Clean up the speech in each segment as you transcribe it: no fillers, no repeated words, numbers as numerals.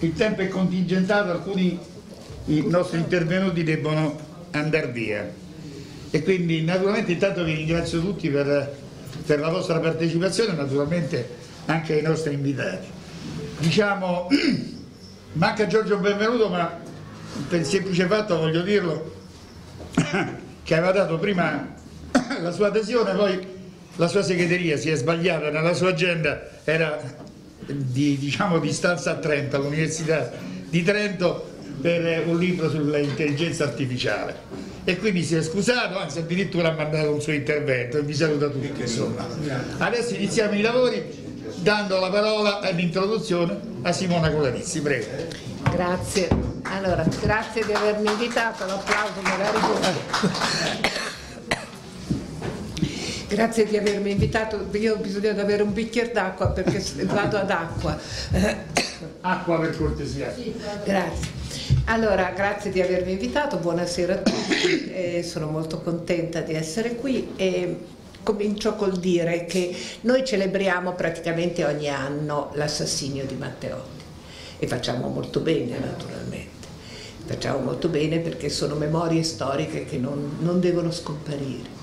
il tempo è contingentato, alcuni nostri intervenuti debbono andare via e quindi naturalmente intanto vi ringrazio tutti per la vostra partecipazione e naturalmente anche ai nostri invitati. Diciamo, manca Giorgio Benvenuto, ma per il semplice fatto, voglio dirlo, che aveva dato prima la sua adesione, poi la sua segreteria si è sbagliata nella sua agenda, era di stanza a Trento, all'Università di Trento, per un libro sull'intelligenza artificiale e quindi si è scusato, anzi addirittura ha mandato un suo intervento e vi saluta tutti, insomma. Adesso iniziamo i lavori dando la parola all'introduzione a Simona Colarizzi, prego. Grazie, allora grazie di avermi invitato, l'applauso magari grazie di avermi invitato, io ho bisogno di avere un bicchiere d'acqua perché vado ad acqua. Acqua per cortesia. Grazie. Allora, grazie di avermi invitato, buonasera a tutti, sono molto contenta di essere qui e comincio col dire che noi celebriamo praticamente ogni anno l'assassinio di Matteotti e facciamo molto bene naturalmente, facciamo molto bene perché sono memorie storiche che non devono scomparire.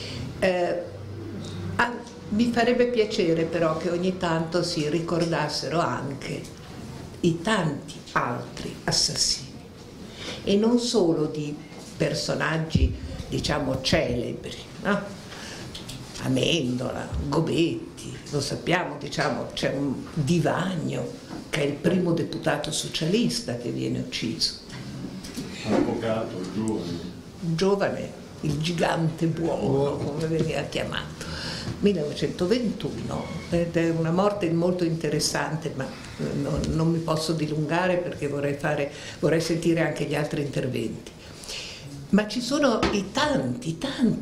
Mi farebbe piacere però che ogni tanto si ricordassero anche i tanti altri assassini e non solo di personaggi diciamo celebri, no? Amendola, Gobetti, lo sappiamo, diciamo, c'è un Di Vagno che è il primo deputato socialista che viene ucciso. Avvocato, Giovane, il gigante buono, come veniva chiamato. 1921, ed è una morte molto interessante, ma non mi posso dilungare perché vorrei sentire anche gli altri interventi. Ma ci sono i tanti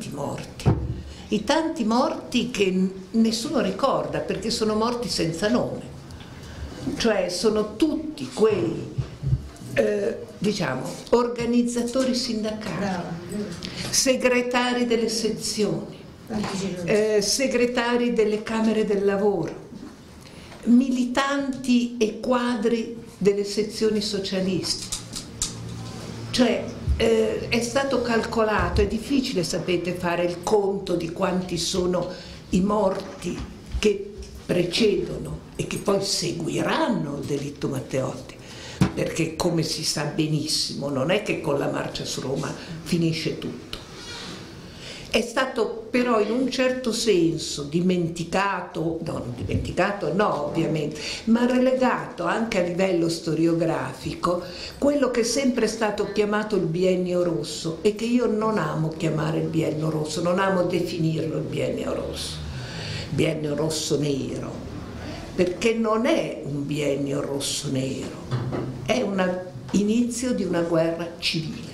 morti che nessuno ricorda perché sono morti senza nome, cioè sono tutti quei diciamo organizzatori sindacali, segretari delle sezioni, segretari delle camere del lavoro, militanti e quadri delle sezioni socialiste. Cioè è stato calcolato, è difficile, sapete, fare il conto di quanti sono i morti che precedono e che poi seguiranno il delitto Matteotti, perché come si sa benissimo non è che con la marcia su Roma finisce tutto. È stato però in un certo senso dimenticato no ovviamente, ma relegato anche a livello storiografico quello che è sempre stato chiamato il biennio rosso e che io non amo chiamare il biennio rosso, non amo definirlo il biennio rosso nero, perché non è un biennio rosso nero, è un inizio di una guerra civile.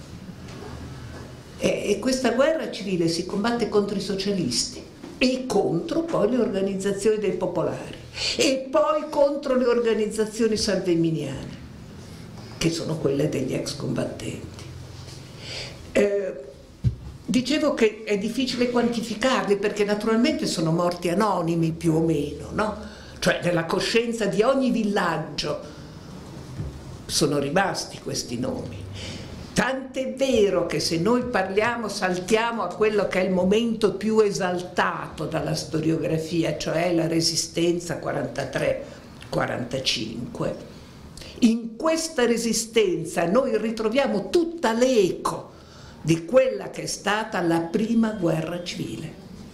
E questa guerra civile si combatte contro i socialisti e contro poi le organizzazioni dei popolari e poi contro le organizzazioni salveminiane, che sono quelle degli ex combattenti. Dicevo che è difficile quantificarli perché naturalmente sono morti anonimi più o meno, no? Cioè nella coscienza di ogni villaggio sono rimasti questi nomi. Tant'è vero che se noi parliamo, saltiamo a quello che è il momento più esaltato dalla storiografia, cioè la resistenza 43-45. In questa resistenza noi ritroviamo tutta l'eco di quella che è stata la prima guerra civile.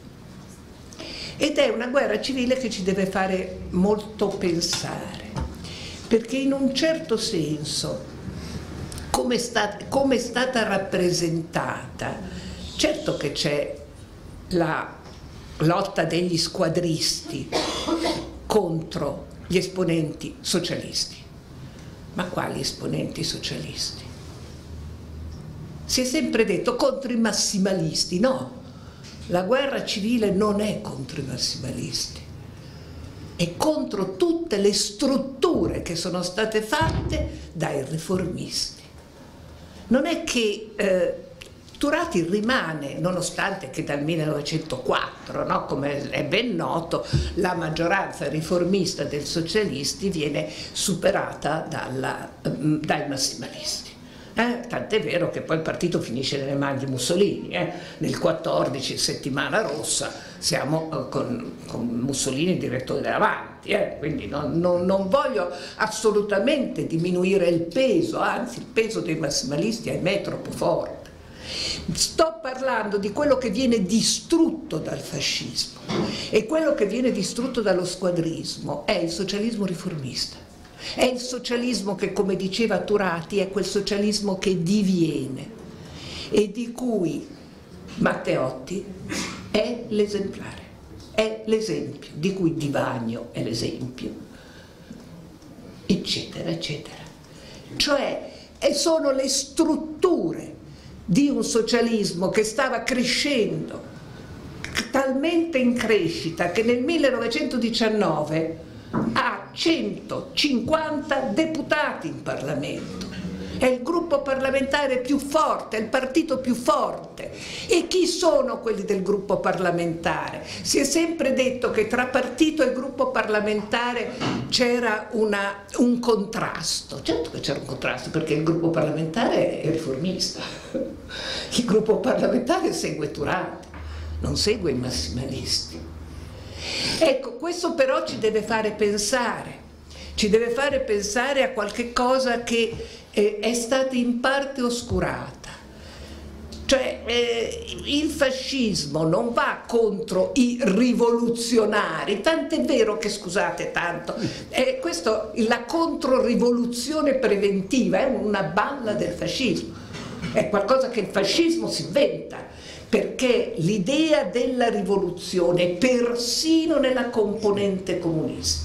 Ed è una guerra civile che ci deve fare molto pensare, perché in un certo senso come è stata rappresentata, certo che c'è la lotta degli squadristi contro gli esponenti socialisti, ma quali esponenti socialisti? Si è sempre detto contro i massimalisti, no, la guerra civile non è contro i massimalisti, è contro tutte le strutture che sono state fatte dai riformisti. Non è che Turati rimane, nonostante che dal 1904, no, come è ben noto, la maggioranza riformista dei socialisti viene superata dai massimalisti. Tant'è vero che poi il partito finisce nelle mani di Mussolini. Nel 14, settimana rossa, siamo con Mussolini direttore dell'Avanti, quindi non voglio assolutamente diminuire il peso, anzi il peso dei massimalisti è ahimè troppo forte. Sto parlando di quello che viene distrutto dal fascismo, e quello che viene distrutto dallo squadrismo è il socialismo riformista. È il socialismo che, come diceva Turati, è quel socialismo che diviene e di cui Matteotti è l'esemplare, è l'esempio, di cui Di Vagno è l'esempio, eccetera, eccetera. Cioè, sono le strutture di un socialismo che stava crescendo, talmente in crescita che nel 1919 ha 150 deputati in Parlamento. È il gruppo parlamentare più forte, è il partito più forte. E chi sono quelli del gruppo parlamentare? Si è sempre detto che tra partito e gruppo parlamentare c'era un contrasto. Certo che c'era un contrasto, perché il gruppo parlamentare è riformista. Il gruppo parlamentare segue Turati, non segue i massimalisti. Ecco, questo però ci deve fare pensare a qualche cosa che è stata in parte oscurata. Cioè, il fascismo non va contro i rivoluzionari, tant'è vero che, scusate tanto, la controrivoluzione preventiva è una balla del fascismo, è qualcosa che il fascismo si inventa, perché l'idea della rivoluzione, persino nella componente comunista,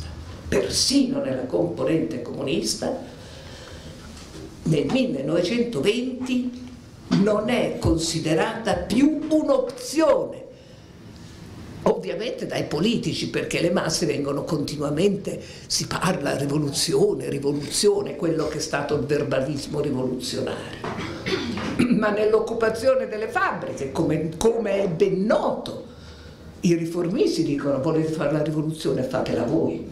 nel 1920 non è considerata più un'opzione, ovviamente dai politici, perché le masse vengono continuamente, si parla rivoluzione, quello che è stato il verbalismo rivoluzionario. Ma nell'occupazione delle fabbriche, come è ben noto, i riformisti dicono: volete fare la rivoluzione, fatela voi.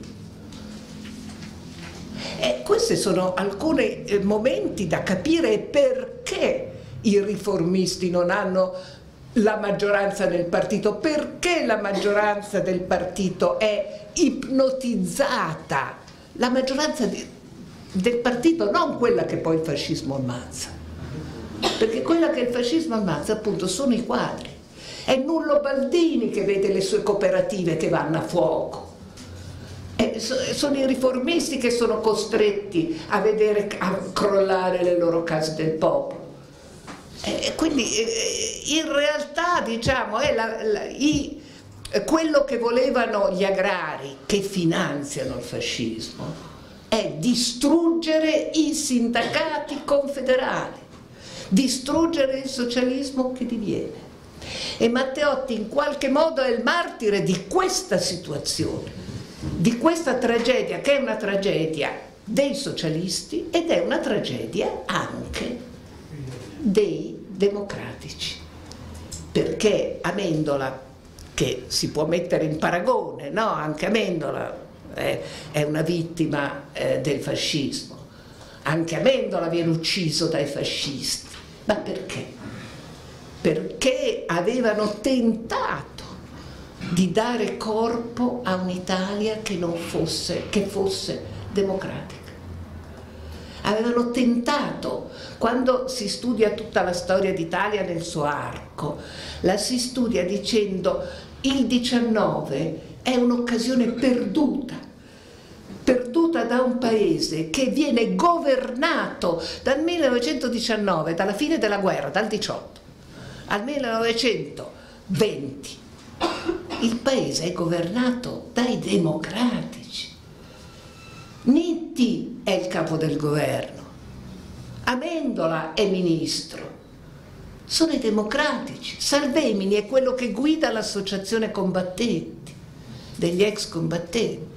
E questi sono alcuni momenti da capire perché i riformisti non hanno la maggioranza nel partito, perché la maggioranza del partito è ipnotizzata, la maggioranza del partito, non quella che poi il fascismo ammazza, perché quella che il fascismo ammazza appunto sono i quadri. È Nullo Baldini che vede le sue cooperative che vanno a fuoco. Sono i riformisti che sono costretti a vedere crollare le loro case del popolo. Quindi in realtà, diciamo, quello che volevano gli agrari che finanziano il fascismo è distruggere i sindacati confederali, distruggere il socialismo che diviene. E Matteotti in qualche modo è il martire di questa situazione, di questa tragedia, che è una tragedia dei socialisti ed è una tragedia anche dei democratici, perché Amendola, che si può mettere in paragone, no? Anche Amendola è una vittima del fascismo, anche Amendola viene ucciso dai fascisti. Ma perché? Perché avevano tentato di dare corpo a un'Italia che fosse democratica. Avevano tentato, quando si studia tutta la storia d'Italia nel suo arco, la si studia dicendo: il 19 è un'occasione perduta da un paese che viene governato dal 1919, dalla fine della guerra, dal 18 al 1920. Il paese è governato dai democratici. Nitti è il capo del governo, Amendola è ministro, sono i democratici. Salvemini è quello che guida l'associazione combattenti, degli ex combattenti.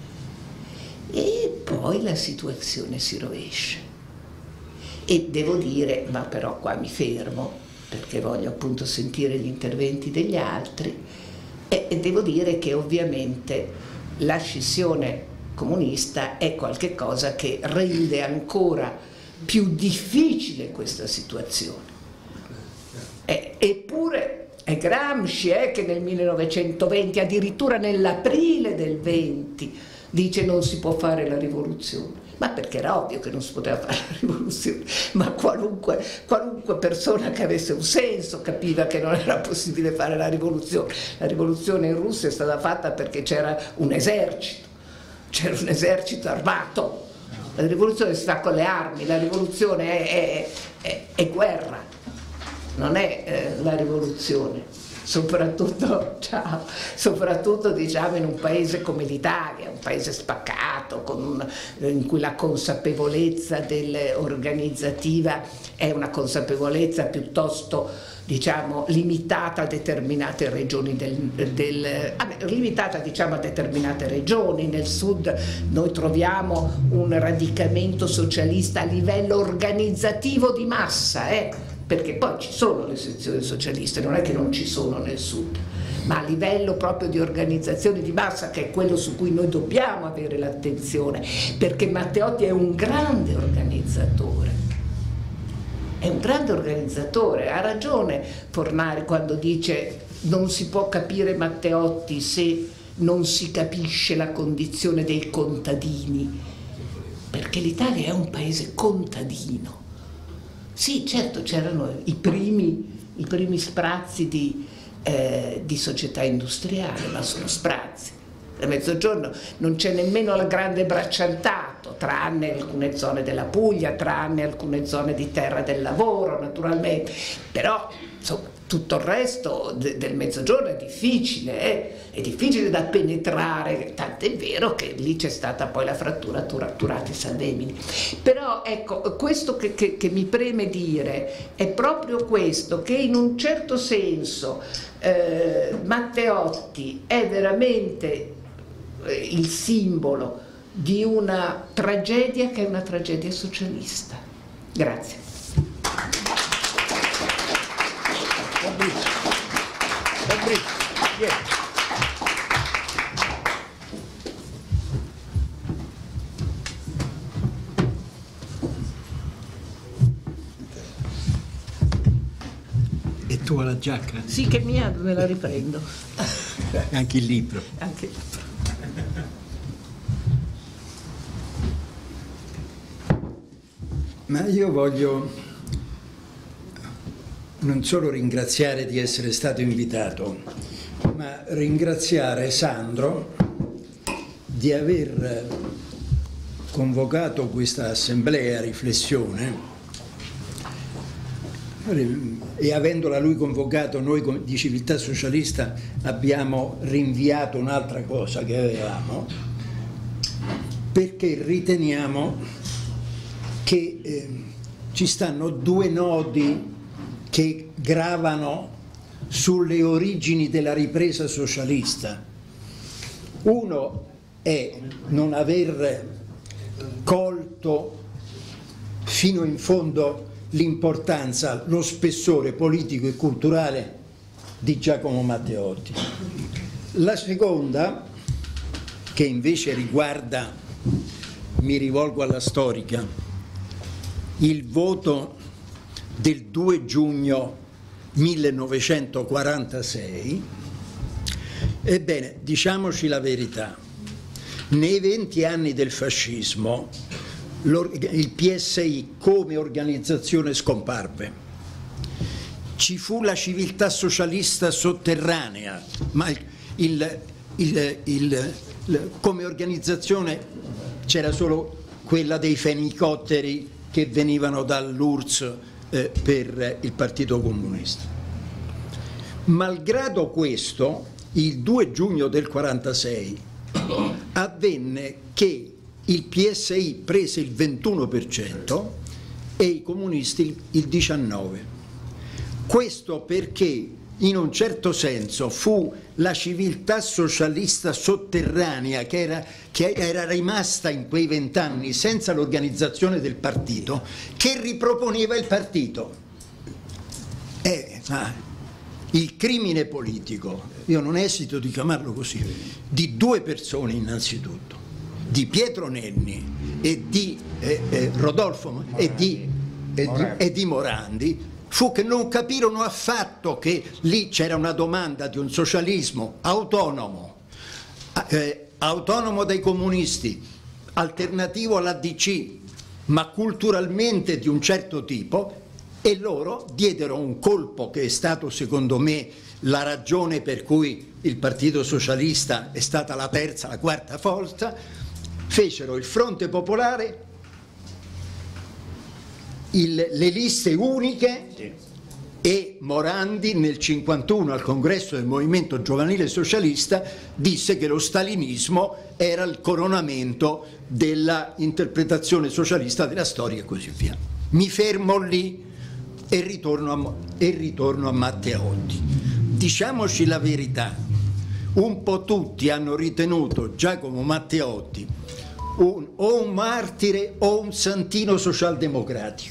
E poi la situazione si rovescia. E devo dire, ma però qua mi fermo, perché voglio appunto sentire gli interventi degli altri, e devo dire che ovviamente la scissione comunista è qualcosa che rende ancora più difficile questa situazione. Eppure è Gramsci che nel 1920, addirittura nell'aprile del 20, dice non si può fare la rivoluzione. Ma perché era ovvio che non si poteva fare la rivoluzione, ma qualunque persona che avesse un senso capiva che non era possibile fare la rivoluzione. La rivoluzione in Russia è stata fatta perché c'era un esercito armato. La rivoluzione si fa con le armi, la rivoluzione è guerra, non è la rivoluzione. Soprattutto diciamo in un paese come l'Italia, un paese spaccato, in cui la consapevolezza organizzativa è una consapevolezza piuttosto, diciamo, limitata a determinate regioni limitata, diciamo, a determinate regioni. Nel sud noi troviamo un radicamento socialista a livello organizzativo di massa, perché poi ci sono le sezioni socialiste, non è che non ci sono nel sud, ma a livello proprio di organizzazione di massa, che è quello su cui noi dobbiamo avere l'attenzione, perché Matteotti è un grande organizzatore. Ha ragione Fornari quando dice non si può capire Matteotti se non si capisce la condizione dei contadini, perché l'Italia è un paese contadino. Sì, certo, c'erano i primi sprazzi di società industriale, ma sono sprazzi. Nel Mezzogiorno non c'è nemmeno il grande bracciantato, tranne alcune zone della Puglia, tranne alcune zone di terra del lavoro, naturalmente, però insomma, tutto il resto del Mezzogiorno è difficile da penetrare, tant'è vero che lì c'è stata poi la frattura Turati-Salvemini. Però ecco, questo che mi preme dire è proprio questo, che in un certo senso Matteotti è veramente il simbolo di una tragedia che è una tragedia socialista. Grazie. E tu alla giacca? Sì, che mia, me la riprendo. Anche il libro. Anche il libro. Ma io voglio non solo ringraziare di essere stato invitato, ma ringraziare Sandro di aver convocato questa assemblea riflessione, e avendola lui convocato, noi di Civiltà Socialista abbiamo rinviato un'altra cosa che avevamo, perché riteniamo che ci stanno due nodi che gravano sulle origini della ripresa socialista. Uno è non aver colto fino in fondo l'importanza, lo spessore politico e culturale di Giacomo Matteotti. La seconda, che invece riguarda, mi rivolgo alla storica, il voto del 2 giugno 1946, ebbene, diciamoci la verità, nei 20 anni del fascismo il PSI come organizzazione scomparve. Ci fu la civiltà socialista sotterranea, ma come organizzazione c'era solo quella dei fenicotteri che venivano dall'URSS per il Partito Comunista. Malgrado questo, il 2 giugno del 1946 avvenne che il PSI prese il 21% e i comunisti il 19%. Questo perché in un certo senso fu la civiltà socialista sotterranea che era rimasta in quei 20 anni senza l'organizzazione del partito, che riproponeva il partito. il crimine politico, io non esito di chiamarlo così, di due persone innanzitutto, di Pietro Nenni e di Rodolfo e di Morandi, fu che non capirono affatto che lì c'era una domanda di un socialismo autonomo, autonomo dai comunisti, alternativo all'ADC, ma culturalmente di un certo tipo, e loro diedero un colpo che è stato secondo me la ragione per cui il Partito Socialista è stata la terza, la quarta forza, fecero il Fronte Popolare, le liste uniche, e Morandi nel 1951 al congresso del Movimento Giovanile Socialista disse che lo stalinismo era il coronamento della interpretazione socialista della storia e così via. Mi fermo lì e ritorno a Matteotti. Diciamoci la verità, un po' tutti hanno ritenuto Giacomo Matteotti o un martire o un santino socialdemocratico,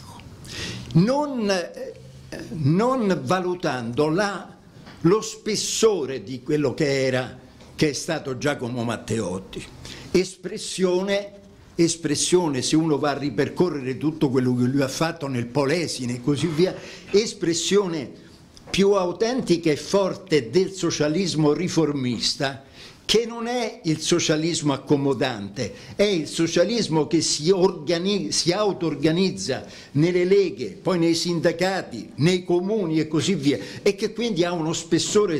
non valutando lo spessore di quello che è stato Giacomo Matteotti, espressione, se uno va a ripercorrere tutto quello che lui ha fatto nel Polesine e così via, espressione più autentica e forte del socialismo riformista, che non è il socialismo accomodante, è il socialismo che si auto-organizza nelle leghe, poi nei sindacati, nei comuni e così via, e che quindi ha uno spessore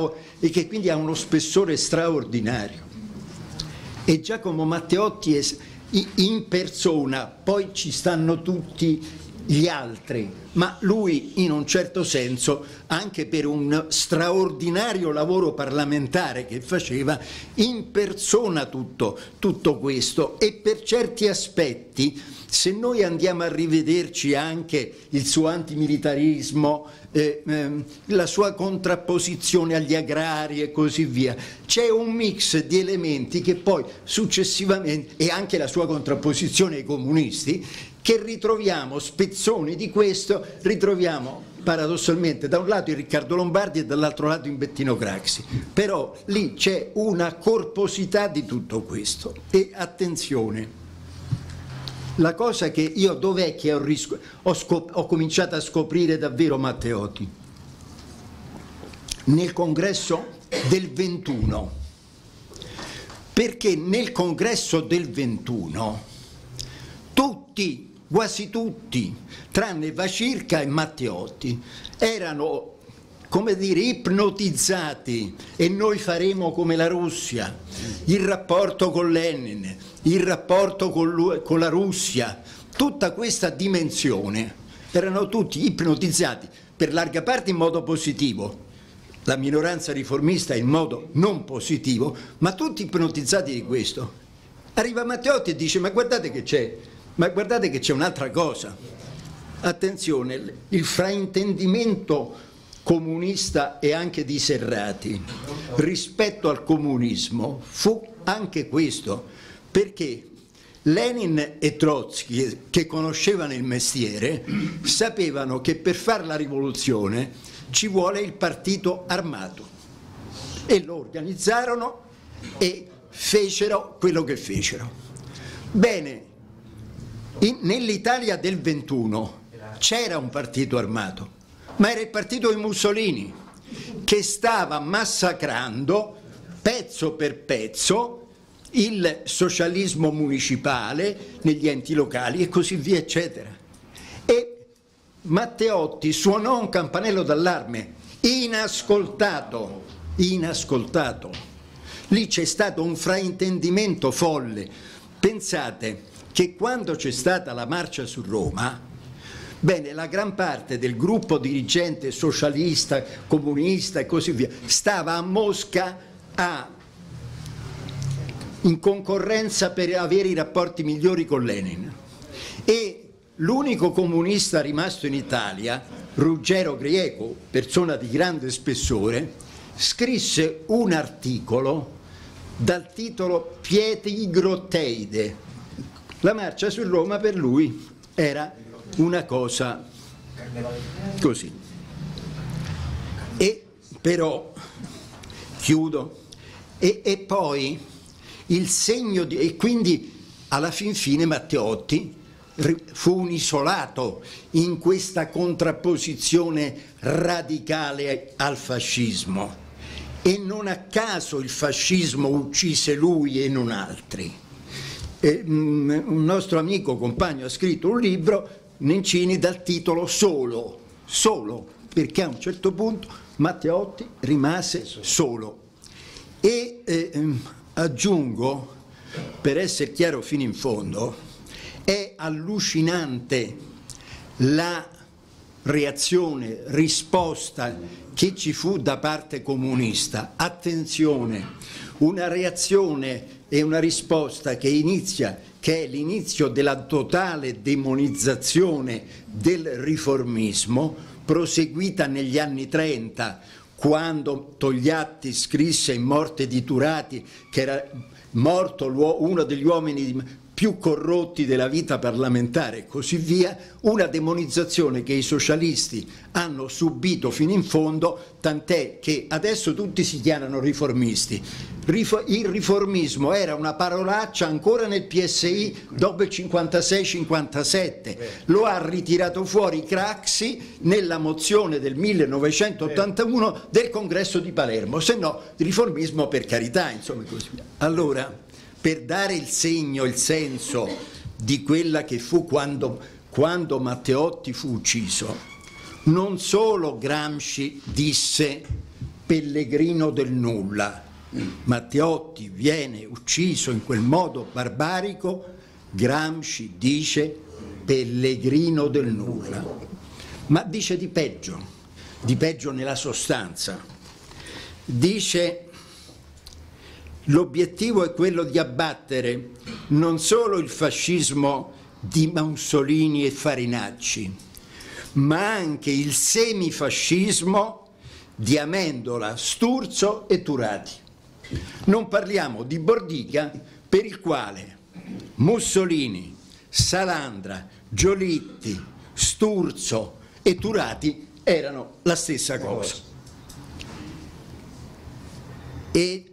straordinario. E Giacomo Matteotti è in persona, poi ci stanno tutti gli altri, ma lui in un certo senso, anche per un straordinario lavoro parlamentare che faceva, impersona tutto questo, e per certi aspetti, se noi andiamo a rivederci anche il suo antimilitarismo, la sua contrapposizione agli agrari e così via, c'è un mix di elementi che poi successivamente, e anche la sua contrapposizione ai comunisti, che ritroviamo, spezzoni di questo, ritroviamo paradossalmente da un lato in Riccardo Lombardi e dall'altro lato in Bettino Craxi, però lì c'è una corposità di tutto questo. E attenzione, la cosa che io dov'è che ho cominciato a scoprire davvero Matteotti? Nel congresso del 21, perché nel congresso del 21 tutti, quasi tutti, tranne Vacirca e Matteotti, erano, come dire, ipnotizzati, e noi faremo come la Russia, il rapporto con Lenin, il rapporto con la Russia, tutta questa dimensione, erano tutti ipnotizzati, per larga parte in modo positivo, la minoranza riformista in modo non positivo, ma tutti ipnotizzati di questo. Arriva Matteotti e dice: ma guardate che c'è un'altra cosa. Attenzione, il fraintendimento comunista e anche di Serrati rispetto al comunismo fu anche questo, perché Lenin e Trotsky, che conoscevano il mestiere, sapevano che per fare la rivoluzione ci vuole il partito armato, e lo organizzarono e fecero quello che fecero. Bene, nell'Italia del 21 c'era un partito armato, ma era il partito di Mussolini, che stava massacrando pezzo per pezzo il socialismo municipale negli enti locali e così via, eccetera. E Matteotti suonò un campanello d'allarme inascoltato. Lì c'è stato un fraintendimento folle. Pensate che quando c'è stata la marcia su Roma, bene, la gran parte del gruppo dirigente socialista, comunista e così via stava a Mosca in concorrenza per avere i rapporti migliori con Lenin, e l'unico comunista rimasto in Italia, Ruggero Grieco, persona di grande spessore, scrisse un articolo dal titolo Pieti Grotteide. La marcia su Roma per lui era una cosa così. E però, chiudo, e poi il segno di... E quindi alla fin fine Matteotti fu un isolato in questa contrapposizione radicale al fascismo, e non a caso il fascismo uccise lui e non altri. Un nostro amico compagno ha scritto un libro, Nencini, dal titolo Solo, perché a un certo punto Matteotti rimase solo. E aggiungo, per essere chiaro fino in fondo, è allucinante la reazione, risposta che ci fu da parte comunista. Attenzione, una reazione e una risposta che è l'inizio della totale demonizzazione del riformismo, proseguita negli anni 30, quando Togliatti scrisse in Morte di Turati che era morto uno degli uomini più corrotti della vita parlamentare e così via, una demonizzazione che i socialisti hanno subito fino in fondo, tant'è che adesso tutti si chiamano riformisti. Il riformismo era una parolaccia ancora nel PSI dopo il 56-57, lo ha ritirato fuori Craxi nella mozione del 1981 del Congresso di Palermo, se no riformismo per carità, insomma così via. Allora, per dare il segno, il senso di quella che fu quando Matteotti fu ucciso, non solo Gramsci disse pellegrino del nulla, Matteotti viene ucciso in quel modo barbarico, Gramsci dice pellegrino del nulla, ma dice di peggio nella sostanza, dice: l'obiettivo è quello di abbattere non solo il fascismo di Mussolini e Farinacci, ma anche il semifascismo di Amendola, Sturzo e Turati. Non parliamo di Bordiga, per il quale Mussolini, Salandra, Giolitti, Sturzo e Turati erano la stessa cosa. E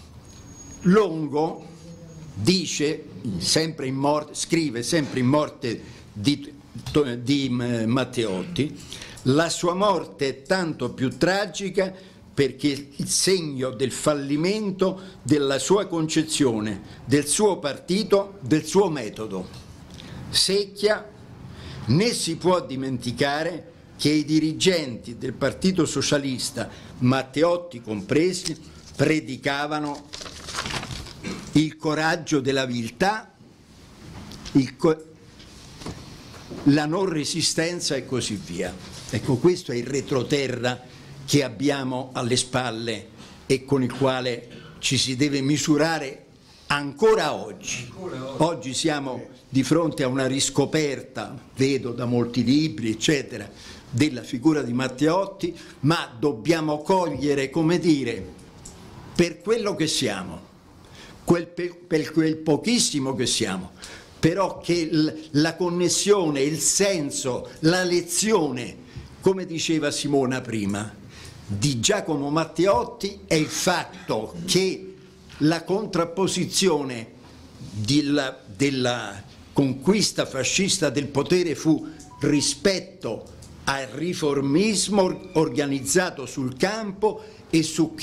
Longo dice, scrive sempre in Morte di Matteotti, la sua morte è tanto più tragica perché è il segno del fallimento della sua concezione, del suo partito, del suo metodo. Secchia, né si può dimenticare che i dirigenti del Partito Socialista, Matteotti compresi, predicavano il coraggio della viltà, la non resistenza e così via. Ecco, questo è il retroterra che abbiamo alle spalle e con il quale ci si deve misurare ancora oggi. Oggi siamo di fronte a una riscoperta, vedo da molti libri, eccetera, della figura di Matteotti, ma dobbiamo cogliere, come dire, per quello che siamo, per quel pochissimo che siamo, però che la connessione, il senso, la lezione, come diceva Simona prima, di Giacomo Matteotti è il fatto che la contrapposizione della conquista fascista del potere fu rispetto al riformismo organizzato sul campo e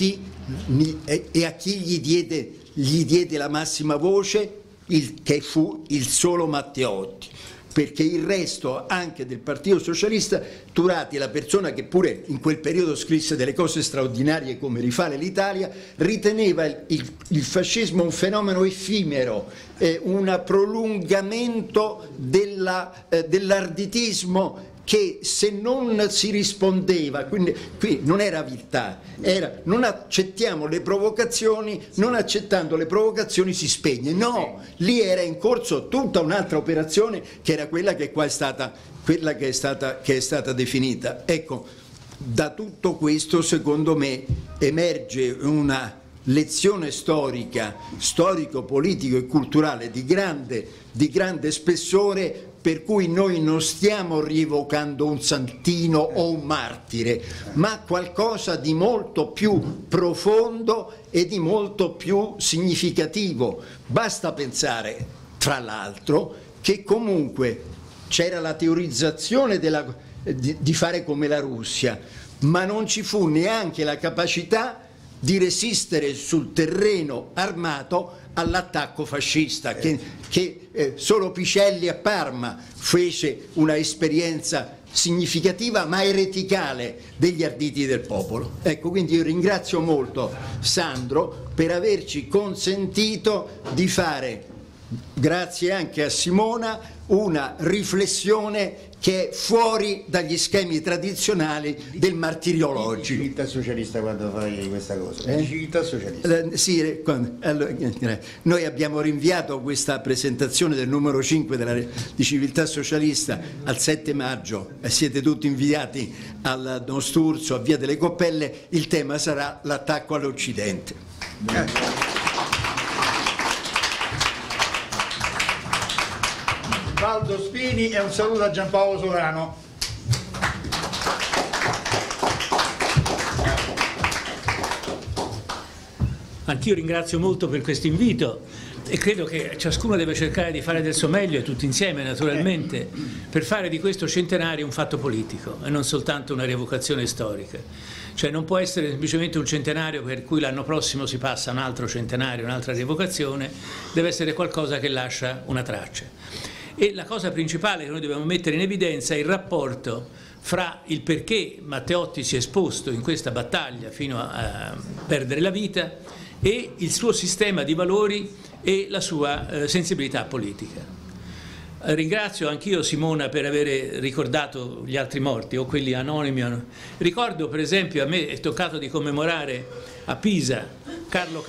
a chi gli diede la massima voce, che fu il solo Matteotti, perché il resto anche del Partito Socialista, Turati, la persona che pure in quel periodo scrisse delle cose straordinarie come Rifare l'Italia, riteneva il fascismo un fenomeno effimero, un prolungamento dell'arditismo che se non si rispondeva, quindi qui non era viltà, era non accettiamo le provocazioni, non accettando le provocazioni si spegne. No, lì era in corso tutta un'altra operazione che era quella che qua è stata, che è stata definita. Ecco, da tutto questo secondo me emerge una lezione storica, storico, politico e culturale di grande spessore per cui noi non stiamo rievocando un santino o un martire, ma qualcosa di molto più profondo e di molto più significativo. Basta pensare, tra l'altro, che comunque c'era la teorizzazione di fare come la Russia, ma non ci fu neanche la capacità di resistere sul terreno armato all'attacco fascista, che solo Picelli a Parma fece una esperienza significativa ma ereticale degli arditi del popolo. Ecco, quindi io ringrazio molto Sandro per averci consentito di fare, grazie anche a Simona, una riflessione che è fuori dagli schemi tradizionali del martiriologico. Civiltà socialista quando fai questa cosa? Civiltà socialista. Sì, allora, noi abbiamo rinviato questa presentazione del numero 5 di Civiltà Socialista al 7 maggio, siete tutti inviati al Don Sturzo a Via delle Coppelle, il tema sarà l'attacco all'Occidente. Valdo Spini e un saluto a Giampaolo Solano. Anch'io ringrazio molto per questo invito e credo che ciascuno deve cercare di fare del suo meglio, e tutti insieme naturalmente, per fare di questo centenario un fatto politico e non soltanto una rievocazione storica. Cioè non può essere semplicemente un centenario per cui l'anno prossimo si passa a un altro centenario, un'altra rievocazione, deve essere qualcosa che lascia una traccia. E la cosa principale che noi dobbiamo mettere in evidenza è il rapporto fra il perché Matteotti si è esposto in questa battaglia fino a perdere la vita e il suo sistema di valori e la sua sensibilità politica. Ringrazio anch'io Simona per aver ricordato gli altri morti o quelli anonimi. Ricordo per esempio, a me è toccato di commemorare a Pisa Carlo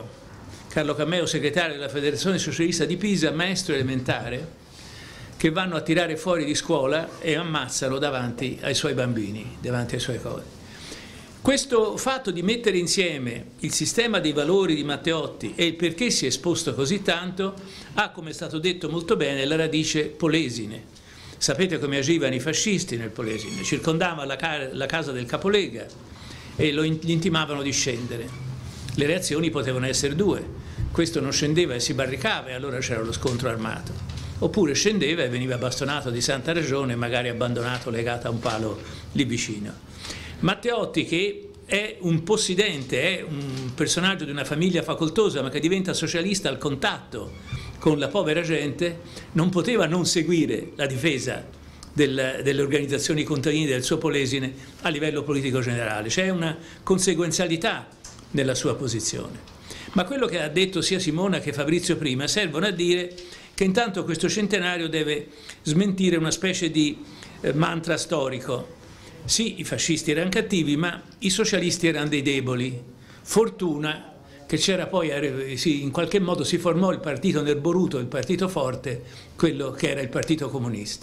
Cammeo, segretario della Federazione Socialista di Pisa, maestro elementare, che vanno a tirare fuori di scuola e ammazzano davanti ai suoi bambini, davanti ai suoi cori. Questo fatto di mettere insieme il sistema dei valori di Matteotti e il perché si è esposto così tanto ha, come è stato detto molto bene, la radice polesine. Sapete come agivano i fascisti nel Polesine? Circondavano la casa del capolega e gli intimavano di scendere. Le reazioni potevano essere due: questo non scendeva e si barricava e allora c'era lo scontro armato, oppure scendeva e veniva bastonato di santa ragione e magari abbandonato legato a un palo lì vicino. Matteotti, che è un possidente, è un personaggio di una famiglia facoltosa ma che diventa socialista al contatto con la povera gente, non poteva non seguire la difesa delle organizzazioni contadine del suo Polesine a livello politico generale. C'è una conseguenzialità nella sua posizione. Ma quello che ha detto sia Simona che Fabrizio prima servono a dire che intanto questo centenario deve smentire una specie di mantra storico. Sì, i fascisti erano cattivi, ma i socialisti erano dei deboli. Fortuna che c'era poi, in qualche modo si formò il partito nerboruto, il partito forte, quello che era il partito comunista.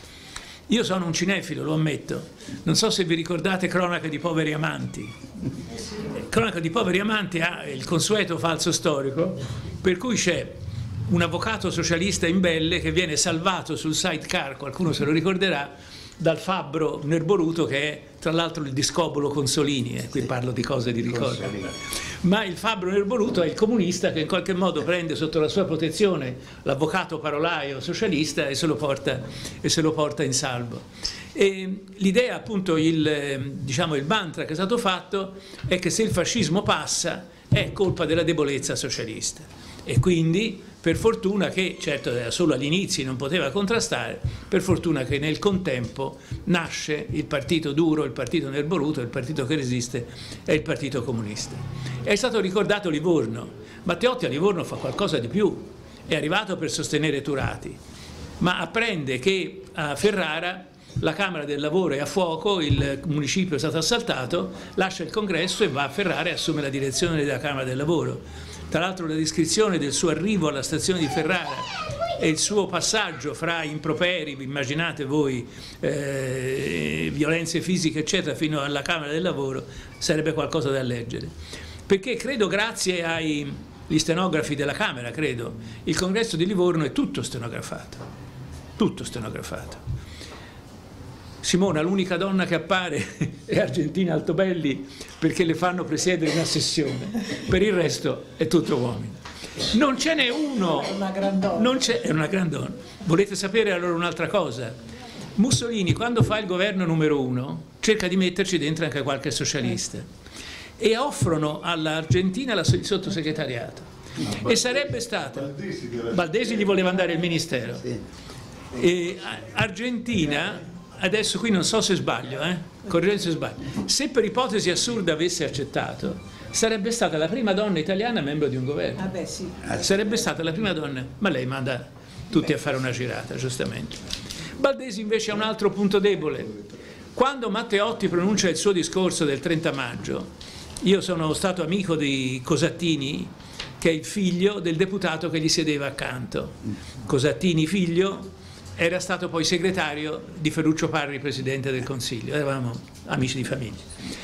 Io sono un cinefilo, lo ammetto. Non so se vi ricordate Cronaca di poveri amanti. Cronaca di poveri amanti ha il consueto falso storico, per cui c'è un avvocato socialista imbelle che viene salvato sul sidecar, qualcuno se lo ricorderà, dal fabbro nerboruto che è tra l'altro il discobolo Consolini, qui parlo di cose di ricordo. Ma il fabbro nerboruto è il comunista che in qualche modo prende sotto la sua protezione l'avvocato parolaio socialista e se lo porta in salvo. E l'idea, appunto, diciamo, il mantra che è stato fatto è che se il fascismo passa è colpa della debolezza socialista. E quindi, per fortuna che, certo era solo agli inizi, non poteva contrastare, per fortuna che nel contempo nasce il partito duro, il partito nerboruto, il partito che resiste è il partito comunista. È stato ricordato Livorno. Matteotti a Livorno fa qualcosa di più, è arrivato per sostenere Turati, ma apprende che a Ferrara la Camera del Lavoro è a fuoco, il municipio è stato assaltato, lascia il congresso e va a Ferrara e assume la direzione della Camera del Lavoro. Tra l'altro la descrizione del suo arrivo alla stazione di Ferrara e il suo passaggio fra improperi, immaginate voi, violenze fisiche eccetera, fino alla Camera del Lavoro, sarebbe qualcosa da leggere. Perché credo, grazie agli stenografi della Camera, credo, il congresso di Livorno è tutto stenografato. tutto stenografato. Simona, l'unica donna che appare è Argentina Altobelli perché le fanno presiedere una sessione, per il resto è tutto uomini. Non ce n'è uno, è una gran donna. Volete sapere allora un'altra cosa? Mussolini, quando fa il governo numero 1, cerca di metterci dentro anche qualche socialista e offrono all'Argentina il sottosegretariato. E sarebbe stata, Baldesi gli voleva andare il ministero, e Argentina, adesso qui non so se sbaglio, correggete se sbaglio, se per ipotesi assurda avesse accettato, sarebbe stata la prima donna italiana membro di un governo. Ah beh, sì. Sarebbe stata la prima donna, ma lei manda tutti a fare una girata, giustamente. Baldesi invece ha un altro punto debole. Quando Matteotti pronuncia il suo discorso del 30 maggio, io sono stato amico di Cosattini, che è il figlio del deputato che gli sedeva accanto. Cosattini figlio era stato poi segretario di Ferruccio Parri, presidente del Consiglio, eravamo amici di famiglia.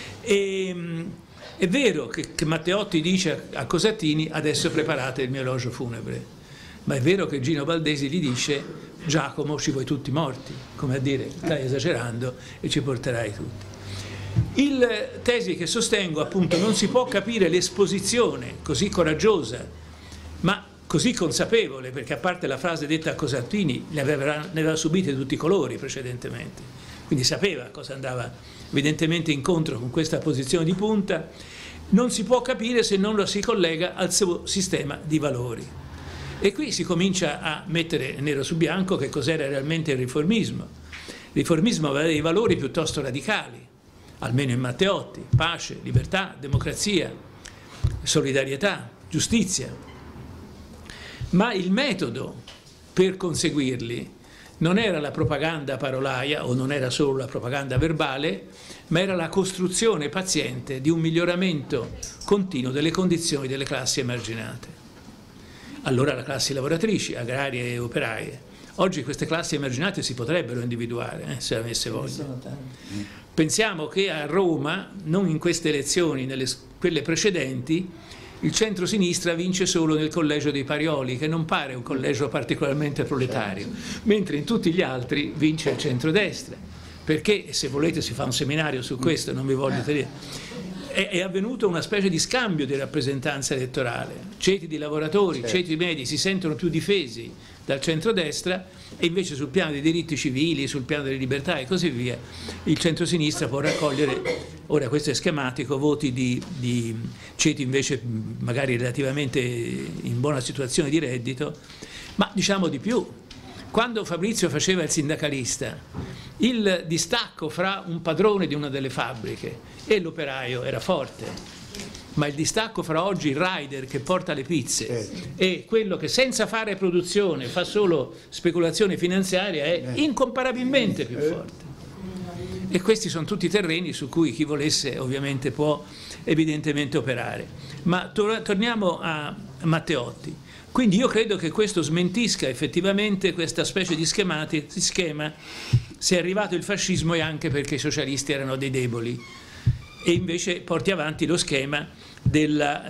È vero che Matteotti dice a Cosattini: adesso preparate il mio elogio funebre, ma è vero che Gino Baldesi gli dice: Giacomo, ci vuoi tutti morti, come a dire stai esagerando e ci porterai tutti. Il tesi che sostengo, appunto, non si può capire l'esposizione così coraggiosa ma così consapevole, perché a parte la frase detta a Cosattini ne aveva subite tutti i colori precedentemente, quindi sapeva cosa andava evidentemente incontro con questa posizione di punta, non si può capire se non lo si collega al suo sistema di valori. E qui si comincia a mettere nero su bianco che cos'era realmente il riformismo. Il riformismo aveva dei valori piuttosto radicali, almeno in Matteotti: pace, libertà, democrazia, solidarietà, giustizia. Ma il metodo per conseguirli non era la propaganda parolaia, o non era solo la propaganda verbale, ma era la costruzione paziente di un miglioramento continuo delle condizioni delle classi emarginate. Allora le classi lavoratrici, agrarie e operaie. Oggi queste classi emarginate si potrebbero individuare, se avesse voglia. Pensiamo che a Roma, non in queste elezioni, quelle precedenti, il centro-sinistra vince solo nel collegio dei Parioli, che non pare un collegio particolarmente proletario, mentre in tutti gli altri vince il centrodestra. Perché, se volete, si fa un seminario su questo, non vi voglio dire. È avvenuto una specie di scambio di rappresentanza elettorale. Ceti di lavoratori, ceti medi si sentono più difesi dal centrodestra, e invece sul piano dei diritti civili, sul piano delle libertà e così via, il centrosinistra può raccogliere, ora questo è schematico, voti di ceti invece magari relativamente in buona situazione di reddito. Ma diciamo di più: quando Fabrizio faceva il sindacalista, il distacco fra un padrone di una delle fabbriche e l'operaio era forte, ma il distacco fra oggi il rider che porta le pizze e quello che senza fare produzione fa solo speculazione finanziaria è incomparabilmente più forte. E questi sono tutti terreni su cui chi volesse ovviamente può evidentemente operare. Ma torniamo a Matteotti. Quindi io credo che questo smentisca effettivamente questa specie di schema: se è arrivato il fascismo è anche perché i socialisti erano dei deboli, e invece porti avanti lo schema della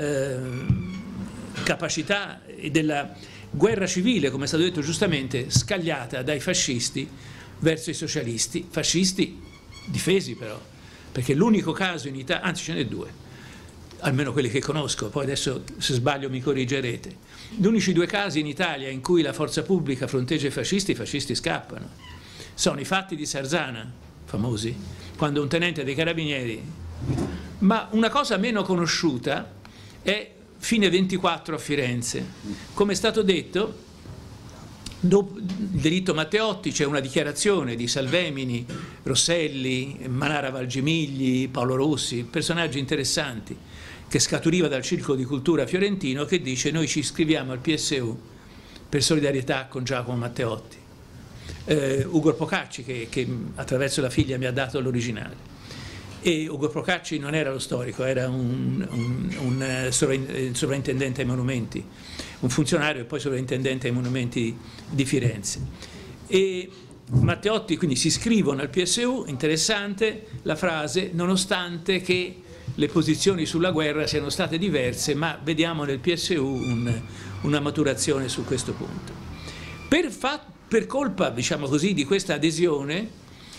capacità e della guerra civile, come è stato detto giustamente, scagliata dai fascisti verso i socialisti, fascisti difesi però, perché l'unico caso in Italia, anzi ce n'è due, almeno quelli che conosco, poi adesso se sbaglio mi corrigerete, gli unici due casi in Italia in cui la forza pubblica fronteggia i fascisti scappano. Sono i fatti di Sarzana, famosi, quando un tenente dei carabinieri. Ma una cosa meno conosciuta è fine 24 a Firenze. Come è stato detto, dopo il delitto Matteotti c'è una dichiarazione di Salvemini, Rosselli, Manara Valgimigli, Paolo Rossi, personaggi interessanti, che scaturiva dal circolo di cultura fiorentino, che dice: noi ci iscriviamo al PSU per solidarietà con Giacomo Matteotti. Ugo Procacci, che attraverso la figlia mi ha dato l'originale. E Ugo Procacci non era lo storico, era un sovrintendente ai monumenti, un funzionario e poi sovrintendente ai monumenti di Firenze. E Matteotti quindi si iscrivono al PSU, interessante la frase, nonostante che le posizioni sulla guerra siano state diverse, ma vediamo nel PSU una maturazione su questo punto. per colpa, diciamo così, di questa adesione,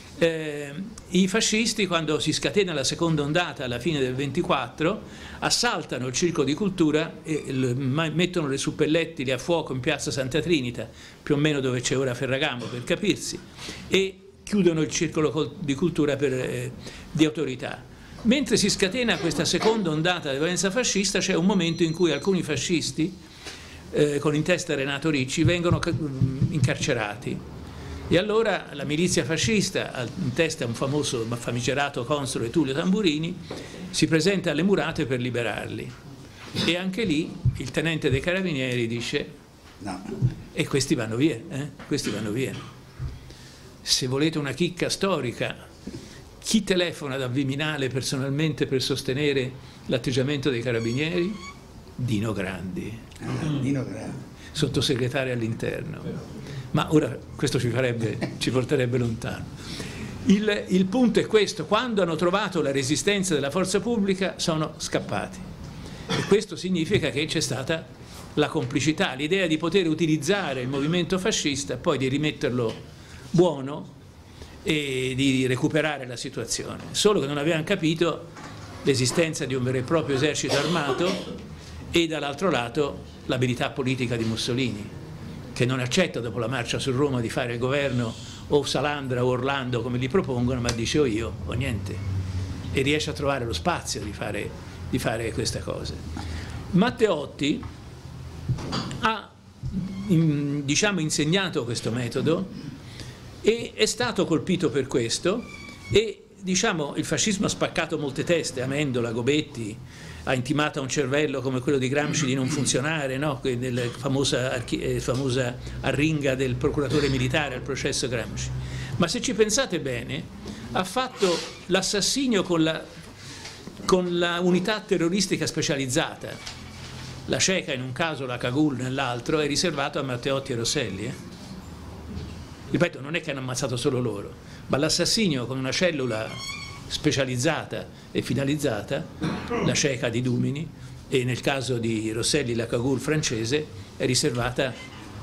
i fascisti, quando si scatena la seconda ondata alla fine del 24, assaltano il Circolo di Cultura e mettono le suppellettili a fuoco in piazza Santa Trinita, più o meno dove c'è ora Ferragamo, per capirsi, e chiudono il Circolo di Cultura di autorità. Mentre si scatena questa seconda ondata di violenza fascista, c'è un momento in cui alcuni fascisti, con in testa Renato Ricci, vengono incarcerati. E allora la milizia fascista, in testa un famoso famigerato console Tullio Tamburini, si presenta alle murate per liberarli. E anche lì il tenente dei carabinieri dice: no. E questi vanno via, questi vanno via. Se volete una chicca storica, chi telefona da Viminale personalmente per sostenere l'atteggiamento dei carabinieri? Dino Grandi, Dino Grandi, sottosegretario all'interno. Ma ora questo ci porterebbe lontano. Il punto è questo: quando hanno trovato la resistenza della forza pubblica sono scappati, e questo significa che c'è stata la complicità, l'idea di poter utilizzare il movimento fascista, poi di rimetterlo buono e di recuperare la situazione, solo che non avevano capito l'esistenza di un vero e proprio esercito armato e dall'altro lato l'abilità politica di Mussolini, che non accetta dopo la marcia su Roma di fare il governo o Salandra o Orlando come gli propongono, ma dice o io o niente, e riesce a trovare lo spazio di fare questa cosa. Matteotti ha diciamo insegnato questo metodo e è stato colpito per questo, e diciamo il fascismo ha spaccato molte teste. Amendola, Gobetti ha intimato a un cervello come quello di Gramsci di non funzionare, no? Nella famosa arringa del procuratore militare al processo Gramsci. Ma se ci pensate bene, ha fatto l'assassinio con la unità terroristica specializzata. La Ceca in un caso, la Cagul nell'altro, è riservato a Matteotti e Rosselli. Ripeto, non è che hanno ammazzato solo loro, ma l'assassinio con una cellula specializzata e finalizzata, la Ceca di Dumini, e nel caso di Rosselli la Cagul francese, è riservata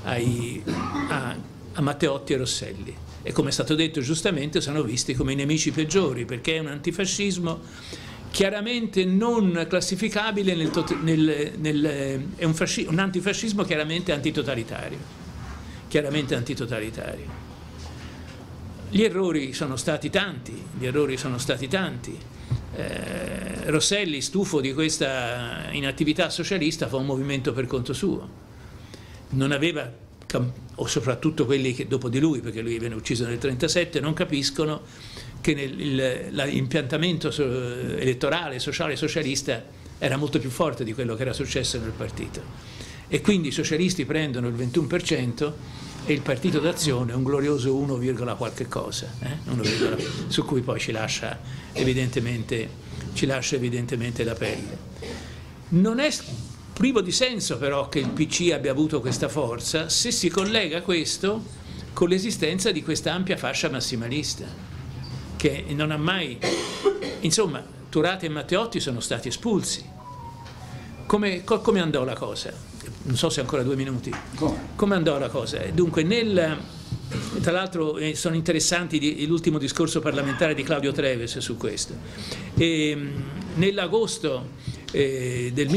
a Matteotti e Rosselli, e come è stato detto giustamente sono visti come i nemici peggiori, perché è un antifascismo chiaramente non classificabile è un antifascismo chiaramente antitotalitario. Gli errori sono stati tanti, Rosselli, stufo di questa inattività socialista, fa un movimento per conto suo. Non aveva, o soprattutto quelli che dopo di lui, perché lui viene ucciso nel 1937, non capiscono che l'impiantamento elettorale, sociale, socialista era molto più forte di quello che era successo nel partito. E quindi i socialisti prendono il 21% e il partito d'azione un glorioso 1, qualche cosa, su cui poi ci lascia evidentemente la pelle. Non è privo di senso però che il PC abbia avuto questa forza se si collega questo con l'esistenza di questa ampia fascia massimalista, che non ha mai, insomma, Turati e Matteotti sono stati espulsi. Come andò la cosa? Non so se ancora 2 minuti. Come andò la cosa? Dunque, tra l'altro sono interessanti l'ultimo discorso parlamentare di Claudio Treves su questo. Nell'agosto del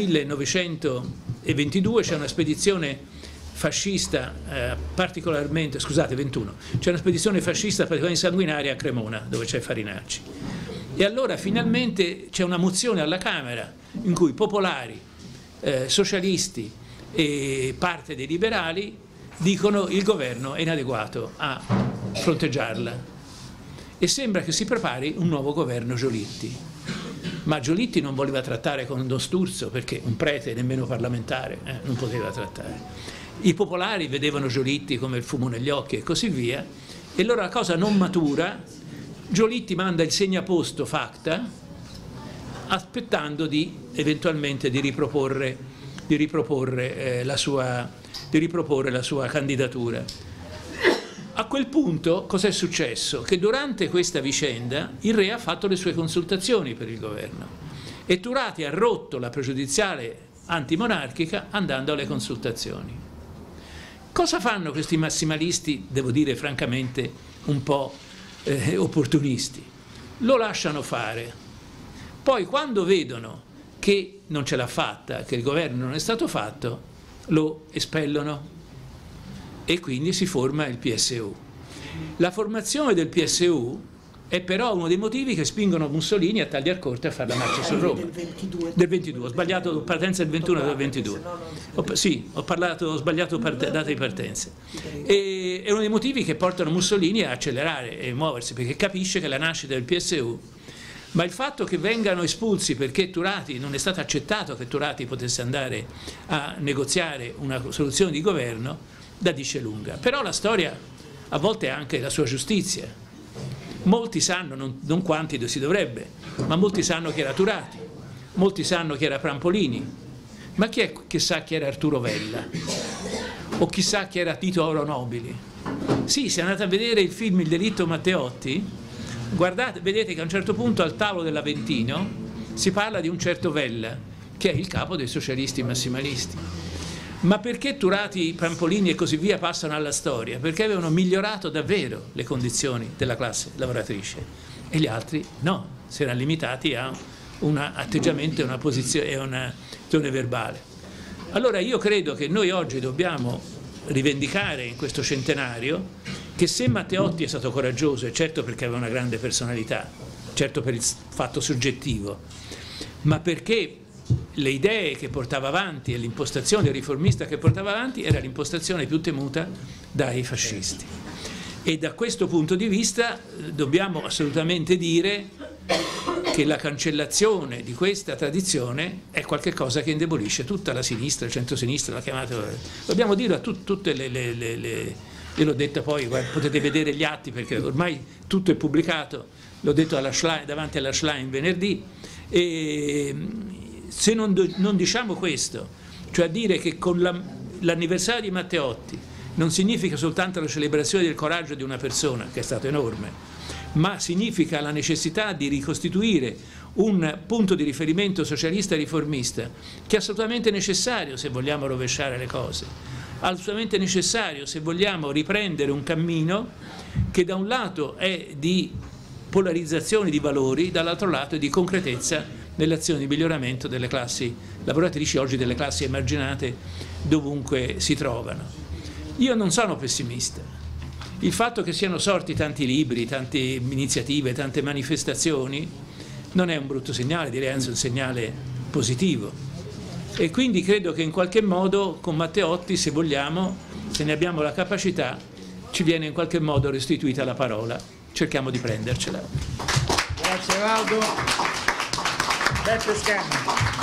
1922 c'è una spedizione fascista particolarmente, scusate, 21, c'è una spedizione fascista particolarmente sanguinaria a Cremona, dove c'è Farinacci. E allora finalmente c'è una mozione alla Camera in cui popolari, socialisti e parte dei liberali dicono il governo è inadeguato a fronteggiarla, e sembra che si prepari un nuovo governo Giolitti. Ma Giolitti non voleva trattare con Don Sturzo, perché un prete nemmeno parlamentare non poteva trattare. I popolari vedevano Giolitti come il fumo negli occhi e così via, e allora la cosa non matura. Giolitti manda il segnaposto Facta aspettando eventualmente di riproporre la sua candidatura. A quel punto cos'è successo? Che durante questa vicenda il re ha fatto le sue consultazioni per il governo e Turati ha rotto la pregiudiziale antimonarchica andando alle consultazioni. Cosa fanno questi massimalisti, devo dire francamente, un po' opportunisti? Lo lasciano fare. Poi quando vedono che non ce l'ha fatta, che il governo non è stato fatto, lo espellono e quindi si forma il PSU. La formazione del PSU è però uno dei motivi che spingono Mussolini a tagliar corte a fare la marcia su Roma. Del 22, ho sbagliato partenza del 21 e del 22. Sì, ho sbagliato data di partenza. È uno dei motivi che portano Mussolini a accelerare e muoversi, perché capisce che la nascita del PSU, ma il fatto che vengano espulsi perché Turati, non è stato accettato che Turati potesse andare a negoziare una soluzione di governo, la dice lunga. Però la storia a volte ha anche la sua giustizia. Molti sanno, non quanti si dovrebbe, ma molti sanno chi era Turati, molti sanno chi era Prampolini, ma chi è che sa chi era Arturo Vella? O chissà chi era Tito Oro Nobili? Sì, se andate a vedere il film Il delitto Matteotti, guardate, vedete che a un certo punto al tavolo dell'Aventino si parla di un certo Vella, che è il capo dei socialisti massimalisti. Ma perché Turati, Prampolini e così via passano alla storia? Perché avevano migliorato davvero le condizioni della classe lavoratrice e gli altri no, si erano limitati a un atteggiamento e una posizione e una azione verbale. Allora io credo che noi oggi dobbiamo rivendicare in questo centenario che se Matteotti è stato coraggioso, è certo perché aveva una grande personalità, certo per il fatto soggettivo, ma perché le idee che portava avanti e l'impostazione riformista che portava avanti era l'impostazione più temuta dai fascisti. E da questo punto di vista dobbiamo assolutamente dire che la cancellazione di questa tradizione è qualcosa che indebolisce tutta la sinistra, il centro-sinistra, la chiamata. Dobbiamo dirlo a tutte io l'ho detto poi, potete vedere gli atti perché ormai tutto è pubblicato, l'ho detto davanti alla Schlein venerdì, e se non diciamo questo, cioè dire che con l'anniversario di Matteotti non significa soltanto la celebrazione del coraggio di una persona, che è stato enorme, ma significa la necessità di ricostituire un punto di riferimento socialista e riformista che è assolutamente necessario se vogliamo rovesciare le cose, assolutamente necessario se vogliamo riprendere un cammino che da un lato è di polarizzazione di valori, dall'altro lato è di concretezza nell'azione di miglioramento delle classi lavoratrici, oggi delle classi emarginate dovunque si trovano. Io non sono pessimista. Il fatto che siano sorti tanti libri, tante iniziative, tante manifestazioni non è un brutto segnale, direi anzi un segnale positivo. E quindi credo che in qualche modo con Matteotti, se vogliamo, se ne abbiamo la capacità, ci viene in qualche modo restituita la parola. Cerchiamo di prendercela. Grazie Valdo. Beppe Scanni.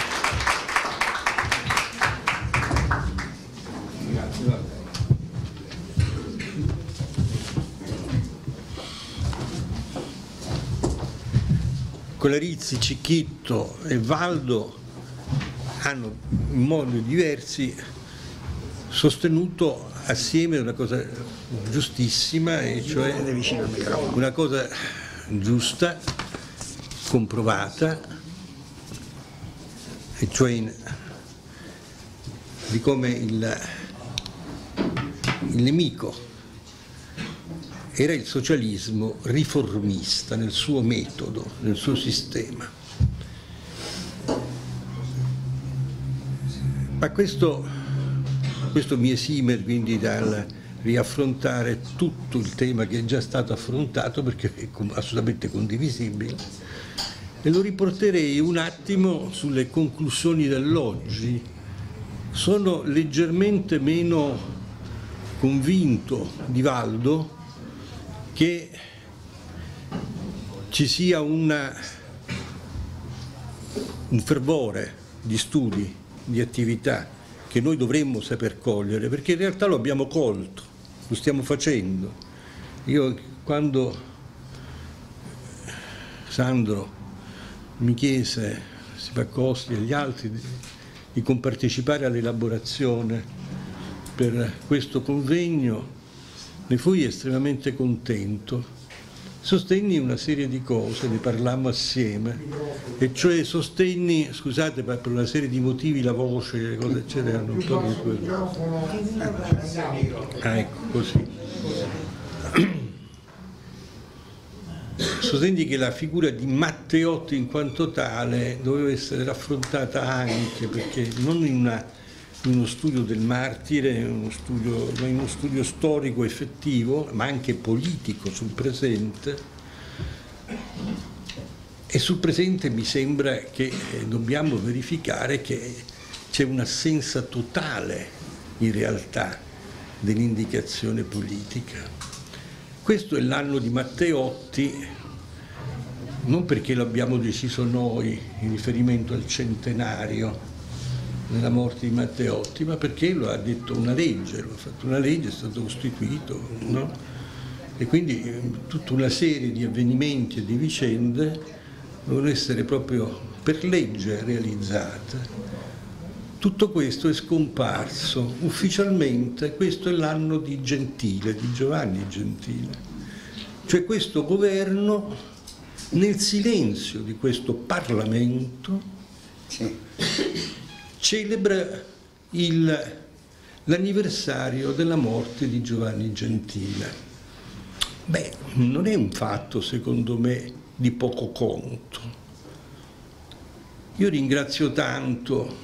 Colarizzi, Cicchitto e Valdo hanno in modi diversi sostenuto assieme una cosa giustissima, e cioè una cosa giusta, comprovata, e cioè di come il nemico era il socialismo riformista nel suo metodo, nel suo sistema. Ma questo mi esime quindi dal riaffrontare tutto il tema che è già stato affrontato, perché è assolutamente condivisibile, e lo riporterei un attimo sulle conclusioni dell'oggi. Sono leggermente meno convinto di Valdo che ci sia un fervore di studi, di attività che noi dovremmo saper cogliere, perché in realtà lo abbiamo colto, lo stiamo facendo. Io quando Sandro mi chiese, Sipaccosti e gli altri, di compartecipare all'elaborazione per questo convegno, ne fui estremamente contento, sostenni una serie di cose, ne parlammo assieme, e cioè sostenni, scusate per una serie di motivi la voce, le cose eccetera, un po' di quello. Ecco, così. Sostenni che la figura di Matteotti in quanto tale doveva essere raffrontata anche, perché non in uno studio del martire, ma in uno studio storico effettivo, ma anche politico sul presente. E sul presente mi sembra che dobbiamo verificare che c'è un'assenza totale in realtà dell'indicazione politica. Questo è l'anno di Matteotti, non perché l'abbiamo deciso noi in riferimento al centenario della morte di Matteotti, ma perché lo ha detto una legge, lo ha fatto una legge, è stato costituito, no? E quindi tutta una serie di avvenimenti e di vicende devono essere proprio per legge realizzate. Tutto questo è scomparso. Ufficialmente questo è l'anno di Gentile, di Giovanni Gentile. Cioè questo governo, nel silenzio di questo Parlamento, celebra l'anniversario della morte di Giovanni Gentile. Beh, non è un fatto, secondo me, di poco conto. Io ringrazio tanto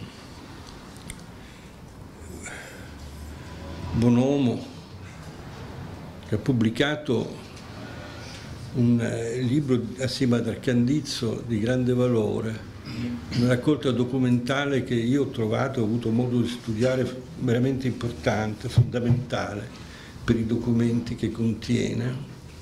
Bonomo, che ha pubblicato un libro assieme ad Arcandizzo di grande valore, una raccolta documentale che io ho trovato, ho avuto modo di studiare, veramente importante, fondamentale per i documenti che contiene.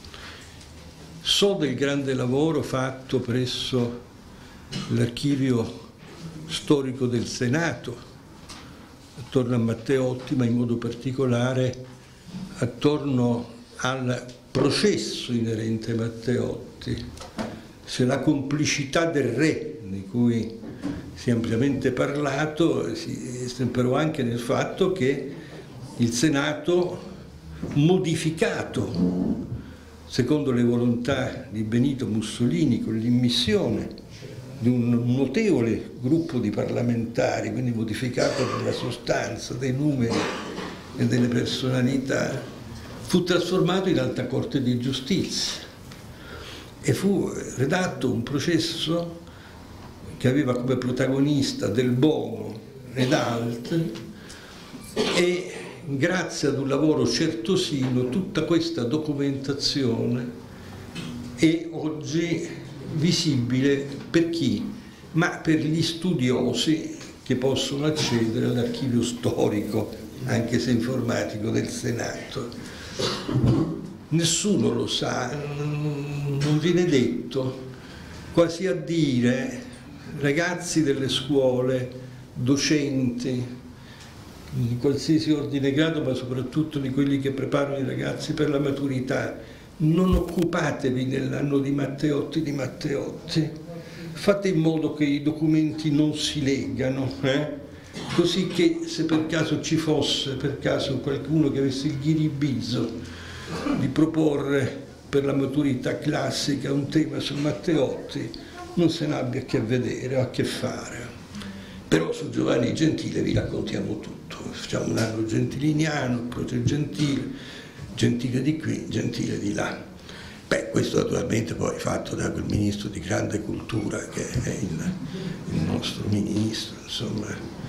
So del grande lavoro fatto presso l'archivio storico del Senato attorno a Matteotti, ma in modo particolare attorno al processo inerente a Matteotti, se la complicità del re, di cui si è ampiamente parlato, si estemperò anche nel fatto che il Senato, modificato secondo le volontà di Benito Mussolini, con l'immissione di un notevole gruppo di parlamentari, quindi modificato nella sostanza dei numeri e delle personalità, fu trasformato in Alta Corte di Giustizia e fu redatto un processo che aveva come protagonista Del Bono ed altri, e grazie ad un lavoro certosino tutta questa documentazione è oggi visibile per chi? Ma per gli studiosi che possono accedere all'archivio storico, anche se informatico, del Senato. Nessuno lo sa, non viene detto, quasi a dire ragazzi delle scuole, docenti, di qualsiasi ordine e grado, ma soprattutto di quelli che preparano i ragazzi per la maturità, non occupatevi nell'anno di Matteotti, fate in modo che i documenti non si leggano, così che se per caso ci fosse per caso qualcuno che avesse il ghiribizzo di proporre per la maturità classica un tema su Matteotti, non se ne abbia che a vedere o a che fare. Però su Giovanni Gentile vi raccontiamo tutto, facciamo un anno gentiliniano, proce Gentile, Gentile di qui, Gentile di là. Beh, questo naturalmente poi fatto da quel ministro di grande cultura che è il nostro ministro, insomma,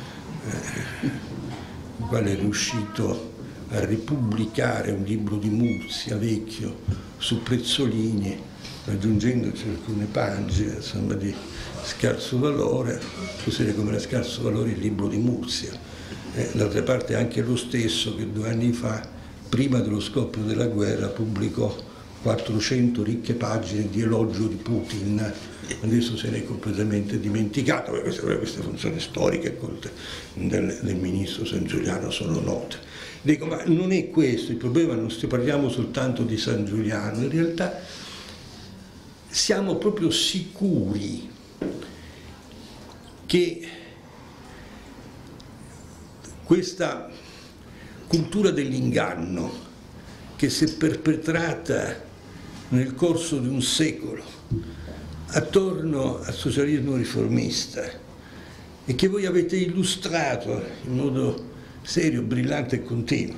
il quale è riuscito a ripubblicare un libro di Muzia vecchio su Prezzolini, aggiungendoci alcune pagine, insomma, di scarso valore, così come era scarso valore il libro di Muzia. D'altra parte anche lo stesso che 2 anni fa, prima dello scoppio della guerra, pubblicò 400 ricche pagine di elogio di Putin, adesso se ne è completamente dimenticato, perché queste funzioni storiche del ministro San Giuliano sono note. Dico, ma non è questo il problema, non parliamo soltanto di San Giuliano, in realtà siamo proprio sicuri che questa cultura dell'inganno, che si è perpetrata nel corso di un secolo attorno al socialismo riformista e che voi avete illustrato in modo serio, brillante e continuo,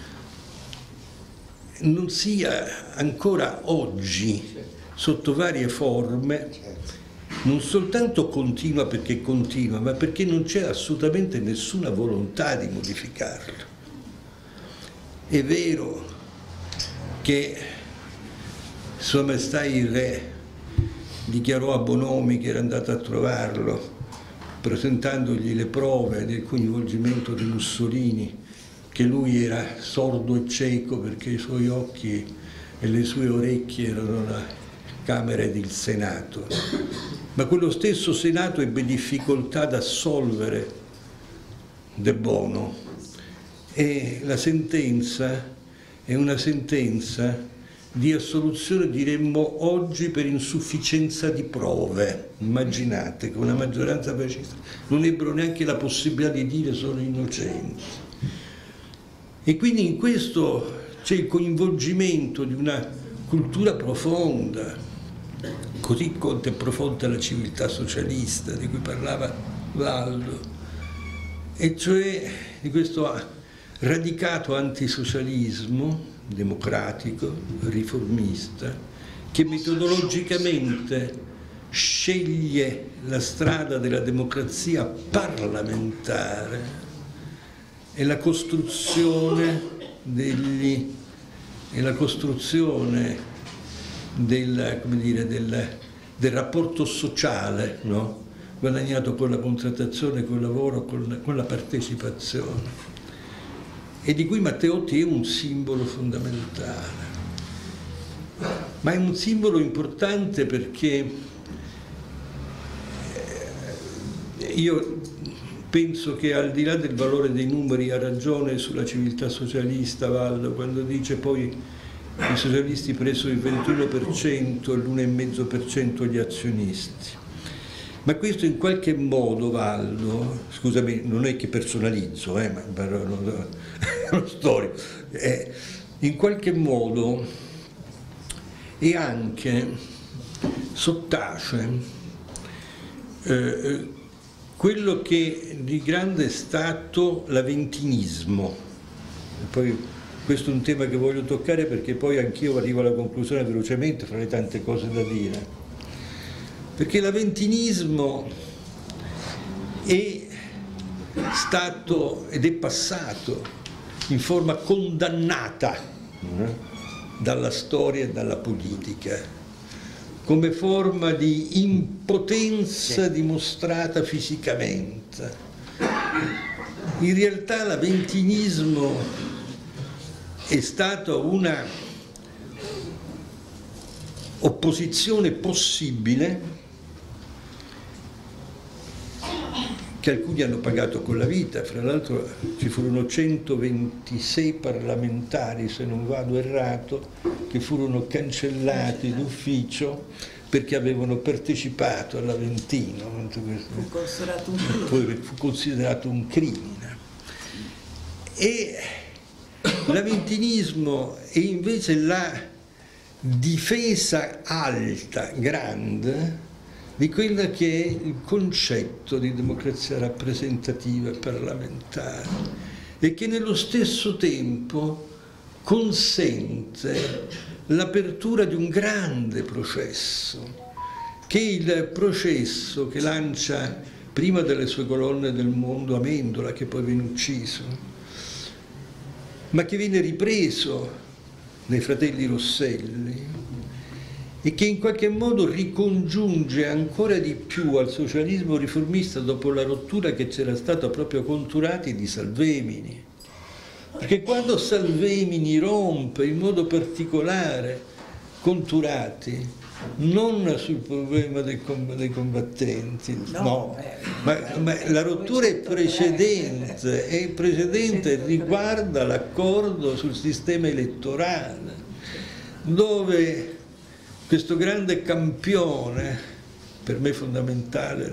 non sia ancora oggi, sotto varie forme, non soltanto continua perché continua, ma perché non c'è assolutamente nessuna volontà di modificarlo. È vero che Sua Maestà il Re dichiarò a Bonomi che era andato a trovarlo, presentandogli le prove del coinvolgimento di Mussolini, che lui era sordo e cieco perché i suoi occhi e le sue orecchie erano la Camera ed il Senato. Ma quello stesso Senato ebbe difficoltà ad assolvere De Bono e la sentenza è una sentenza di assoluzione, diremmo oggi, per insufficienza di prove. Immaginate che una maggioranza fascista non ebbero neanche la possibilità di dire sono innocenti. E quindi in questo c'è il coinvolgimento di una cultura profonda, così conta e profonda la civiltà socialista di cui parlava Valdo, e cioè di questo radicato antisocialismo democratico, riformista, che metodologicamente sceglie la strada della democrazia parlamentare e la costruzione del rapporto sociale, no? Guadagnato con la contrattazione, col lavoro, con la partecipazione, e di cui Matteotti è un simbolo fondamentale. Ma è un simbolo importante perché io penso che, al di là del valore dei numeri, ha ragione sulla civiltà socialista Valdo quando dice poi i socialisti presero il 21% e l'1,5% gli azionisti. Ma questo in qualche modo, Valdo, scusami, non è che personalizzo, ma lo storico, in qualche modo è anche sottace quello che di grande è stato l'avventinismo. Poi questo è un tema che voglio toccare perché poi anch'io arrivo alla conclusione velocemente fra le tante cose da dire. Perché l'avventinismo è stato ed è passato in forma condannata dalla storia e dalla politica, come forma di impotenza dimostrata fisicamente. In realtà l'avventinismo è stato una opposizione possibile che alcuni hanno pagato con la vita. Fra l'altro ci furono 126 parlamentari, se non vado errato, che furono cancellati d'ufficio perché avevano partecipato all'Aventino. Fu considerato un crimine. E l'avventinismo è invece la difesa alta, grande, di quello che è il concetto di democrazia rappresentativa e parlamentare, e che nello stesso tempo consente l'apertura di un grande processo, che è il processo che lancia prima delle sue colonne del mondo Amendola, che poi viene ucciso, ma che viene ripreso dai fratelli Rosselli, e che in qualche modo ricongiunge ancora di più al socialismo riformista dopo la rottura che c'era stata proprio con Turati di Salvemini. Perché quando Salvemini rompe in modo particolare con Turati, non sul problema dei combattenti, no, ma la rottura è precedente, riguarda l'accordo sul sistema elettorale, dove questo grande campione, per me fondamentale,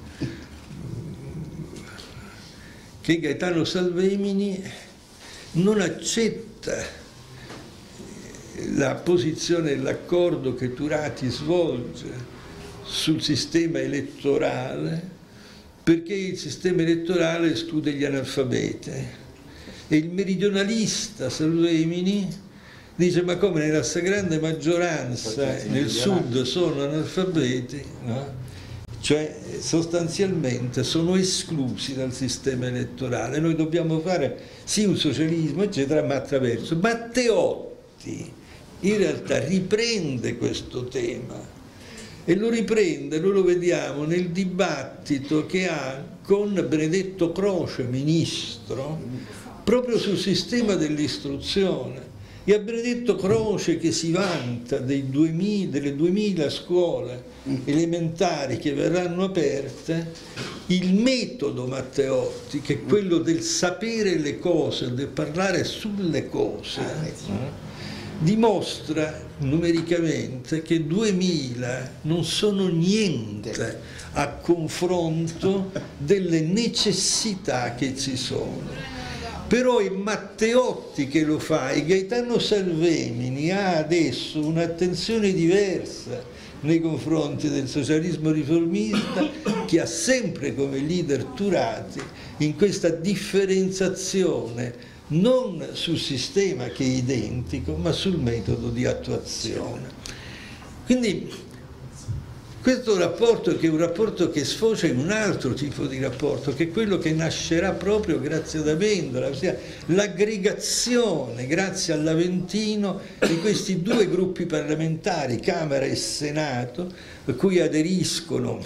che Gaetano Salvemini non accetta la posizione e l'accordo che Turati svolge sul sistema elettorale, perché il sistema elettorale esclude gli analfabeti. E il meridionalista Salvemini dice: ma come nella stragrande maggioranza nel sud sono analfabeti, no? Cioè sostanzialmente sono esclusi dal sistema elettorale. Noi dobbiamo fare sì un socialismo eccetera, ma attraverso. Matteotti in realtà riprende questo tema e lo riprende, noi lo vediamo nel dibattito che ha con Benedetto Croce, ministro, proprio sul sistema dell'istruzione. E a Benedetto Croce, che si vanta delle 2000 scuole elementari che verranno aperte, il metodo Matteotti, che è quello del sapere le cose, del parlare sulle cose, dimostra numericamente che 2000 non sono niente a confronto delle necessità che ci sono. Però è Matteotti che lo fa, e Gaetano Salvemini ha adesso un'attenzione diversa nei confronti del socialismo riformista, che ha sempre come leader Turati in questa differenziazione non sul sistema che è identico, ma sul metodo di attuazione. Quindi questo rapporto, che è un rapporto che sfocia in un altro tipo di rapporto, che è quello che nascerà proprio grazie ad Amendola, ossia l'aggregazione, grazie all'Aventino, di questi due gruppi parlamentari, Camera e Senato, a cui aderiscono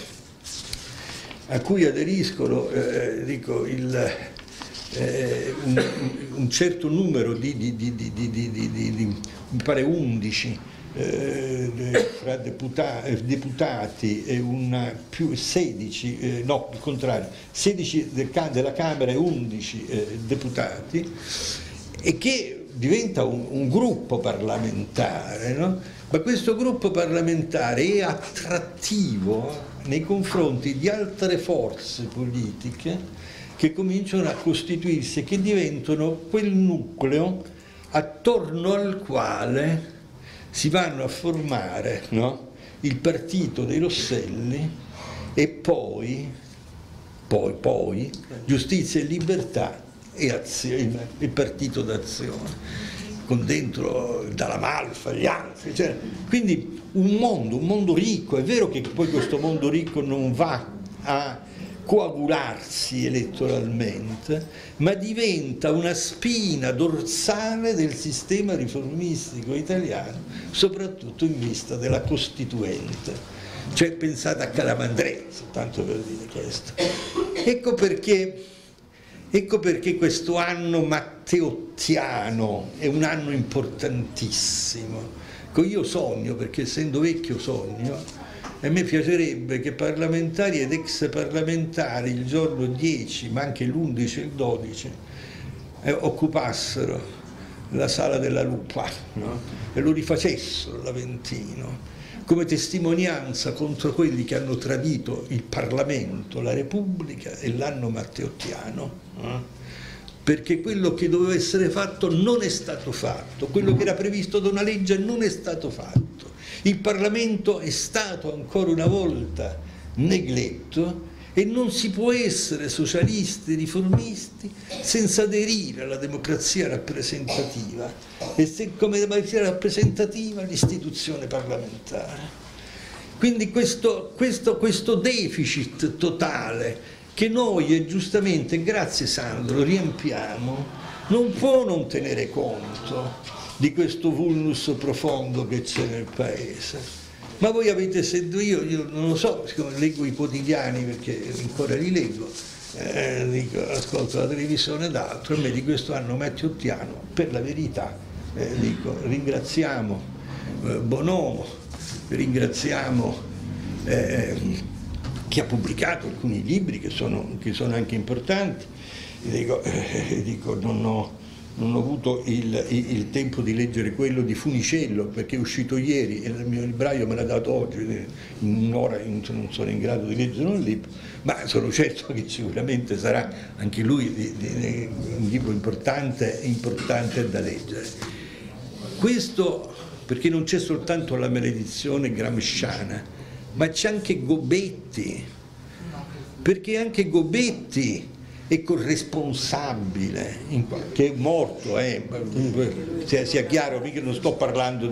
dico, un certo numero mi pare 11 fra deputati e 16, no, il contrario, 16 della Camera e 11 deputati, e che diventa un gruppo parlamentare, no? Ma questo gruppo parlamentare è attrattivo nei confronti di altre forze politiche che cominciano a costituirsi e che diventano quel nucleo attorno al quale si vanno a formare, no? Il partito dei Rosselli e poi Giustizia e Libertà e Azione, il partito d'Azione, con dentro Dalla Malfa, gli altri, cioè, quindi un mondo ricco. È vero che poi questo mondo ricco non va a coagularsi elettoralmente, ma diventa una spina dorsale del sistema riformistico italiano, soprattutto in vista della Costituente. Cioè, pensate a Calamandrei, soltanto per dire questo. Ecco perché questo anno matteottiano è un anno importantissimo. Io sogno, perché essendo vecchio sogno, e a me piacerebbe che parlamentari ed ex parlamentari il giorno 10, ma anche l'11 e il 12, occupassero la Sala della Lupa, no? E lo rifacessero l'Aventino, come testimonianza contro quelli che hanno tradito il Parlamento, la Repubblica e l'anno matteottiano. Perché quello che doveva essere fatto non è stato fatto, quello che era previsto da una legge non è stato fatto. Il Parlamento è stato ancora una volta negletto e non si può essere socialisti, riformisti, senza aderire alla democrazia rappresentativa e come democrazia rappresentativa l'istituzione parlamentare. Quindi questo deficit totale che noi, e giustamente, grazie Sandro, riempiamo, non può non tenere conto di questo vulnus profondo che c'è nel Paese. Ma voi avete sentito, io non lo so, siccome leggo i quotidiani, perché ancora li leggo, ascolto la televisione ed altro, a me di questo anno matteottiano, per la verità, ringraziamo Bonomo, ringraziamo chi ha pubblicato alcuni libri che sono anche importanti. Non ho avuto il tempo di leggere quello di Funicello, perché è uscito ieri e il mio libraio me l'ha dato oggi, in un'ora non sono in grado di leggere un libro, ma sono certo che sicuramente sarà anche lui un libro importante da leggere. Questo perché non c'è soltanto la maledizione gramsciana, ma c'è anche Gobetti, perché anche Gobetti è corresponsabile, che è morto, sia chiaro, mica non sto parlando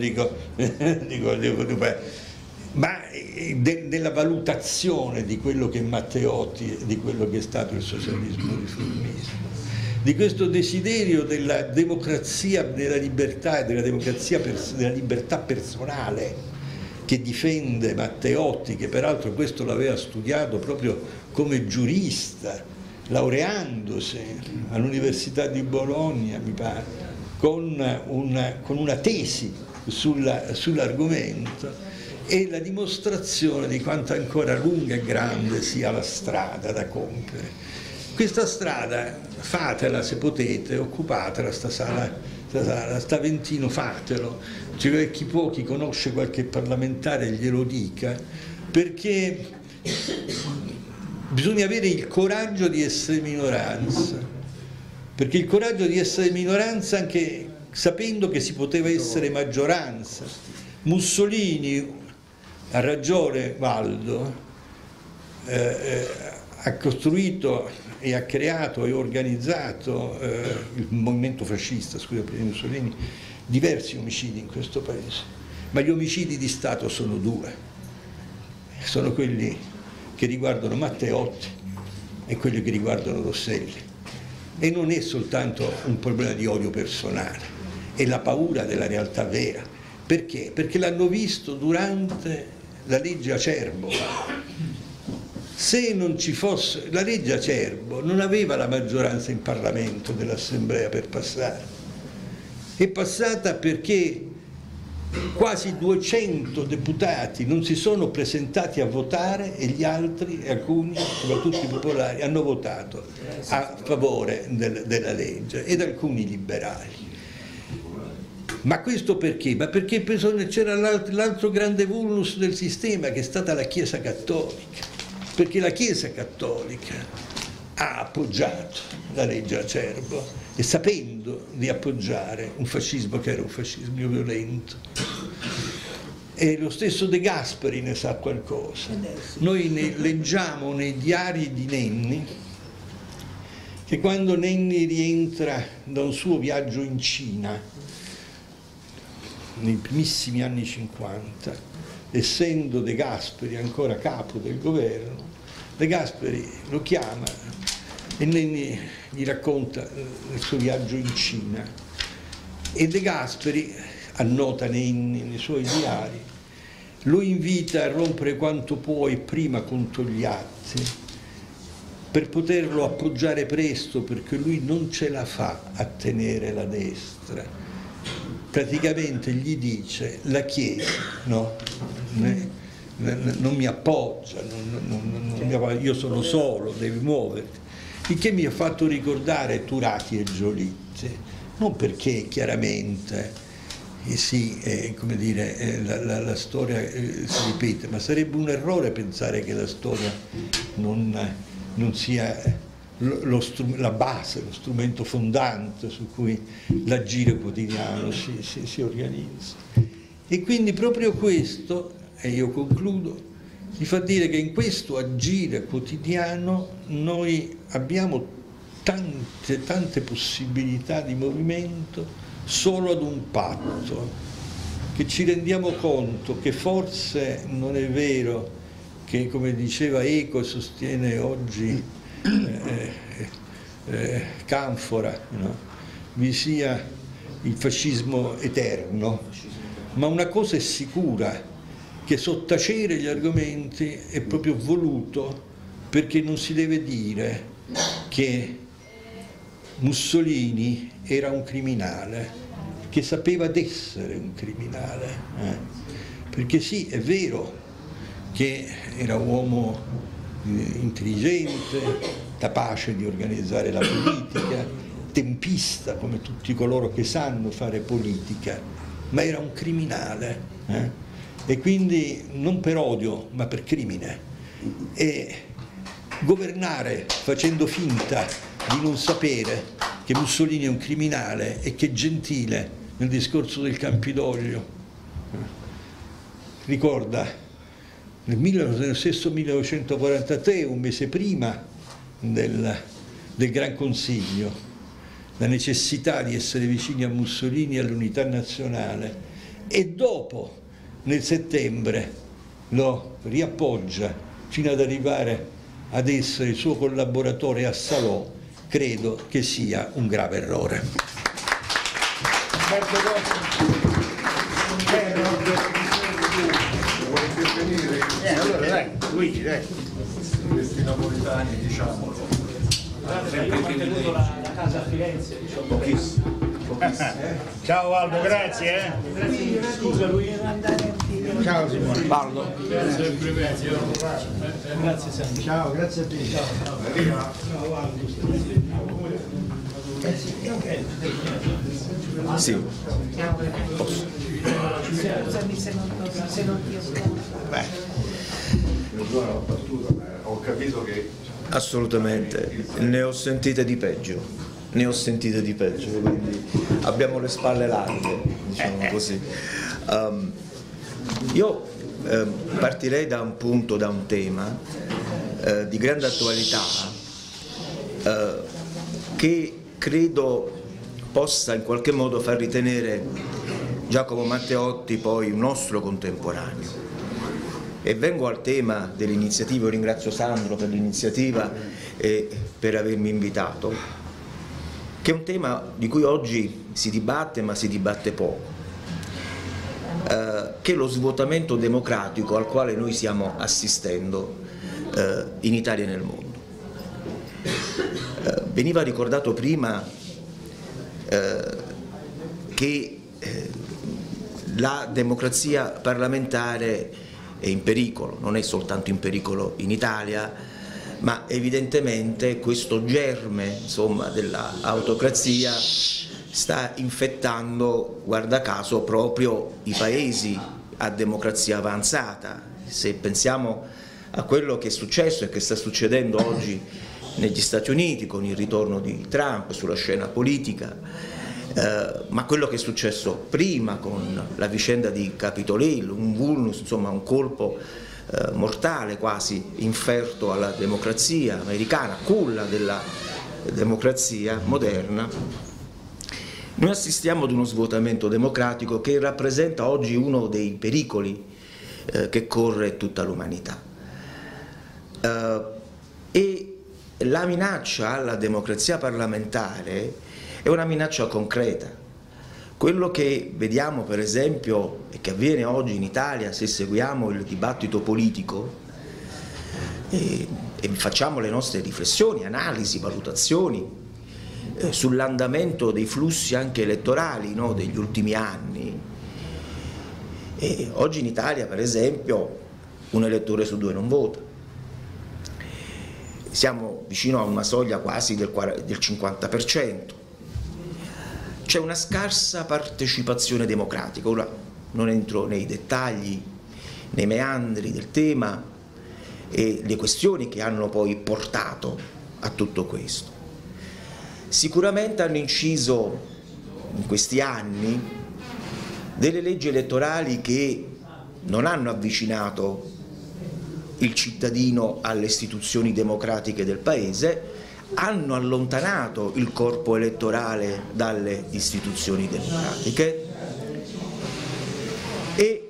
ma della valutazione di quello che è Matteotti e di quello che è stato il socialismo riformismo, di questo desiderio della democrazia, della libertà e della libertà personale che difende Matteotti, che peraltro questo l'aveva studiato proprio come giurista, laureandosi all'Università di Bologna, mi pare, con una tesi sull'argomento, e la dimostrazione di quanto ancora lunga e grande sia la strada da compiere. Questa strada, fatela se potete, occupatela sta sala, sta Aventino, fatelo, cioè, chi può, chi conosce qualche parlamentare glielo dica, perché bisogna avere il coraggio di essere minoranza, perché il coraggio di essere minoranza anche sapendo che si poteva essere maggioranza. Mussolini, ha ragione Waldo, ha costruito e ha creato e organizzato il movimento fascista, scusa, per Mussolini, diversi omicidi in questo paese, ma gli omicidi di Stato sono due, sono quelli che riguardano Matteotti e quelli che riguardano Rosselli, e non è soltanto un problema di odio personale, è la paura della realtà vera. Perché? Perché l'hanno visto durante la legge Acerbo. Se non ci fosse la legge Acerbo, non aveva la maggioranza in Parlamento dell'Assemblea per passare. È passata perché quasi 200 deputati non si sono presentati a votare e gli altri, e alcuni, soprattutto i popolari, hanno votato a favore della legge, ed alcuni liberali. Ma questo perché? Ma perché c'era l'altro grande vulnus del sistema, che è stata la Chiesa Cattolica, perché la Chiesa Cattolica ha appoggiato la legge Acerbo, e sapendo di appoggiare un fascismo che era un fascismo violento. E lo stesso De Gasperi ne sa qualcosa. Noi leggiamo nei diari di Nenni che quando Nenni rientra da un suo viaggio in Cina, nei primissimi anni 50, essendo De Gasperi ancora capo del governo, De Gasperi lo chiama e Nenni gli racconta il suo viaggio in Cina, e De Gasperi, annota Nenni nei suoi diari, lo invita a rompere quanto può e prima contro gli atti, per poterlo appoggiare presto, perché lui non ce la fa a tenere la destra. Praticamente gli dice: la Chiesa non mi appoggia, io sono solo, devi muoverti. Il che mi ha fatto ricordare Turati e Giolitti, non perché chiaramente come dire, la storia si ripete, ma sarebbe un errore pensare che la storia non sia la base, lo strumento fondante su cui l'agire quotidiano si organizza. E quindi proprio questo, e io concludo, mi fa dire che in questo agire quotidiano noi abbiamo tante possibilità di movimento solo ad un patto, che ci rendiamo conto che forse non è vero che, come diceva Eco e sostiene oggi Canfora, no? Vi sia il fascismo eterno, ma una cosa è sicura, che sottacere gli argomenti è proprio voluto, perché non si deve dire che Mussolini era un criminale, che sapeva d'essere un criminale, perché sì, è vero che era uomo intelligente, capace di organizzare la politica, tempista come tutti coloro che sanno fare politica, ma era un criminale, e quindi non per odio ma per crimine. E governare facendo finta di non sapere che Mussolini è un criminale e che Gentile nel discorso del Campidoglio, ricorda nel stesso 1943, un mese prima del Gran Consiglio, la necessità di essere vicini a Mussolini e all'unità nazionale, e dopo, nel settembre, lo riappoggia fino ad arrivare ad essere il suo collaboratore a Salò. Credo che sia un grave errore. Allora dai, Luigi, dai. Questi napoletani, diciamolo, Abbiamo mantenuto la casa a Firenze, diciamo. pochissimo. Ciao Aldo, grazie. Scusa Luigi. Ciao Simone. Parlo. Grazie Sandro. Ciao, grazie a te. Sì. Scusami se non ti ascolto. Ho capito che Assolutamente, ne ho sentite di peggio, quindi abbiamo le spalle larghe, diciamo così. Io partirei da un punto, da un tema di grande attualità che credo possa in qualche modo far ritenere Giacomo Matteotti poi un nostro contemporaneo. E vengo al tema dell'iniziativa. Io ringrazio Sandro per l'iniziativa e per avermi invitato, che è un tema di cui oggi si dibatte, ma si dibatte poco, che è lo svuotamento democratico al quale noi stiamo assistendo in Italia e nel mondo. Veniva ricordato prima che la democrazia parlamentare è in pericolo, non è soltanto in pericolo in Italia, ma evidentemente questo germe, insomma, dell'autocrazia sta infettando, guarda caso, proprio i paesi a democrazia avanzata. Se pensiamo a quello che è successo e che sta succedendo oggi negli Stati Uniti con il ritorno di Trump sulla scena politica, ma quello che è successo prima con la vicenda di Capitol Hill, un vulnus, insomma un colpo mortale quasi inferto alla democrazia americana, culla della democrazia moderna, noi assistiamo ad uno svuotamento democratico che rappresenta oggi uno dei pericoli che corre tutta l'umanità. E la minaccia alla democrazia parlamentare è una minaccia concreta. Quello che vediamo per esempio e che avviene oggi in Italia, se seguiamo il dibattito politico e facciamo le nostre riflessioni, analisi, valutazioni sull'andamento dei flussi anche elettorali, no, degli ultimi anni, oggi in Italia per esempio un elettore su due non vota. Siamo vicino a una soglia quasi del 50%. C'è una scarsa partecipazione democratica. Ora non entro nei dettagli, nei meandri del tema e le questioni che hanno poi portato a tutto questo. Sicuramente hanno inciso in questi anni delle leggi elettorali che non hanno avvicinato il cittadino alle istituzioni democratiche del Paese, hanno allontanato il corpo elettorale dalle istituzioni democratiche e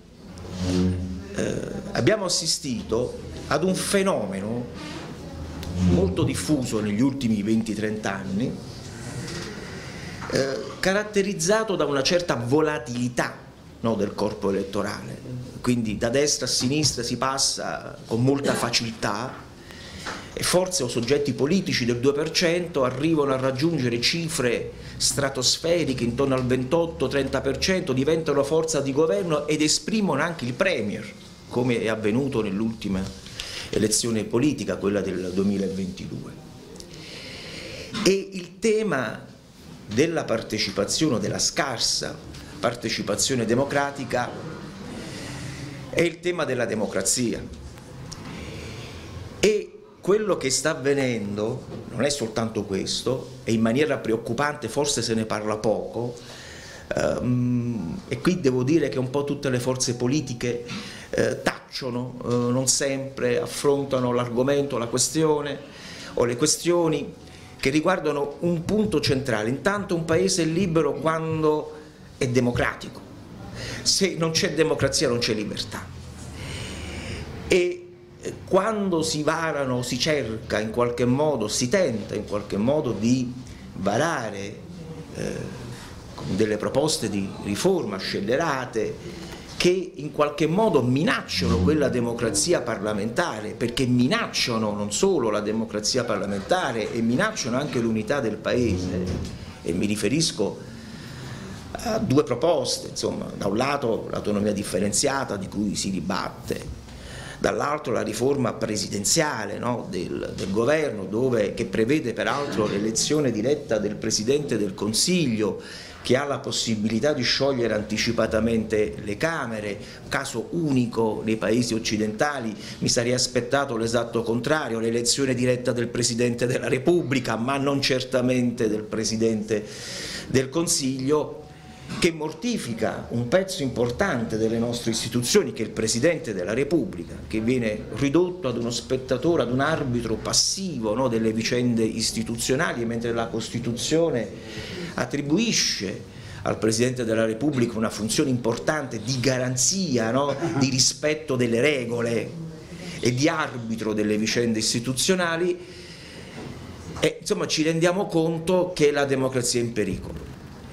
abbiamo assistito ad un fenomeno molto diffuso negli ultimi 20-30 anni, caratterizzato da una certa volatilità, no, del corpo elettorale, quindi da destra a sinistra si passa con molta facilità e forze o soggetti politici del 2% arrivano a raggiungere cifre stratosferiche intorno al 28-30%, diventano forza di governo ed esprimono anche il premier, come è avvenuto nell'ultima elezione politica, quella del 2022. E il tema della partecipazione, della scarsa partecipazione democratica, è il tema della democrazia. E quello che sta avvenendo non è soltanto questo, e in maniera preoccupante, forse se ne parla poco, E qui devo dire che un po' tutte le forze politiche tacciono, non sempre affrontano l'argomento, la questione o le questioni che riguardano un punto centrale. Intanto un paese è libero quando è democratico. Se non c'è democrazia non c'è libertà. E quando si varano, si cerca in qualche modo, si tenta in qualche modo di varare con delle proposte di riforma scellerate che in qualche modo minacciano quella democrazia parlamentare, perché minacciano non solo la democrazia parlamentare e minacciano anche l'unità del Paese, e mi riferisco a due proposte, insomma, da un lato l'autonomia differenziata di cui si dibatte, dall'altro la riforma presidenziale, no, del governo, che prevede peraltro l'elezione diretta del Presidente del Consiglio, che ha la possibilità di sciogliere anticipatamente le Camere, caso unico nei paesi occidentali. Mi sarei aspettato l'esatto contrario, l'elezione diretta del Presidente della Repubblica, ma non certamente del Presidente del Consiglio, che mortifica un pezzo importante delle nostre istituzioni, che è il Presidente della Repubblica, che viene ridotto ad uno spettatore, ad un arbitro passivo, no, delle vicende istituzionali, mentre la Costituzione attribuisce al Presidente della Repubblica una funzione importante di garanzia, no, di rispetto delle regole e di arbitro delle vicende istituzionali. E, insomma, ci rendiamo conto che la democrazia è in pericolo.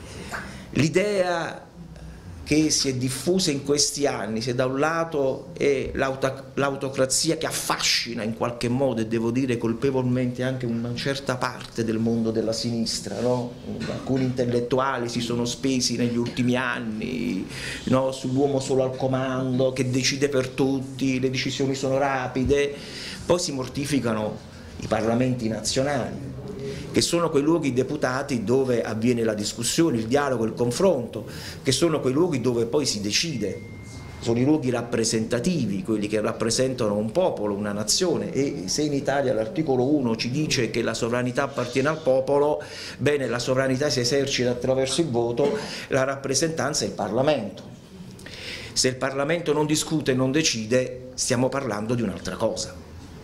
L'idea che si è diffusa in questi anni, se da un lato è l'autocrazia che affascina in qualche modo, e devo dire colpevolmente anche una certa parte del mondo della sinistra, no? Alcuni intellettuali si sono spesi negli ultimi anni, no, sull'uomo solo al comando, che decide per tutti, le decisioni sono rapide, poi si mortificano i parlamenti nazionali, che sono quei luoghi deputati dove avviene la discussione, il dialogo, il confronto, che sono quei luoghi dove poi si decide, sono i luoghi rappresentativi, quelli che rappresentano un popolo, una nazione. E se in Italia l'articolo 1 ci dice che la sovranità appartiene al popolo, bene, la sovranità si esercita attraverso il voto, la rappresentanza è il Parlamento. Se il Parlamento non discute e non decide, stiamo parlando di un'altra cosa.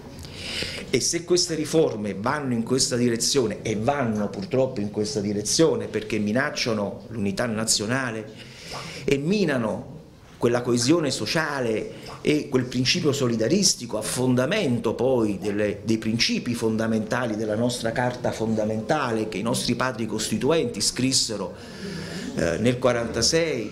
E se queste riforme vanno in questa direzione, e vanno purtroppo in questa direzione perché minacciano l'unità nazionale e minano quella coesione sociale e quel principio solidaristico a fondamento poi dei principi fondamentali della nostra Carta fondamentale che i nostri padri costituenti scrissero nel 1946,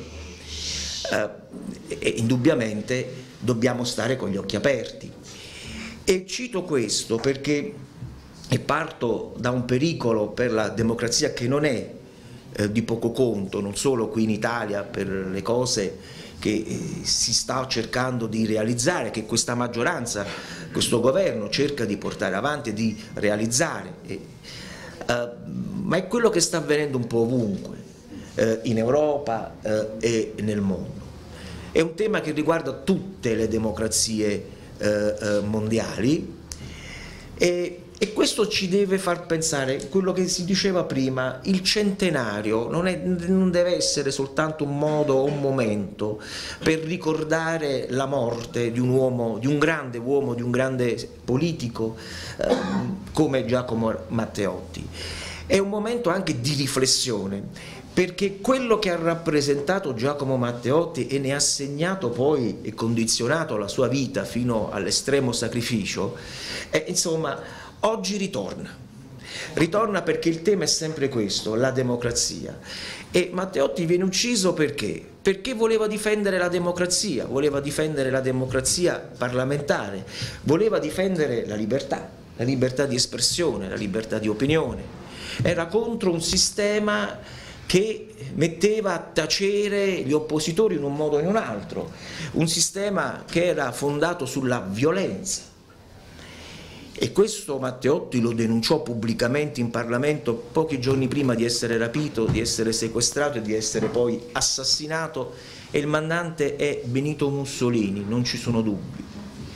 indubbiamente dobbiamo stare con gli occhi aperti. E cito questo perché, e parto da un pericolo per la democrazia che non è di poco conto, non solo qui in Italia, per le cose che si sta cercando di realizzare, che questa maggioranza, questo governo cerca di portare avanti e di realizzare, ma è quello che sta avvenendo un po' ovunque, in Europa e nel mondo. È un tema che riguarda tutte le democrazie mondiali, e questo ci deve far pensare quello che si diceva prima: il centenario non deve essere soltanto un modo o un momento per ricordare la morte di un uomo, di un grande uomo, di un grande politico come Giacomo Matteotti. È un momento anche di riflessione, perché quello che ha rappresentato Giacomo Matteotti e ne ha segnato poi e condizionato la sua vita fino all'estremo sacrificio, insomma, oggi ritorna perché il tema è sempre questo, la democrazia. E Matteotti viene ucciso perché? Perché voleva difendere la democrazia parlamentare, voleva difendere la libertà di espressione, la libertà di opinione. Era contro un sistema che metteva a tacere gli oppositori in un modo o in un altro, un sistema che era fondato sulla violenza. E questo Matteotti lo denunciò pubblicamente in Parlamento pochi giorni prima di essere rapito, di essere sequestrato e di essere poi assassinato, e il mandante è Benito Mussolini, non ci sono dubbi.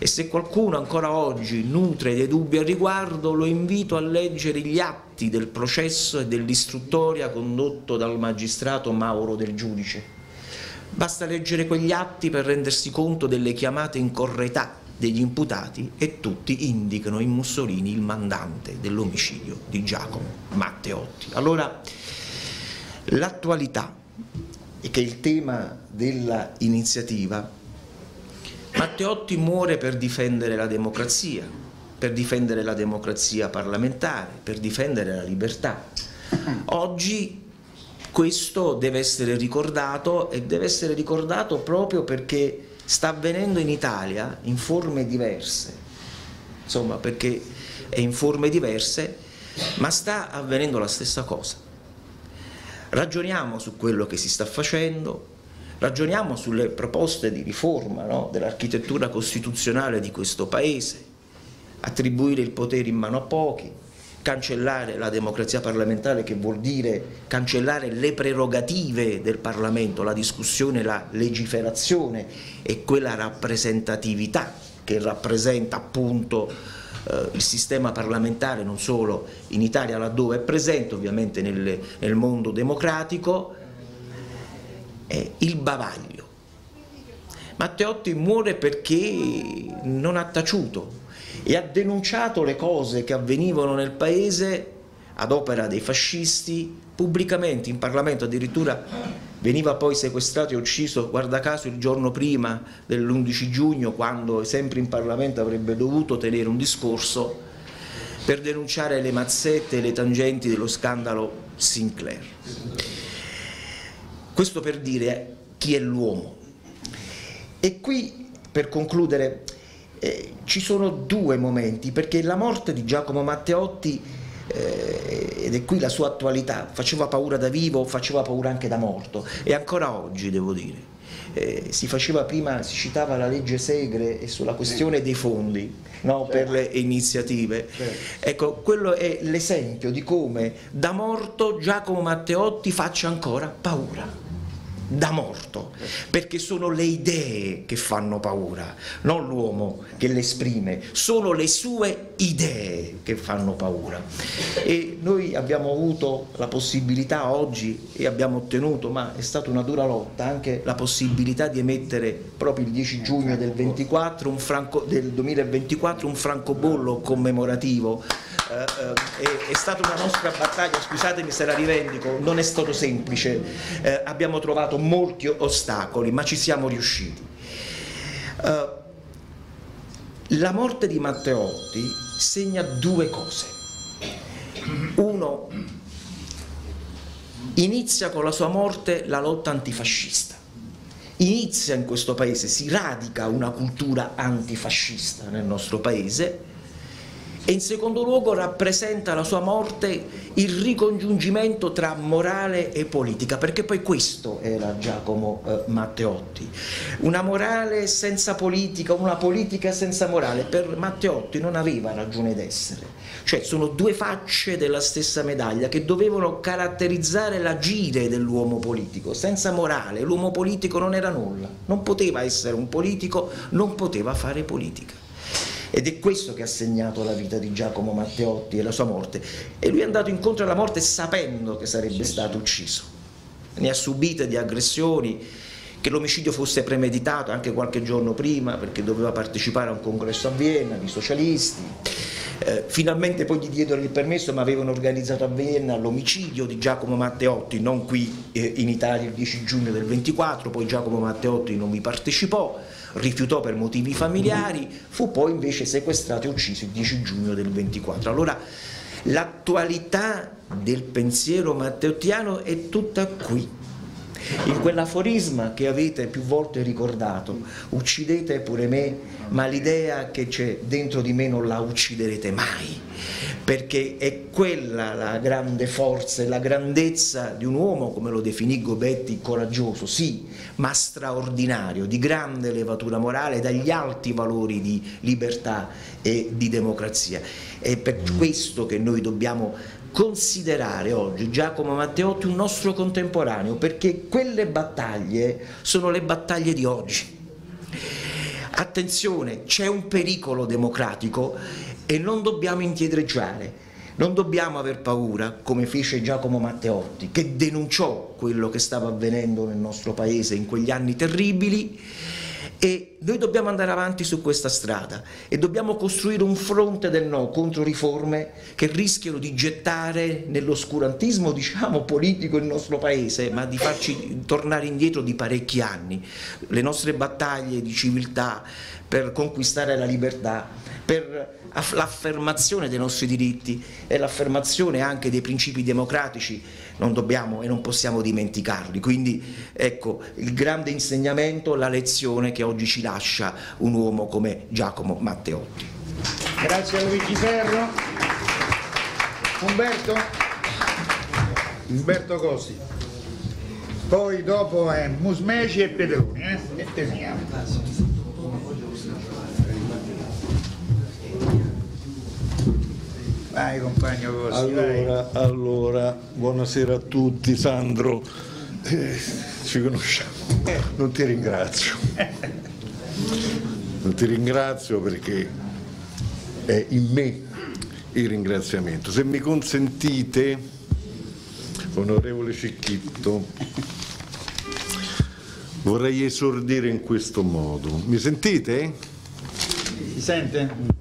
e se qualcuno ancora oggi nutre dei dubbi al riguardo lo invito a leggere gli atti del processo e dell'istruttoria condotto dal magistrato Mauro Del Giudice. Basta leggere quegli atti per rendersi conto delle chiamate in correità degli imputati e tutti indicano in Mussolini il mandante dell'omicidio di Giacomo Matteotti. Allora, l'attualità, che è il tema della iniziativa, Matteotti muore per difendere la democrazia parlamentare, per difendere la libertà. Oggi questo deve essere ricordato, e deve essere ricordato proprio perché sta avvenendo in Italia in forme diverse, insomma, perché è in forme diverse, ma sta avvenendo la stessa cosa. Ragioniamo su quello che si sta facendo, ragioniamo sulle proposte di riforma, no, dell'architettura costituzionale di questo Paese, attribuire il potere in mano a pochi, cancellare la democrazia parlamentare, che vuol dire cancellare le prerogative del Parlamento, la discussione, la legiferazione e quella rappresentatività che rappresenta appunto il sistema parlamentare, non solo in Italia laddove è presente, ovviamente nel mondo democratico. Il bavaglio. Matteotti muore perché non ha taciuto e ha denunciato le cose che avvenivano nel paese ad opera dei fascisti pubblicamente in Parlamento. Addirittura veniva poi sequestrato e ucciso, guarda caso, il giorno prima dell'11 giugno, quando sempre in Parlamento avrebbe dovuto tenere un discorso per denunciare le mazzette e le tangenti dello scandalo Sinclair. Questo per dire chi è l'uomo. E qui, per concludere, ci sono due momenti, perché la morte di Giacomo Matteotti, ed è qui la sua attualità, faceva paura da vivo, faceva paura anche da morto, e ancora oggi, devo dire. Si faceva prima, si citava la legge Segre e sulla questione dei fondi, no, per le iniziative. Ecco, quello è l'esempio di come da morto Giacomo Matteotti faccia ancora paura. Da morto, perché sono le idee che fanno paura, non l'uomo che le esprime, sono le sue idee che fanno paura. E noi abbiamo avuto la possibilità oggi, e abbiamo ottenuto, ma è stata una dura lotta, anche la possibilità di emettere proprio il 10 giugno del 2024 un francobollo commemorativo. È stata una nostra battaglia, scusatemi se la rivendico, non è stato semplice, abbiamo trovato molti ostacoli, ma ci siamo riusciti. La morte di Matteotti segna due cose. Uno, inizia con la sua morte la lotta antifascista. Inizia in questo paese, si radica una cultura antifascista nel nostro paese. E in secondo luogo rappresenta la sua morte il ricongiungimento tra morale e politica, perché poi questo era Giacomo Matteotti, una morale senza politica, una politica senza morale. Per Matteotti non aveva ragione d'essere, cioè sono due facce della stessa medaglia che dovevano caratterizzare l'agire dell'uomo politico. Senza morale l'uomo politico non era nulla, non poteva essere un politico, non poteva fare politica. Ed è questo che ha segnato la vita di Giacomo Matteotti e la sua morte. E lui è andato incontro alla morte sapendo che sarebbe stato ucciso. Ne ha subite di aggressioni, che l'omicidio fosse premeditato anche qualche giorno prima, perché doveva partecipare a un congresso a Vienna di socialisti. Finalmente poi gli diedero il permesso, ma avevano organizzato a Vienna l'omicidio di Giacomo Matteotti, non qui in Italia il 10 giugno del 24, poi Giacomo Matteotti non vi partecipò, rifiutò per motivi familiari, fu poi invece sequestrato e ucciso il 10 giugno del 24. Allora l'attualità del pensiero matteottiano è tutta qui, in quell'aforisma che avete più volte ricordato: uccidete pure me, ma l'idea che c'è dentro di me non la ucciderete mai, perché è quella la grande forza e la grandezza di un uomo, come lo definì Gobetti, coraggioso, sì, ma straordinario, di grande levatura morale, dagli alti valori di libertà e di democrazia. È per questo che noi dobbiamo considerare oggi Giacomo Matteotti un nostro contemporaneo, perché quelle battaglie sono le battaglie di oggi. attenzione, c'è un pericolo democratico e non dobbiamo indietreggiare. Non dobbiamo aver paura, come fece Giacomo Matteotti, che denunciò quello che stava avvenendo nel nostro paese in quegli anni terribili, e noi dobbiamo andare avanti su questa strada e dobbiamo costruire un fronte del no contro riforme che rischiano di gettare nell'oscurantismo, diciamo, politico il nostro paese, ma di farci tornare indietro di parecchi anni. Le nostre battaglie di civiltà per conquistare la libertà, per l'affermazione dei nostri diritti e l'affermazione anche dei principi democratici, non dobbiamo e non possiamo dimenticarli. Quindi ecco il grande insegnamento, la lezione che oggi ci lascia un uomo come Giacomo Matteotti. Grazie a Luigi Ferro. Umberto Cosi. Poi dopo è Musmeci e Pedroni, e teniamo. Vai compagno Cosi, allora, buonasera a tutti. Sandro, ci conosciamo, non ti ringrazio, perché è in me il ringraziamento. Se mi consentite, onorevole Cicchitto, vorrei esordire in questo modo. Mi sentite? Si sente?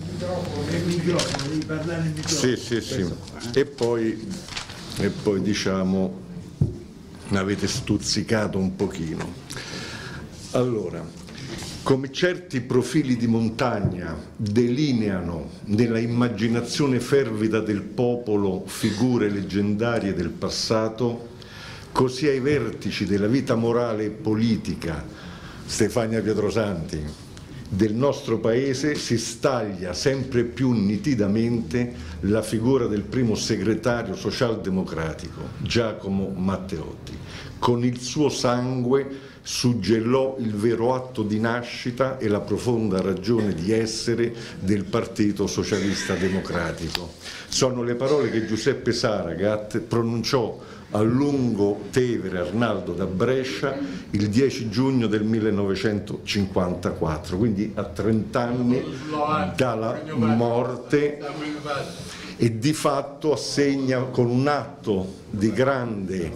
Devi parlare nel microfono. Sì. E poi diciamo mi avete stuzzicato un pochino. Allora, come certi profili di montagna delineano nella immaginazione fervida del popolo figure leggendarie del passato, così ai vertici della vita morale e politica, Stefania Pietrosanti, del nostro paese si staglia sempre più nitidamente la figura del primo segretario socialdemocratico, Giacomo Matteotti. Con il suo sangue suggellò il vero atto di nascita e la profonda ragione di essere del Partito Socialista Democratico. Sono le parole che Giuseppe Saragat pronunciò a Lungotevere Arnaldo da Brescia il 10 giugno del 1954, quindi a 30 anni dalla morte, e di fatto assegna con un atto di grande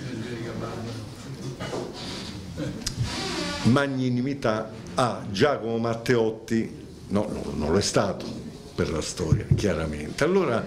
magnanimità a Giacomo Matteotti, no, non lo è stato per la storia, chiaramente. Allora,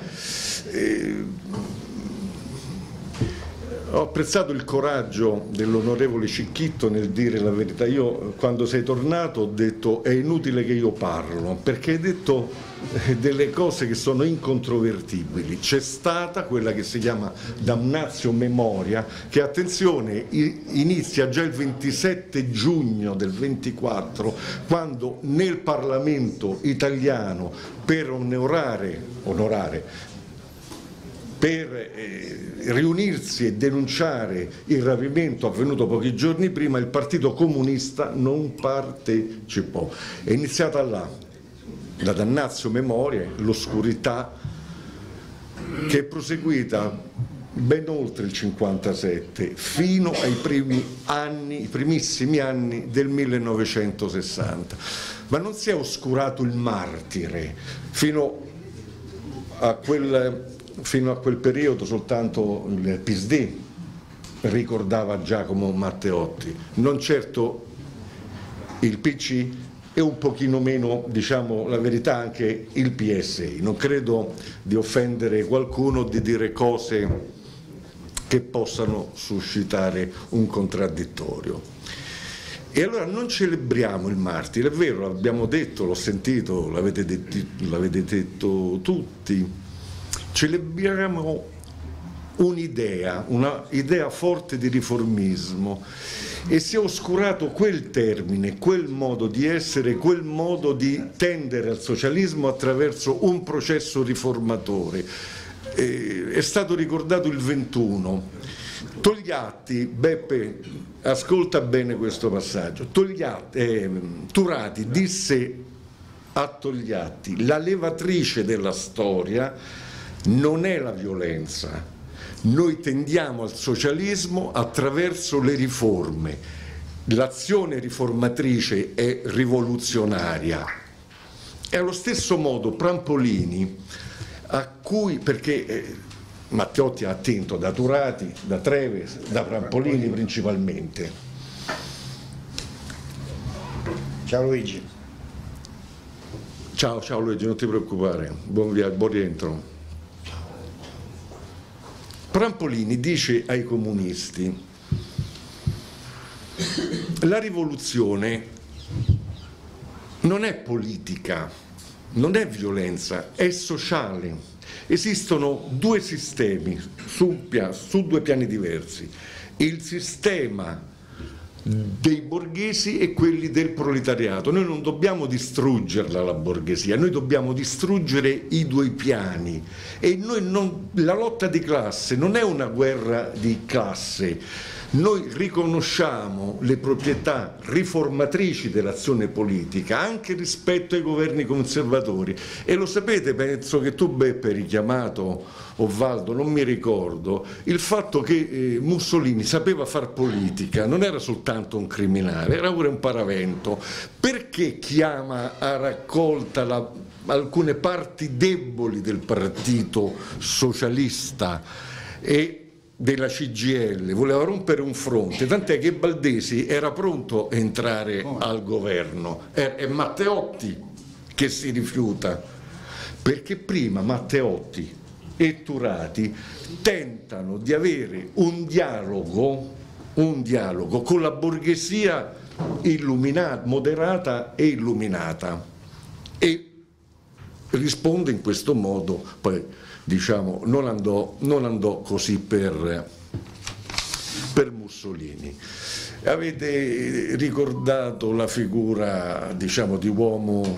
ho apprezzato il coraggio dell'onorevole Cicchitto nel dire la verità. Io quando sei tornato ho detto è inutile che io parlo, perché hai detto delle cose che sono incontrovertibili. C'è stata quella che si chiama damnatio memoria, che attenzione inizia già il 27 giugno del 24, quando nel Parlamento italiano per riunirsi e denunciare il rapimento avvenuto pochi giorni prima, il Partito Comunista non partecipò. È iniziata là la damnatio memoria, l'oscurità, che è proseguita ben oltre il 57, fino ai primissimi anni del 1960. Ma non si è oscurato il martire. Fino a quel periodo soltanto il PSD ricordava Giacomo Matteotti, non certo il PC e un pochino meno, diciamo la verità, anche il PSI. Non credo di offendere qualcuno, di dire cose che possano suscitare un contraddittorio. E allora non celebriamo il martire, è vero, l'abbiamo detto, l'ho sentito, l'avete detto tutti. Celebriamo un'idea forte di riformismo, e si è oscurato quel termine, quel modo di essere, quel modo di tendere al socialismo attraverso un processo riformatore. È stato ricordato il 21. Togliatti, Beppe, ascolta bene questo passaggio, Turati disse a Togliatti: la levatrice della storia non è la violenza, noi tendiamo al socialismo attraverso le riforme. l'azione riformatrice è rivoluzionaria. E allo stesso modo Prampolini, a cui, perché Matteotti ha attinto da Turati, da Treves, da Prampolini principalmente. Ciao Luigi. Ciao Luigi, non ti preoccupare, buon rientro. Prampolini dice ai comunisti: la rivoluzione non è politica, non è violenza, è sociale. Esistono due sistemi su due piani diversi: il sistema dei borghesi e quelli del proletariato. Noi non dobbiamo distruggerla la borghesia, noi dobbiamo distruggere i due piani. E la lotta di classe non è una guerra di classe. Noi riconosciamo le proprietà riformatrici dell'azione politica anche rispetto ai governi conservatori, e lo sapete, penso che tu Beppe hai richiamato, Osvaldo, non mi ricordo, il fatto che Mussolini sapeva far politica, non era soltanto un criminale, era pure un paravento. Perché chiama a raccolta alcune parti deboli del partito socialista e della CGIL, voleva rompere un fronte, tant'è che Baldesi era pronto a entrare al governo, è Matteotti che si rifiuta, perché prima Matteotti e Turati tentano di avere un dialogo con la borghesia moderata e illuminata, e risponde in questo modo. Poi diciamo non andò così per Mussolini. Avete ricordato la figura, diciamo, di uomo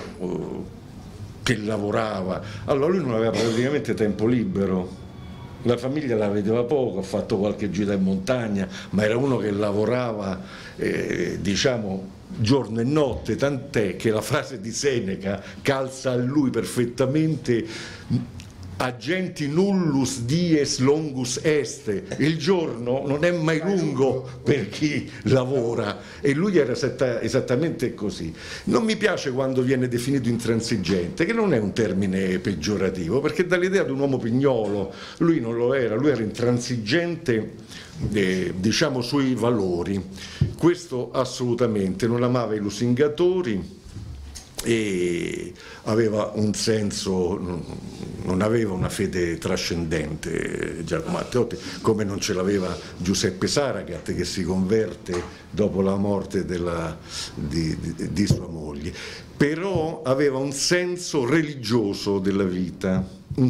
che lavorava. Allora lui non aveva praticamente tempo libero, la famiglia la vedeva poco, ha fatto qualche gita in montagna, ma era uno che lavorava diciamo giorno e notte, tant'è che la frase di Seneca calza a lui perfettamente: agenti nullus dies longus est, il giorno non è mai lungo per chi lavora, e lui era esattamente così. Non mi piace quando viene definito intransigente, che non è un termine peggiorativo, perché dà l'idea di un uomo pignolo. Lui non lo era, lui era intransigente diciamo sui valori, questo assolutamente. Non amava i lusingatori e aveva un senso, non aveva una fede trascendente Giacomo Matteotti, come non ce l'aveva Giuseppe Saragat, che si converte dopo la morte di sua moglie. Però aveva un senso religioso della vita,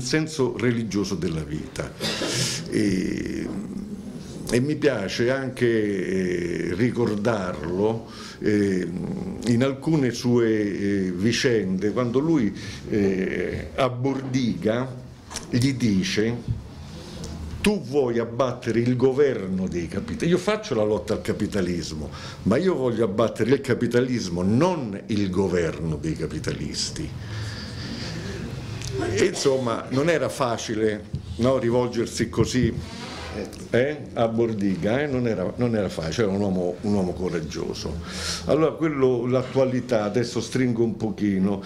e mi piace anche ricordarlo in alcune sue vicende, quando lui a Bordiga gli dice: tu vuoi abbattere il governo dei capitalisti, io faccio la lotta al capitalismo, ma io voglio abbattere il capitalismo, non il governo dei capitalisti. E insomma non era facile, no, rivolgersi così a Bordiga, non era facile, era un uomo coraggioso. Allora l'attualità, adesso stringo un pochino,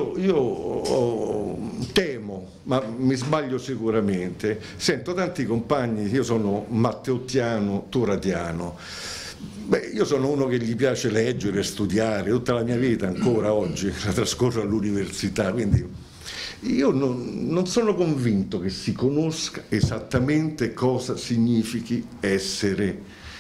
io temo, ma mi sbaglio sicuramente, sento tanti compagni, io sono matteottiano, turatiano. Io sono uno che gli piace leggere, studiare, tutta la mia vita ancora oggi la trascorro all'università, quindi io non sono convinto che si conosca esattamente cosa significhi essere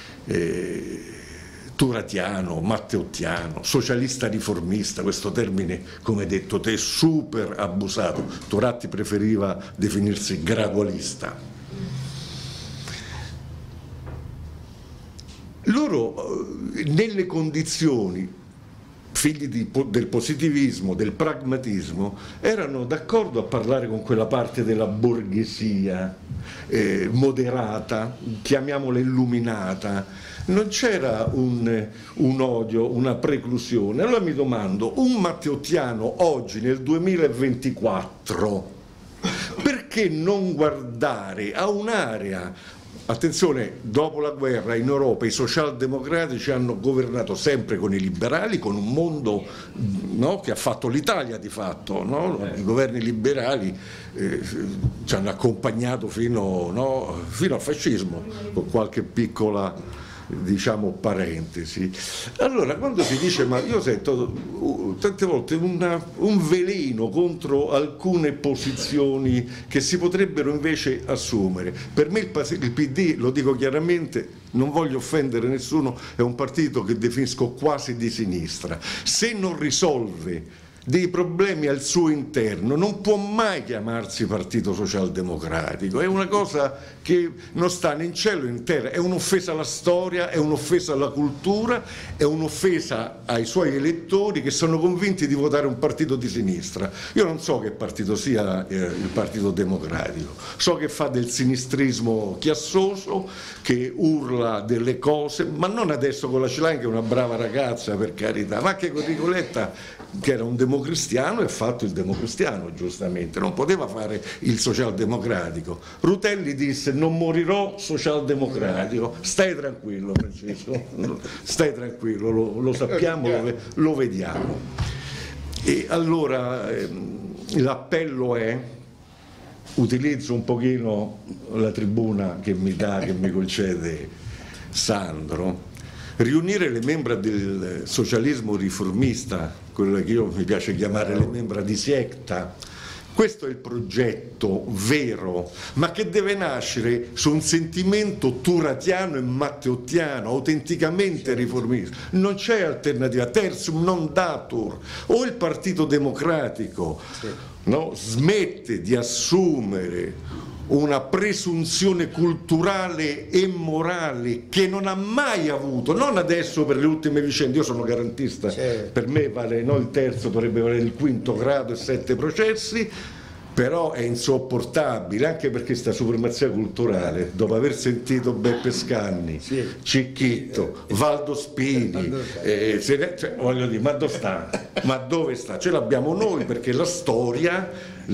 turatiano, matteottiano, socialista riformista, questo termine, come hai detto te, super abusato. Turati preferiva definirsi gradualista. Loro nelle condizioni, figli del positivismo, del pragmatismo, erano d'accordo a parlare con quella parte della borghesia moderata, chiamiamola illuminata. Non c'era un odio, una preclusione. Allora mi domando, un matteottiano oggi nel 2024, perché non guardare a un'area attenzione, dopo la guerra in Europa i socialdemocratici hanno governato sempre con i liberali, con un mondo, no, che ha fatto l'Italia di fatto, no? I governi liberali ci hanno accompagnato fino al fascismo, con qualche piccola, diciamo, parentesi. Allora, quando si dice, ma io sento tante volte un veleno contro alcune posizioni che si potrebbero invece assumere. Per me il PD, lo dico chiaramente, non voglio offendere nessuno, è un partito che definisco quasi di sinistra. Se non risolve dei problemi al suo interno non può mai chiamarsi Partito Socialdemocratico, è una cosa che non sta né in cielo né in terra, è un'offesa alla storia, è un'offesa alla cultura, è un'offesa ai suoi elettori che sono convinti di votare un partito di sinistra. Io non so che partito sia il Partito Democratico, so che fa del sinistrismo chiassoso, che urla delle cose, ma non adesso con la Schlein, che è una brava ragazza, per carità, ma anche con Ricoletta, che era un democristiano e ha fatto il democristiano, giustamente, non poteva fare il socialdemocratico. Rutelli disse: non morirò socialdemocratico. Stai tranquillo, Francesco, stai tranquillo, lo sappiamo, lo vediamo. E allora l'appello è, utilizzo un pochino la tribuna che mi concede Sandro, riunire le membra del socialismo riformista, quello che io mi piace chiamare le membra di secta. Questo è il progetto vero, ma che deve nascere su un sentimento turatiano e matteottiano, autenticamente riformista. Non c'è alternativa, tertium non datur. O il Partito Democratico, no, smette di assumere una presunzione culturale e morale che non ha mai avuto, non adesso per le ultime vicende. Io sono garantista, per me vale, no, il terzo dovrebbe valere il quinto grado e 7 processi, però è insopportabile, anche perché sta supremazia culturale, dopo aver sentito Beppe Scanni, Cicchitto, Valdo Spini, cioè, voglio dire, ma dove sta? Ma dove sta? Ce l'abbiamo noi, perché la storia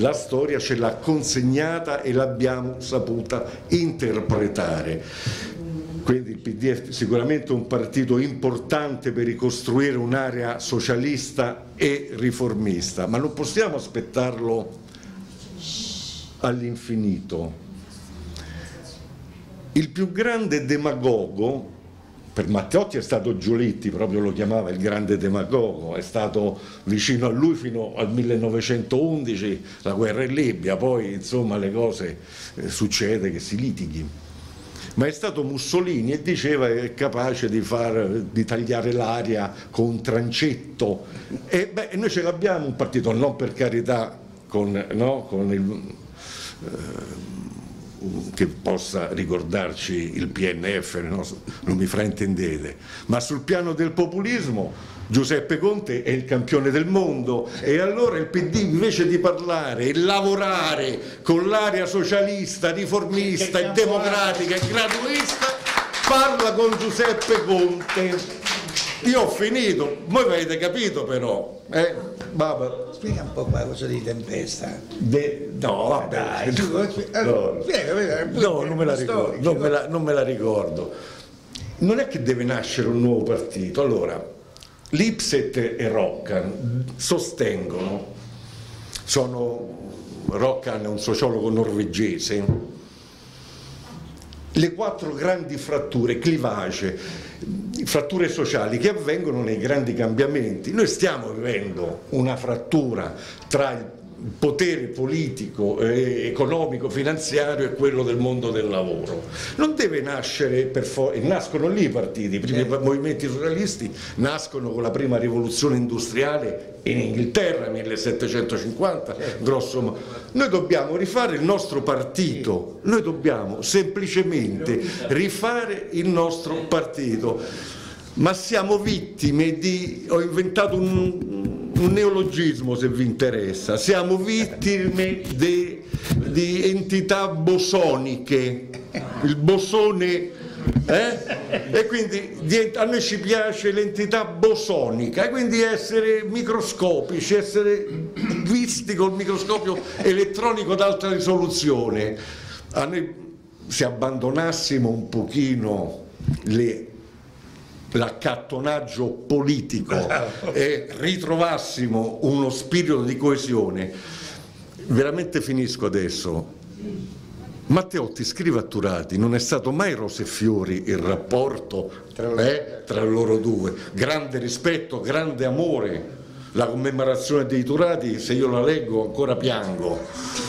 ce l'ha consegnata e l'abbiamo saputa interpretare. Quindi il PD è sicuramente un partito importante per ricostruire un'area socialista e riformista, ma non possiamo aspettarlo all'infinito. Il più grande demagogo per Matteotti è stato Giolitti, proprio lo chiamava il grande demagogo, è stato vicino a lui fino al 1911, la guerra in Libia, poi insomma le cose succede che si litighi. Ma è stato Mussolini e diceva che è capace di tagliare l'aria con un trancetto. E noi ce l'abbiamo un partito, non per carità con il che possa ricordarci il PNF, no? Non mi fraintendete, ma sul piano del populismo Giuseppe Conte è il campione del mondo, e allora il PD, invece di parlare e lavorare con l'area socialista, riformista e democratica e gratuista, parla con Giuseppe Conte. Io ho finito, voi avete capito però, Baba. Spiega un po' qua cosa di Tempesta. No, vabbè. No, non me la ricordo, non me la ricordo. Non è che deve nascere un nuovo partito. Allora, Lipset e Rokkan sostengono, Rokkan è un sociologo norvegese, le 4 grandi fratture, clivage, fratture sociali che avvengono nei grandi cambiamenti. Noi stiamo vivendo una frattura tra il potere politico, economico, finanziario e quello del mondo del lavoro. Non deve nascere e nascono lì i partiti, i primi movimenti socialisti nascono con la prima rivoluzione industriale in Inghilterra, 1750, grosso modo. Noi dobbiamo rifare il nostro partito, noi dobbiamo semplicemente rifare il nostro partito, ma siamo vittime ho inventato un neologismo, se vi interessa, siamo vittime di entità bosoniche, il bosone, e quindi a noi ci piace l'entità bosonica, e quindi essere microscopici, essere visti col microscopio elettronico d'alta risoluzione. A noi se abbandonassimo un pochino l'accattonaggio politico e ritrovassimo uno spirito di coesione. Veramente finisco adesso. Matteotti scrive a Turati: non è stato mai rose e fiori il rapporto tra loro due, grande rispetto, grande amore. La commemorazione dei Turati, se io la leggo ancora piango,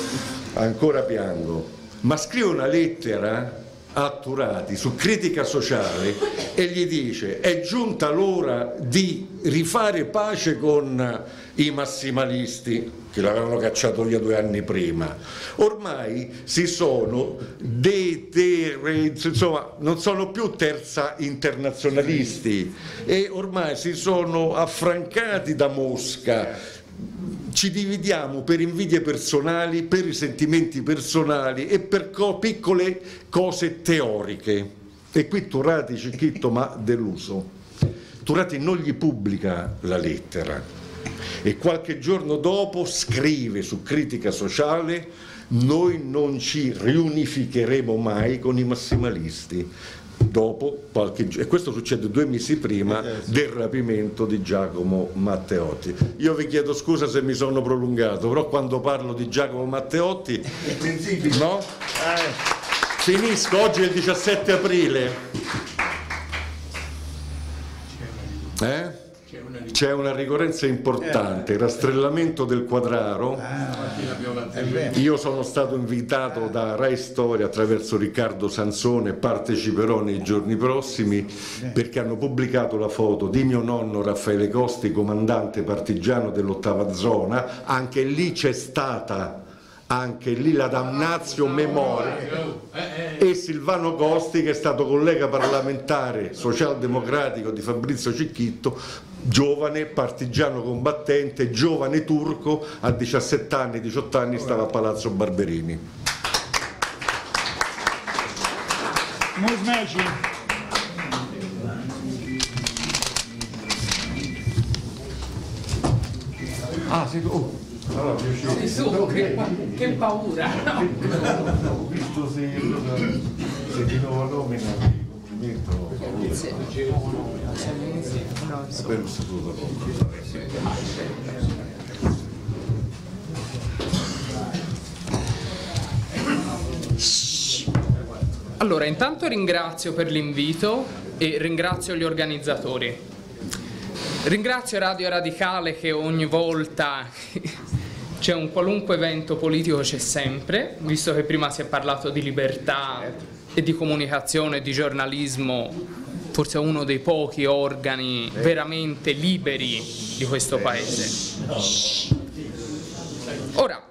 ma scrive una lettera a Turati su critica sociale e gli dice: è giunta l'ora di rifare pace con i massimalisti che l'avevano cacciato via 2 anni prima, ormai si sono insomma, non sono più terza internazionalisti e ormai si sono affrancati da Mosca. Ci dividiamo per invidie personali, per risentimenti personali e per piccole cose teoriche. E qui Turati Cicchitto m'ha deluso. Turati non gli pubblica la lettera e qualche giorno dopo scrive su Critica Sociale: noi non ci riunificheremo mai con i massimalisti. Dopo qualche giorno, e questo succede 2 mesi prima del rapimento di Giacomo Matteotti. Io vi chiedo scusa se mi sono prolungato, però quando parlo di Giacomo Matteotti, no? Finisco, oggi è il 17 aprile. C'è una ricorrenza importante, il rastrellamento del Quadraro. Io sono stato invitato da Rai Storia attraverso Riccardo Sansone, parteciperò nei giorni prossimi perché hanno pubblicato la foto di mio nonno Raffaele Costi, comandante partigiano dell'8ª zona. Anche lì c'è stata la damnatio memoria, e Silvano Costi, che è stato collega parlamentare socialdemocratico di Fabrizio Cicchitto, giovane partigiano combattente, giovane turco, a 17 anni, 18 anni stava a Palazzo Barberini. Allora, che paura! ho visto se di nuovo nomina mi complimento. Per un saluto. Allora, intanto ringrazio per l'invito e ringrazio gli organizzatori. Ringrazio Radio Radicale, che ogni volta c'è un qualunque evento politico c'è sempre, visto che prima si è parlato di libertà e di comunicazione e di giornalismo, forse uno dei pochi organi veramente liberi di questo paese. Ora,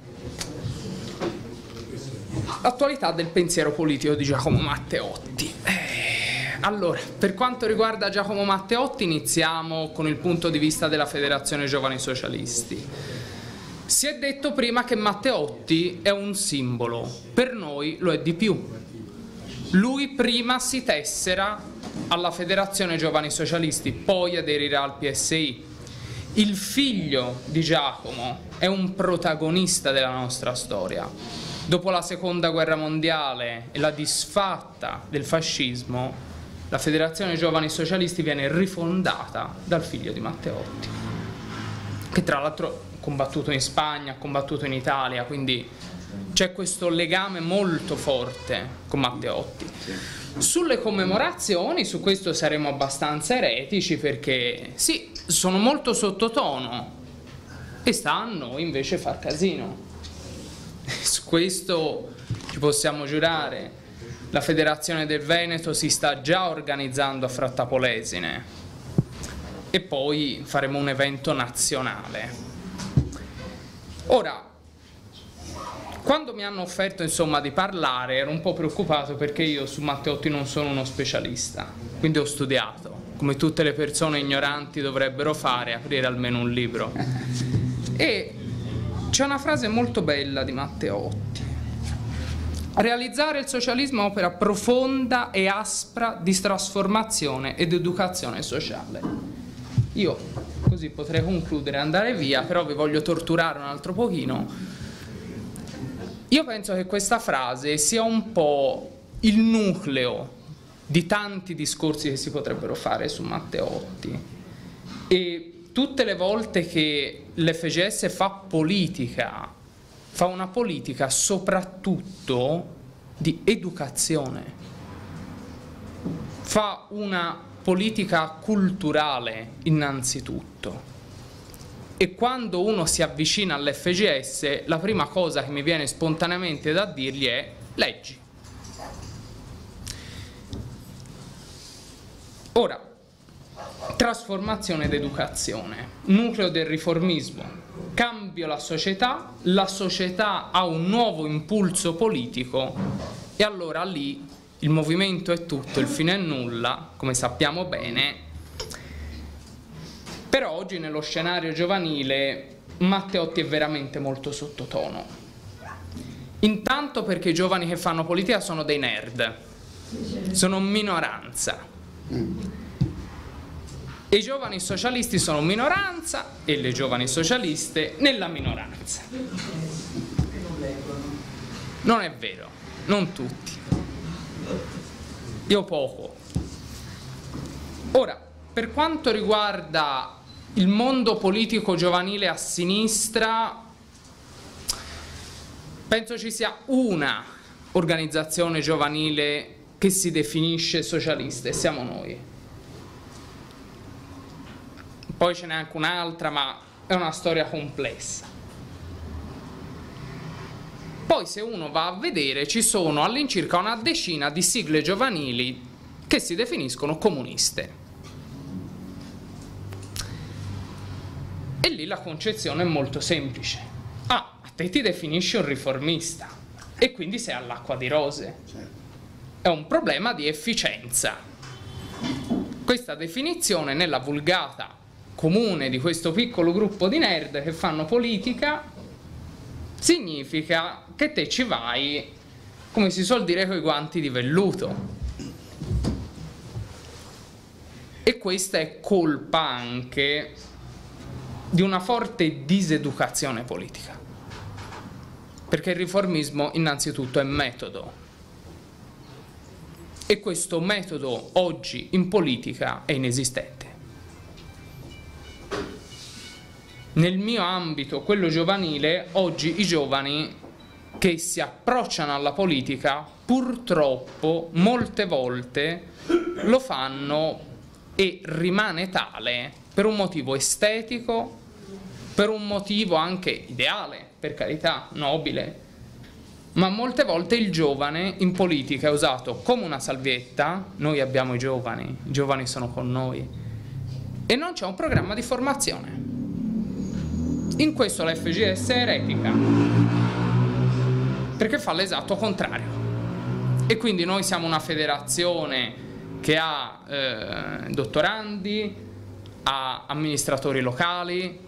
l'attualità del pensiero politico di Giacomo Matteotti. Allora, per quanto riguarda Giacomo Matteotti, iniziamo con il punto di vista della Federazione Giovani Socialisti. Si è detto prima che Matteotti è un simbolo, per noi lo è di più. Lui prima si tessera alla Federazione Giovani Socialisti, poi aderirà al PSI. Il figlio di Giacomo è un protagonista della nostra storia. Dopo la Seconda Guerra Mondiale e la disfatta del fascismo, la Federazione Giovani Socialisti viene rifondata dal figlio di Matteotti, che tra l'altro ha combattuto in Spagna, ha combattuto in Italia, quindi c'è questo legame molto forte con Matteotti. Sulle commemorazioni, su questo saremo abbastanza eretici, perché sì, sono molto sottotono e sta a noi invece far casino. Su questo ci possiamo giurare. La Federazione del Veneto si sta già organizzando a Frattapolesine e poi faremo un evento nazionale. Ora, quando mi hanno offerto insomma di parlare, ero un po' preoccupato perché io su Matteotti non sono uno specialista, quindi ho studiato, come tutte le persone ignoranti dovrebbero fare, aprire almeno un libro. E c'è una frase molto bella di Matteotti: realizzare il socialismo è opera profonda e aspra di trasformazione ed educazione sociale. Io così potrei concludere e andare via, però vi voglio torturare un altro pochino. Io penso che questa frase sia un po' il nucleo di tanti discorsi che si potrebbero fare su Matteotti, e tutte le volte che l'FGS fa politica, fa una politica soprattutto di educazione, fa una politica culturale innanzitutto. E quando uno si avvicina all'FGS, la prima cosa che mi viene spontaneamente da dirgli è: leggi. Ora, trasformazione ed educazione, nucleo del riformismo, cambio la società ha un nuovo impulso politico, e allora lì il movimento è tutto, il fine è nulla, come sappiamo bene. Però oggi nello scenario giovanile Matteotti è veramente molto sottotono. Intanto perché i giovani che fanno politica sono dei nerd, sono minoranza. E i giovani socialisti sono minoranza e le giovani socialiste nella minoranza. Non è vero, non tutti. Io poco. Ora, per quanto riguarda il mondo politico giovanile a sinistra, penso ci sia una organizzazione giovanile che si definisce socialista, e siamo noi. Poi ce n'è anche un'altra, ma è una storia complessa. Poi se uno va a vedere, ci sono all'incirca una decina di sigle giovanili che si definiscono comuniste. E lì la concezione è molto semplice. Ah, a te ti definisci un riformista e quindi sei all'acqua di rose. È un problema di efficienza. Questa definizione nella vulgata comune di questo piccolo gruppo di nerd che fanno politica significa che te ci vai, come si suol dire, coi guanti di velluto. E questa è colpa anche di una forte diseducazione politica, perché il riformismo innanzitutto è metodo, e questo metodo oggi in politica è inesistente. Nel mio ambito, quello giovanile, oggi i giovani che si approcciano alla politica purtroppo molte volte lo fanno, e rimane tale, per un motivo estetico, per un motivo anche ideale, per carità, nobile, ma molte volte il giovane in politica è usato come una salvietta. Noi abbiamo i giovani sono con noi, e non c'è un programma di formazione. In questo la FGS è eretica, perché fa l'esatto contrario. E quindi noi siamo una federazione che ha dottorandi, ha amministratori locali,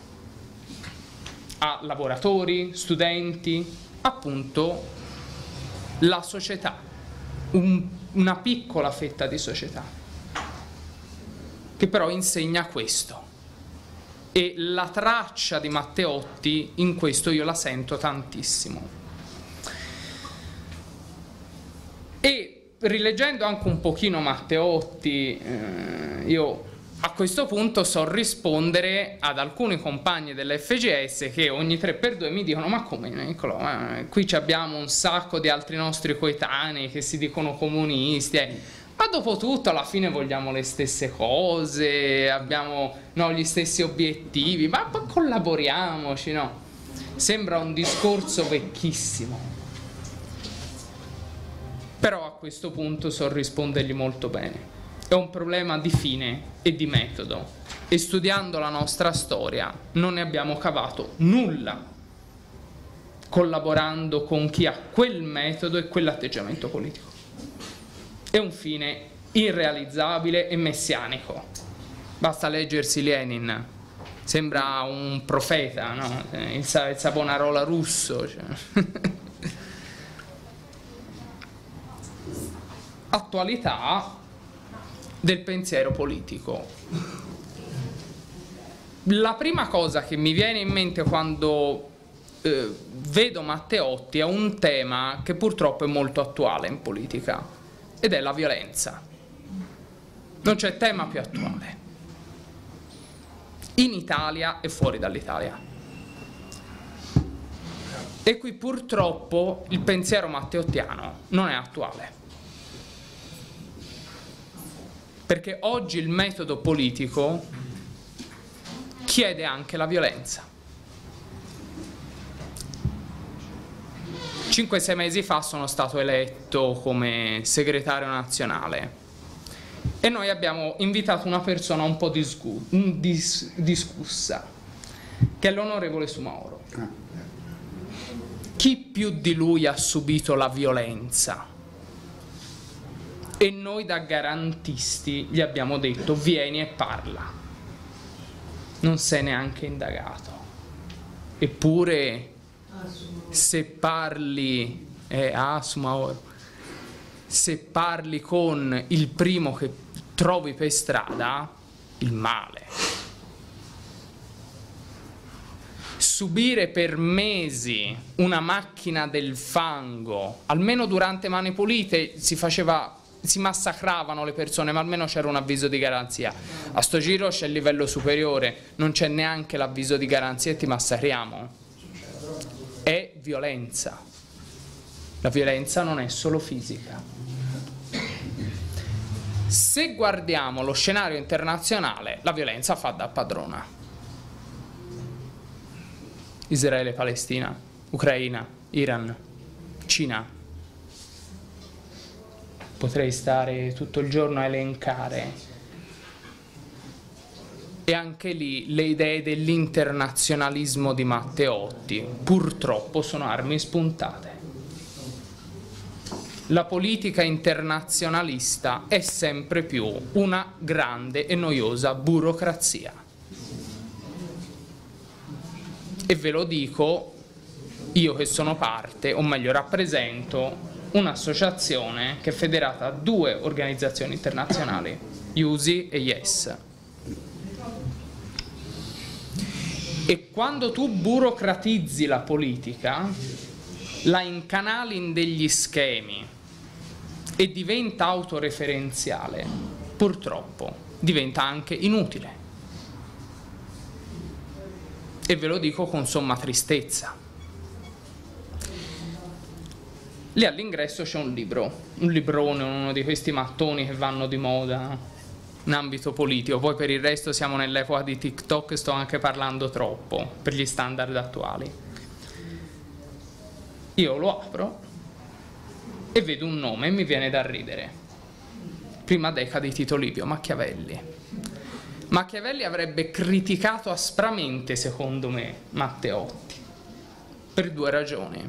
a lavoratori, studenti, appunto la società, una piccola fetta di società che però insegna questo, e la traccia di Matteotti in questo io la sento tantissimo. E rileggendo anche un pochino Matteotti, io a questo punto so rispondere ad alcuni compagni dell'FGS che ogni 3x2 mi dicono: ma come Niccolò, qui abbiamo un sacco di altri nostri coetanei che si dicono comunisti, ma dopo tutto alla fine vogliamo le stesse cose, abbiamo gli stessi obiettivi, ma poi collaboriamoci, no? Sembra un discorso vecchissimo, però a questo punto so rispondergli molto bene. È un problema di fine e di metodo, e studiando la nostra storia non ne abbiamo cavato nulla collaborando con chi ha quel metodo e quell'atteggiamento politico. È un fine irrealizzabile e messianico. Basta leggersi Lenin, sembra un profeta, no? Il Savonarola russo, cioè. Attualità del pensiero politico. La prima cosa che mi viene in mente quando vedo Matteotti è un tema che purtroppo è molto attuale in politica, ed è la violenza. Non c'è tema più attuale, in Italia e fuori dall'Italia. E qui purtroppo il pensiero matteottiano non è attuale, perché oggi il metodo politico chiede anche la violenza. 5-6 mesi fa sono stato eletto come segretario nazionale e noi abbiamo invitato una persona un po' discussa, che è l'onorevole Soumahoro. Chi più di lui ha subito la violenza? E noi da garantisti gli abbiamo detto: vieni e parla. Non si è neanche indagato. Eppure se parli se parli con il primo che trovi per strada, il male. Subire per mesi una macchina del fango, almeno durante Mani Pulite si massacravano le persone, ma almeno c'era un avviso di garanzia. A sto giro c'è il livello superiore, non c'è neanche l'avviso di garanzia e ti massacriamo. È violenza. La violenza non è solo fisica. Se guardiamo lo scenario internazionale, la violenza fa da padrona. Israele, Palestina, Ucraina, Iran, Cina. Potrei stare tutto il giorno a elencare. E anche lì le idee dell'internazionalismo di Matteotti purtroppo sono armi spuntate. La politica internazionalista è sempre più una grande e noiosa burocrazia. E ve lo dico io che sono parte, o meglio rappresento, un'associazione che è federata a 2 organizzazioni internazionali, IUSI e YES. E quando tu burocratizzi la politica, la incanali in degli schemi e diventa autoreferenziale, purtroppo diventa anche inutile. E ve lo dico con somma tristezza. Lì all'ingresso c'è un libro, un librone, uno di questi mattoni che vanno di moda in ambito politico. Poi per il resto siamo nell'epoca di TikTok e sto anche parlando troppo per gli standard attuali. Io lo apro e vedo un nome e mi viene da ridere. Prima decade di Tito Livio, Machiavelli. Machiavelli avrebbe criticato aspramente, secondo me, Matteotti, per 2 ragioni.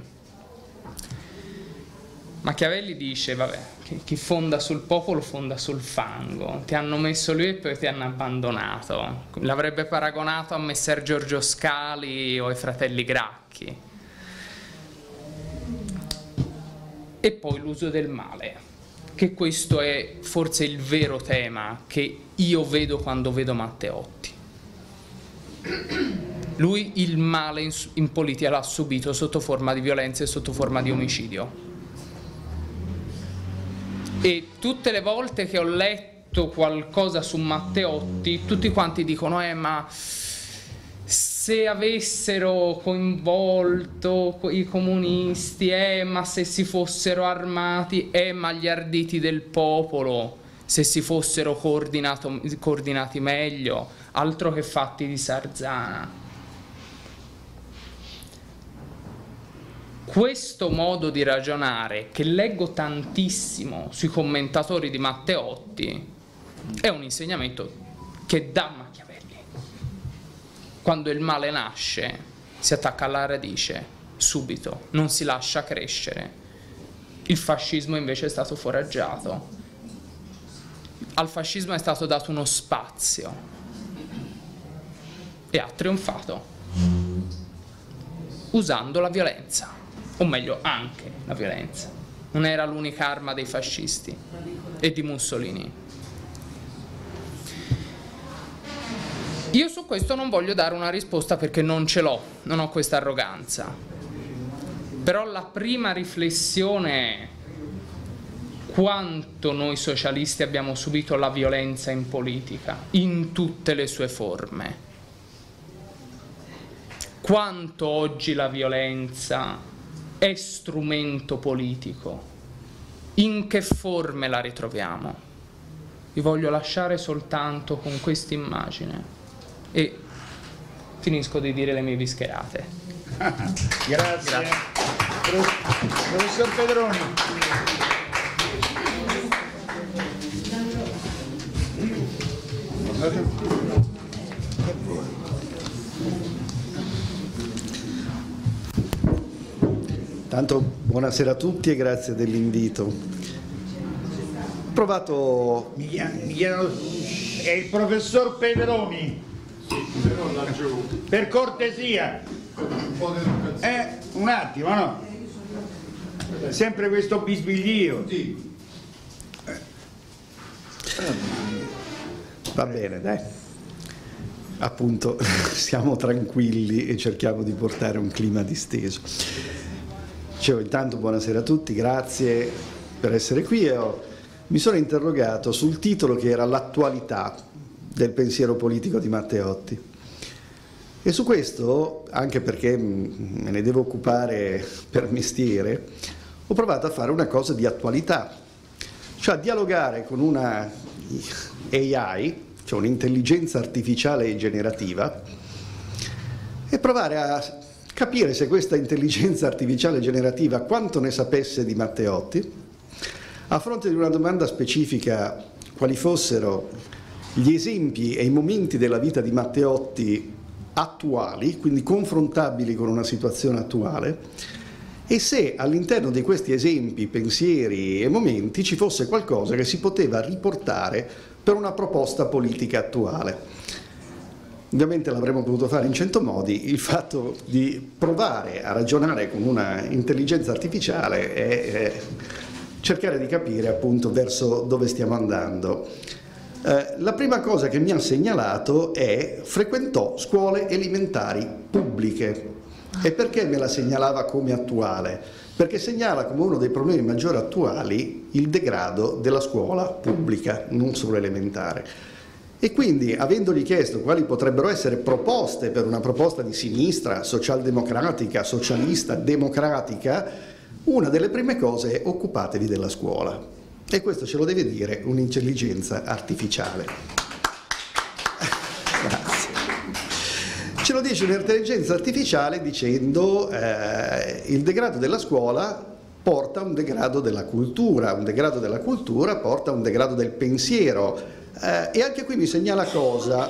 Machiavelli dice, vabbè, che chi fonda sul popolo fonda sul fango, ti hanno messo lui e poi ti hanno abbandonato. L'avrebbe paragonato a Messer Giorgio Scali o ai fratelli Gracchi. E poi l'uso del male, che questo è forse il vero tema che io vedo quando vedo Matteotti. Lui il male in politica l'ha subito sotto forma di violenza e sotto forma di omicidio. E tutte le volte che ho letto qualcosa su Matteotti, tutti quanti dicono ma se avessero coinvolto i comunisti, ma se si fossero armati, ma gli arditi del popolo, se si fossero coordinati meglio, altro che fatti di Sarzana. Questo modo di ragionare, che leggo tantissimo sui commentatori di Matteotti, è un insegnamento che dà Machiavelli. Quando il male nasce, si attacca alla radice, subito, non si lascia crescere. Il fascismo invece è stato foraggiato. Al fascismo è stato dato uno spazio e ha trionfato usando la violenza, o meglio anche la violenza. Non era l'unica arma dei fascisti e di Mussolini. Io su questo non voglio dare una risposta perché non ce l'ho, non ho questa arroganza. Però la prima riflessione è quanto noi socialisti abbiamo subito la violenza in politica, in tutte le sue forme. Quanto oggi la violenza è strumento politico, in che forme la ritroviamo. Vi voglio lasciare soltanto con questa immagine e finisco di dire le mie bischerate. Grazie. Professor Pedroni. Tanto buonasera a tutti e grazie dell'invito. Ho provato... Mi chiedono, è il professor Pedroni. Per cortesia. Un attimo, no? Sempre questo bisbiglio. Va bene, dai. Appunto, siamo tranquilli e cerchiamo di portare un clima disteso. Dicevo, intanto buonasera a tutti, grazie per essere qui. Mi sono interrogato sul titolo che era l'attualità del pensiero politico di Matteotti. E su questo, anche perché me ne devo occupare per mestiere, ho provato a fare una cosa di attualità, cioè a dialogare con una AI, cioè un'intelligenza artificiale generativa, e provare a capire se questa intelligenza artificiale generativa quanto ne sapesse di Matteotti, a fronte di una domanda specifica: quali fossero gli esempi e i momenti della vita di Matteotti attuali, quindi confrontabili con una situazione attuale, e se all'interno di questi esempi, pensieri e momenti ci fosse qualcosa che si poteva riportare per una proposta politica attuale. Ovviamente l'avremmo potuto fare in 100 modi, il fatto di provare a ragionare con una intelligenza artificiale è cercare di capire appunto verso dove stiamo andando. La prima cosa che mi ha segnalato è: frequentò scuole elementari pubbliche. E perché me la segnalava come attuale? Perché segnala come uno dei problemi maggiori attuali il degrado della scuola pubblica, non solo elementare. E quindi, avendogli chiesto quali potrebbero essere proposte per una proposta di sinistra, socialdemocratica, socialista, democratica, una delle prime cose è: occupatevi della scuola. E questo ce lo deve dire un'intelligenza artificiale. Grazie. Ce lo dice un'intelligenza artificiale dicendo il degrado della scuola porta a un degrado della cultura porta a un degrado del pensiero. E anche qui mi segnala cosa?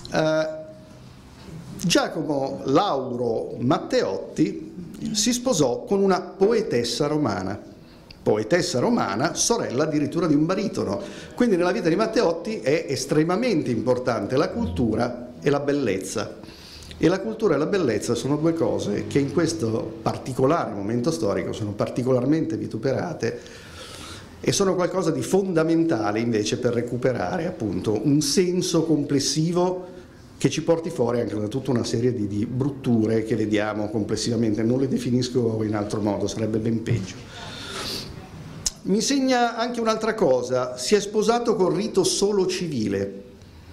Giacomo Lauro Matteotti si sposò con una poetessa romana, sorella addirittura di un baritono. Quindi nella vita di Matteotti è estremamente importante la cultura e la bellezza. E la cultura e la bellezza sono due cose che in questo particolare momento storico sono particolarmente vituperate e sono qualcosa di fondamentale invece per recuperare appunto un senso complessivo che ci porti fuori anche da tutta una serie di brutture che vediamo complessivamente. Non le definisco in altro modo, sarebbe ben peggio. Mi segna anche un'altra cosa: si è sposato col rito solo civile.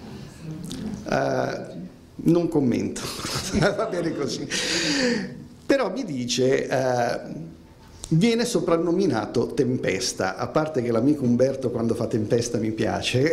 Non commento, va bene così. Però mi dice, viene soprannominato Tempesta, a parte che l'amico Umberto quando fa Tempesta mi piace,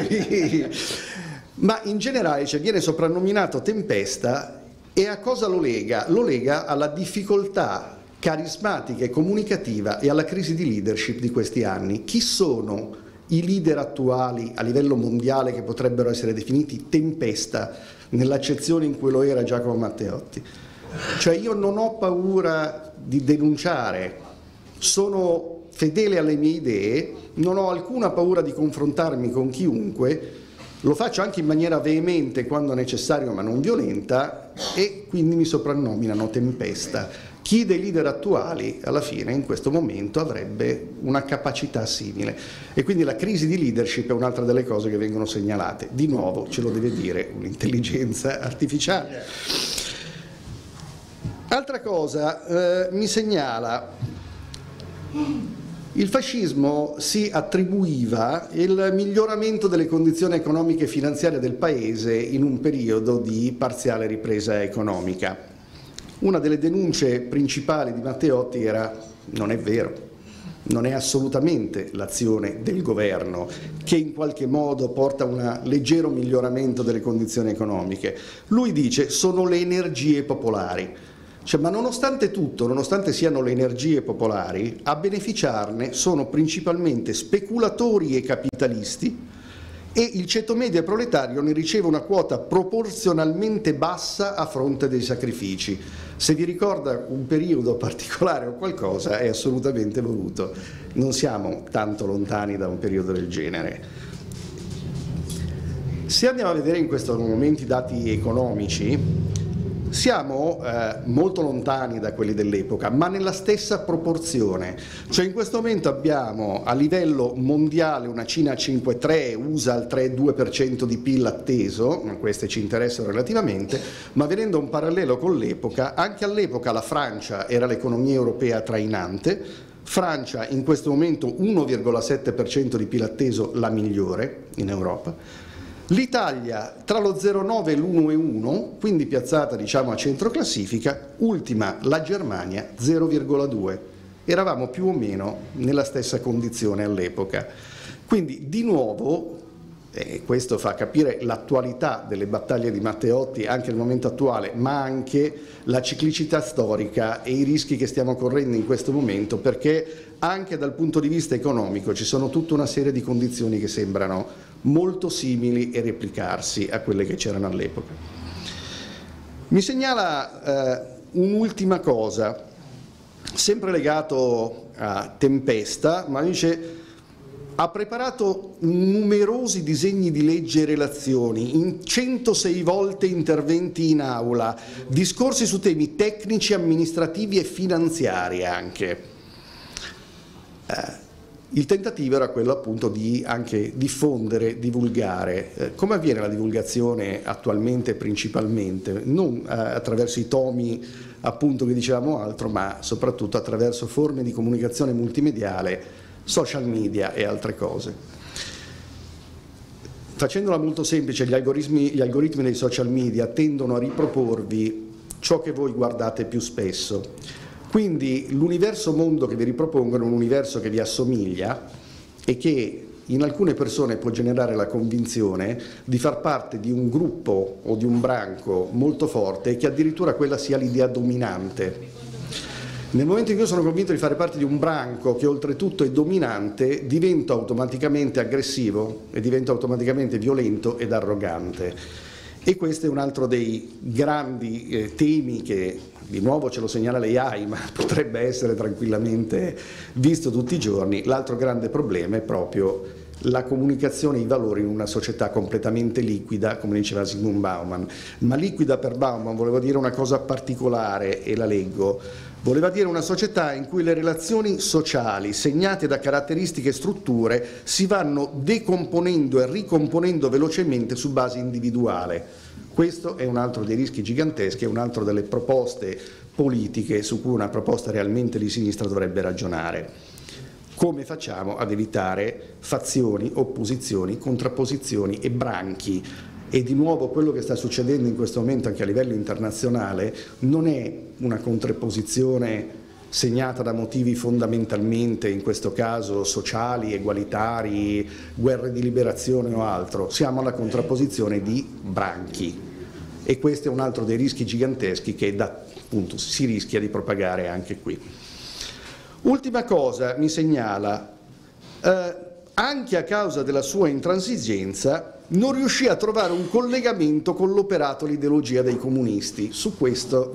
ma in generale viene soprannominato Tempesta. E a cosa lo lega? Lo lega alla difficoltà carismatica e comunicativa e alla crisi di leadership di questi anni. Chi sono i leader attuali a livello mondiale che potrebbero essere definiti Tempesta nell'accezione in cui lo era Giacomo Matteotti? Cioè, io non ho paura di denunciare, sono fedele alle mie idee, non ho alcuna paura di confrontarmi con chiunque, lo faccio anche in maniera veemente quando necessario ma non violenta, e quindi mi soprannominano Tempesta. chi dei leader attuali alla fine in questo momento avrebbe una capacità simile, e quindi la crisi di leadership è un'altra delle cose che vengono segnalate. Di nuovo ce lo deve dire un'intelligenza artificiale. Altra cosa, mi segnala, il fascismo si attribuiva il miglioramento delle condizioni economiche e finanziarie del paese in un periodo di parziale ripresa economica. Una delle denunce principali di Matteotti era: non è vero, non è assolutamente l'azione del governo che in qualche modo porta a un leggero miglioramento delle condizioni economiche. Lui dice: sono le energie popolari. Cioè, ma nonostante tutto, nonostante siano le energie popolari, a beneficiarne sono principalmente speculatori e capitalisti, e il ceto medio e proletario ne riceve una quota proporzionalmente bassa a fronte dei sacrifici. Se vi ricorda un periodo particolare o qualcosa, è assolutamente voluto. Non siamo tanto lontani da un periodo del genere. Se andiamo a vedere in questo momento i dati economici, siamo molto lontani da quelli dell'epoca, ma nella stessa proporzione. Cioè, in questo momento abbiamo a livello mondiale una Cina a 5,3, USA al 3,2% di PIL atteso, queste ci interessano relativamente, ma vedendo un parallelo con l'epoca, anche all'epoca la Francia era l'economia europea trainante. Francia in questo momento 1,7% di PIL atteso, la migliore in Europa. L'Italia tra lo 0,9 e l'1,1, quindi piazzata diciamo a centro classifica, ultima la Germania 0,2. Eravamo più o meno nella stessa condizione all'epoca. Quindi di nuovo, questo fa capire l'attualità delle battaglie di Matteotti anche nel momento attuale, ma anche la ciclicità storica e i rischi che stiamo correndo in questo momento, perché anche dal punto di vista economico ci sono tutta una serie di condizioni che sembrano molto simili e replicarsi a quelle che c'erano all'epoca. Mi segnala un'ultima cosa, sempre legato a Tempesta, ma dice: ha preparato numerosi disegni di legge e relazioni, in 106 volte interventi in aula, discorsi su temi tecnici, amministrativi e finanziari anche. Il tentativo era quello appunto di anche diffondere, divulgare. Come avviene la divulgazione attualmente principalmente? Non attraverso i tomi appunto che dicevamo altro, ma soprattutto attraverso forme di comunicazione multimediale, social media e altre cose. Facendola molto semplice, gli algoritmi dei social media tendono a riproporvi ciò che voi guardate più spesso. Quindi l'universo mondo che vi ripropongono è un universo che vi assomiglia e che in alcune persone può generare la convinzione di far parte di un gruppo o di un branco molto forte e che addirittura quella sia l'idea dominante. Nel momento in cui io sono convinto di fare parte di un branco che oltretutto è dominante, divento automaticamente aggressivo e divento automaticamente violento ed arrogante. E questo è un altro dei grandi temi che di nuovo ce lo segnala l'AI, ma potrebbe essere tranquillamente visto tutti i giorni. L'altro grande problema è proprio la comunicazione e i valori in una società completamente liquida, come diceva Zygmunt Bauman. Ma liquida per Bauman voleva dire una cosa particolare, e la leggo. Voleva dire una società in cui le relazioni sociali, segnate da caratteristiche e strutture, si vanno decomponendo e ricomponendo velocemente su base individuale. Questo è un altro dei rischi giganteschi, è un altro delle proposte politiche su cui una proposta realmente di sinistra dovrebbe ragionare. Come facciamo ad evitare fazioni, opposizioni, contrapposizioni e branchi? E di nuovo quello che sta succedendo in questo momento anche a livello internazionale non è una contrapposizione segnata da motivi fondamentalmente, in questo caso sociali, egualitari, guerre di liberazione o altro. Siamo alla contrapposizione di branchi, e questo è un altro dei rischi giganteschi che appunto si rischia di propagare anche qui. Ultima cosa, mi segnala, anche a causa della sua intransigenza non riuscì a trovare un collegamento con l'operato, l'ideologia dei comunisti. Su questo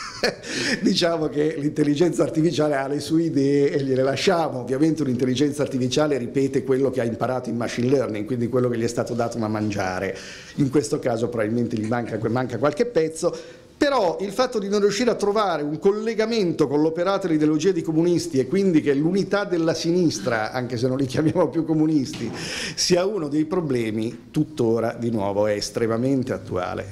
diciamo che l'intelligenza artificiale ha le sue idee e gliele lasciamo. Ovviamente un'intelligenza artificiale ripete quello che ha imparato in machine learning, quindi quello che gli è stato dato da mangiare. In questo caso probabilmente gli manca qualche pezzo, Però il fatto di non riuscire a trovare un collegamento con l'operato dell'ideologia dei comunisti e quindi che l'unità della sinistra, anche se non li chiamiamo più comunisti, sia uno dei problemi, tuttora di nuovo è estremamente attuale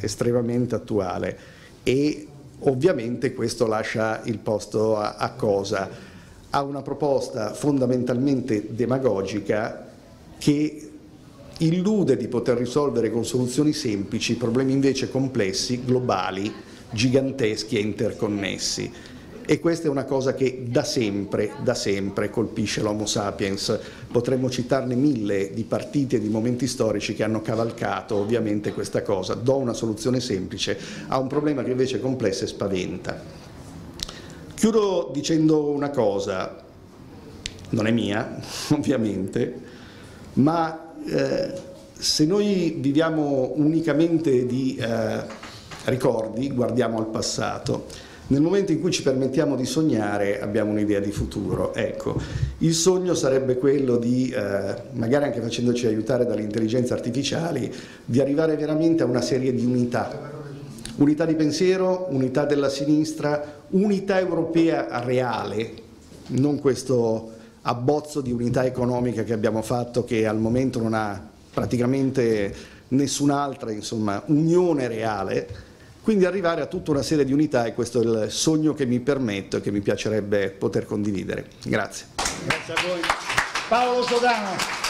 e ovviamente questo lascia il posto a cosa? A una proposta fondamentalmente demagogica che illude di poter risolvere con soluzioni semplici problemi invece complessi, globali, giganteschi e interconnessi. E questa è una cosa che da sempre colpisce l'Homo sapiens. Potremmo citarne 1000 di partiti e di momenti storici che hanno cavalcato ovviamente questa cosa. Do una soluzione semplice a un problema che invece è complesso e spaventa. Chiudo dicendo una cosa, non è mia ovviamente, ma se noi viviamo unicamente di ricordi, guardiamo al passato, nel momento in cui ci permettiamo di sognare abbiamo un'idea di futuro. Ecco, il sogno sarebbe quello di, magari anche facendoci aiutare dalle intelligenze artificiali, di arrivare veramente a una serie di unità di pensiero, unità della sinistra, unità europea reale, non questo abbozzo di unità economica che abbiamo fatto che al momento non ha praticamente nessun'altra, insomma, unione reale. Quindi arrivare a tutta una serie di unità, e questo è il sogno che mi permetto e che mi piacerebbe poter condividere. Grazie. Grazie a voi. Paolo Sodano.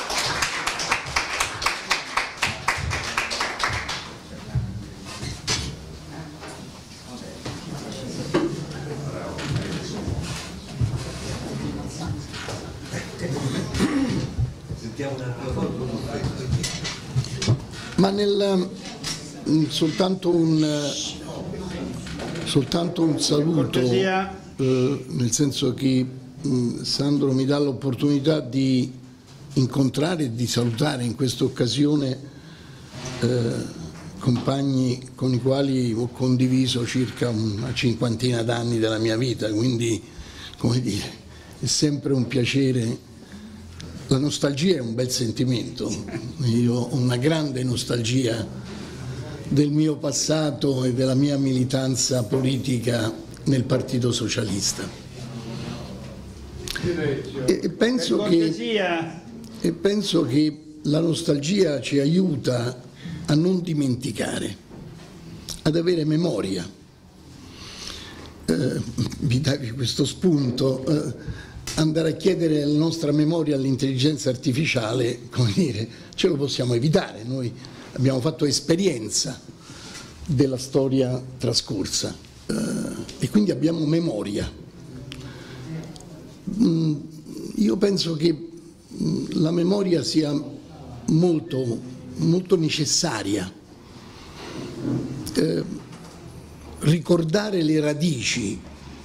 Ma soltanto un saluto, nel senso che Sandro mi dà l'opportunità di incontrare e di salutare in questa occasione compagni con i quali ho condiviso circa una cinquantina d'anni della mia vita, quindi, come dire, è sempre un piacere. La nostalgia è un bel sentimento, io ho una grande nostalgia del mio passato e della mia militanza politica nel Partito Socialista. E penso che la nostalgia ci aiuta a non dimenticare, ad avere memoria. Vi davi questo spunto. Andare a chiedere la nostra memoria all'intelligenza artificiale, come dire, ce lo possiamo evitare. Noi abbiamo fatto esperienza della storia trascorsa e quindi abbiamo memoria. Io penso che la memoria sia molto, molto necessaria. Ricordare le radici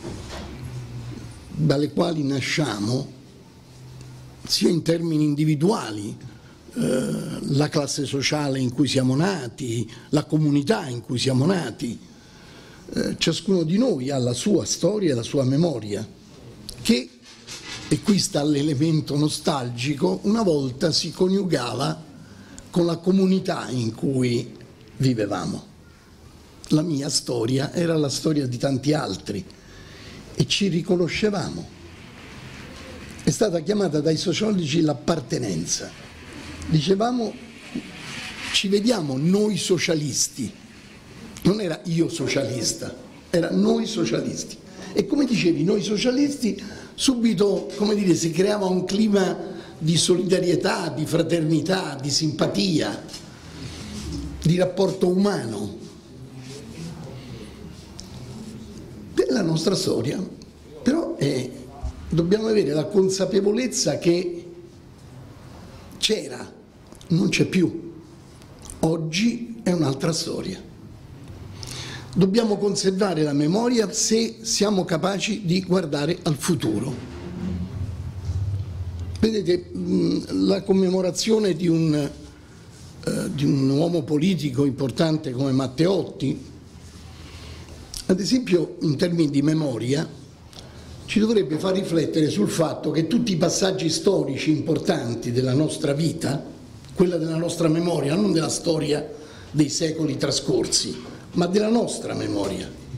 dalle quali nasciamo, sia in termini individuali, la classe sociale in cui siamo nati, la comunità in cui siamo nati, ciascuno di noi ha la sua storia e la sua memoria, che, e qui sta l'elemento nostalgico, una volta si coniugava con la comunità in cui vivevamo. La mia storia era la storia di tanti altri, e ci riconoscevamo. È stata chiamata dai sociologi l'appartenenza. Dicevamo, ci vediamo noi socialisti. Non era io socialista, era noi socialisti. E come dicevi, noi socialisti, subito, come dire, si creava un clima di solidarietà, di fraternità, di simpatia, di rapporto umano. La nostra storia, però dobbiamo avere la consapevolezza che c'era, non c'è più. Oggi è un'altra storia. Dobbiamo conservare la memoria se siamo capaci di guardare al futuro. Vedete, la commemorazione di un uomo politico importante come Matteotti, ad esempio, in termini di memoria, ci dovrebbe far riflettere sul fatto che tutti i passaggi storici importanti della nostra vita, quella della nostra memoria, non della storia dei secoli trascorsi, ma della nostra memoria,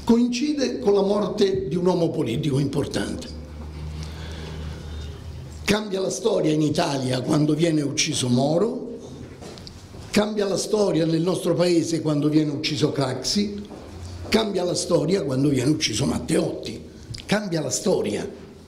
coincide con la morte di un uomo politico importante. Cambia la storia in Italia quando viene ucciso Moro, cambia la storia nel nostro paese quando viene ucciso Craxi, cambia la storia quando viene ucciso Matteotti, cambia la storia.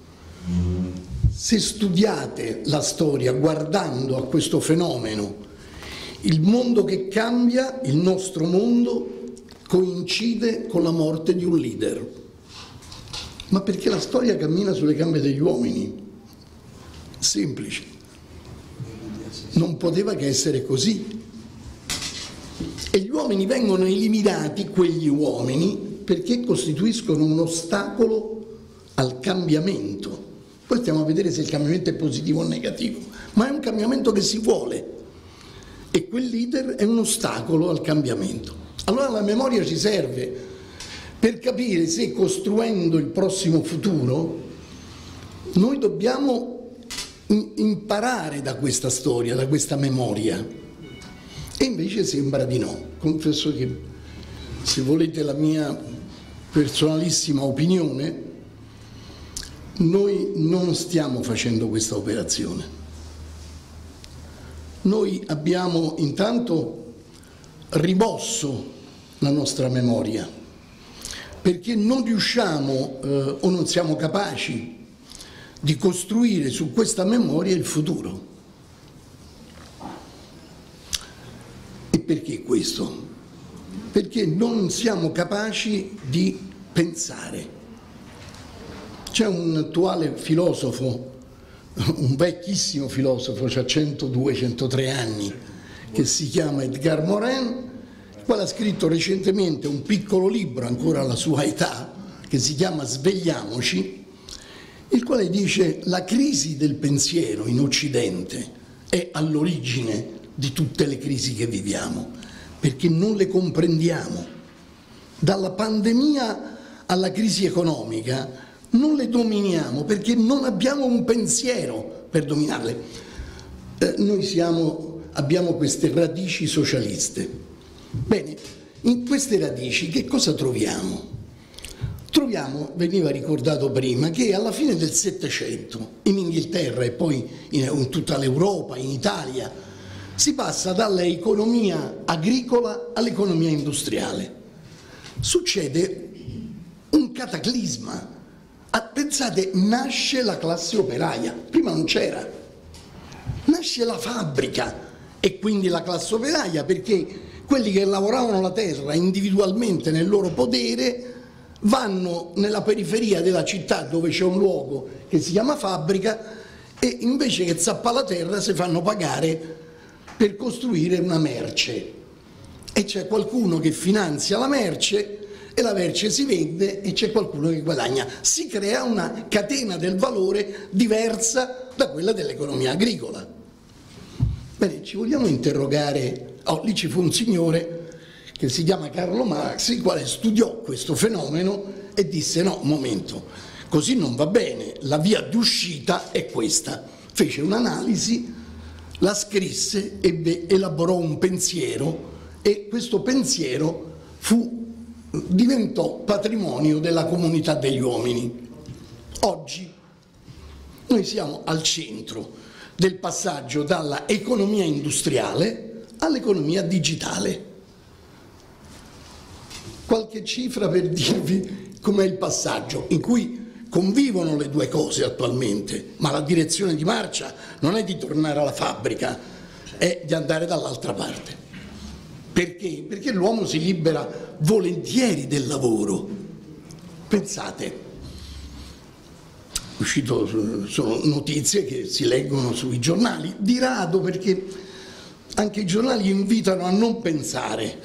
Se studiate la storia guardando a questo fenomeno, il mondo che cambia, il nostro mondo, coincide con la morte di un leader. Ma perché la storia cammina sulle gambe degli uomini? Semplice. Non poteva che essere così. E gli uomini vengono eliminati, quegli uomini, perché costituiscono un ostacolo al cambiamento. Poi stiamo a vedere se il cambiamento è positivo o negativo, ma è un cambiamento che si vuole e quel leader è un ostacolo al cambiamento. Allora la memoria ci serve per capire se, costruendo il prossimo futuro, noi dobbiamo imparare da questa storia, da questa memoria. E invece sembra di no. Confesso che, se volete la mia personalissima opinione, noi non stiamo facendo questa operazione. Noi abbiamo intanto rimosso la nostra memoria, perché non riusciamo o non siamo capaci di costruire su questa memoria il futuro. E perché questo? Perché non siamo capaci di pensare. C'è un attuale filosofo, un vecchissimo filosofo, ha 102-103 anni, che si chiama Edgar Morin, il quale ha scritto recentemente un piccolo libro, ancora alla sua età, che si chiama Svegliamoci, il quale dice: la crisi del pensiero in Occidente è all'origine di tutte le crisi che viviamo, perché non le comprendiamo. Dalla pandemia alla crisi economica non le dominiamo perché non abbiamo un pensiero per dominarle. Noi abbiamo queste radici socialiste. Bene, in queste radici che cosa troviamo? Troviamo, veniva ricordato prima, che alla fine del Settecento, in Inghilterra e poi in tutta l'Europa, in Italia, si passa dall'economia agricola all'economia industriale. Succede un cataclisma. Pensate, nasce la classe operaia, prima non c'era. Nasce la fabbrica e quindi la classe operaia, perché quelli che lavoravano la terra individualmente nel loro podere vanno nella periferia della città dove c'è un luogo che si chiama fabbrica e invece che zappa la terra si fanno pagare per costruire una merce. E c'è qualcuno che finanzia la merce e la merce si vende e c'è qualcuno che guadagna. Si crea una catena del valore diversa da quella dell'economia agricola. Bene, ci vogliamo interrogare. Lì ci fu un signore che si chiama Carlo Marx, il quale studiò questo fenomeno e disse: no, un momento, così non va bene, la via d'uscita è questa. Fece un'analisi, la scrisse, elaborò un pensiero e questo pensiero diventò patrimonio della comunità degli uomini. Oggi noi siamo al centro del passaggio dalla economia industriale all'economia digitale. Qualche cifra per dirvi com'è il passaggio, in cui convivono le due cose attualmente, ma la direzione di marcia non è di tornare alla fabbrica, è di andare dall'altra parte. Perché? Perché l'uomo si libera volentieri del lavoro. Pensate, sono notizie che si leggono sui giornali, di rado, perché anche i giornali invitano a non pensare.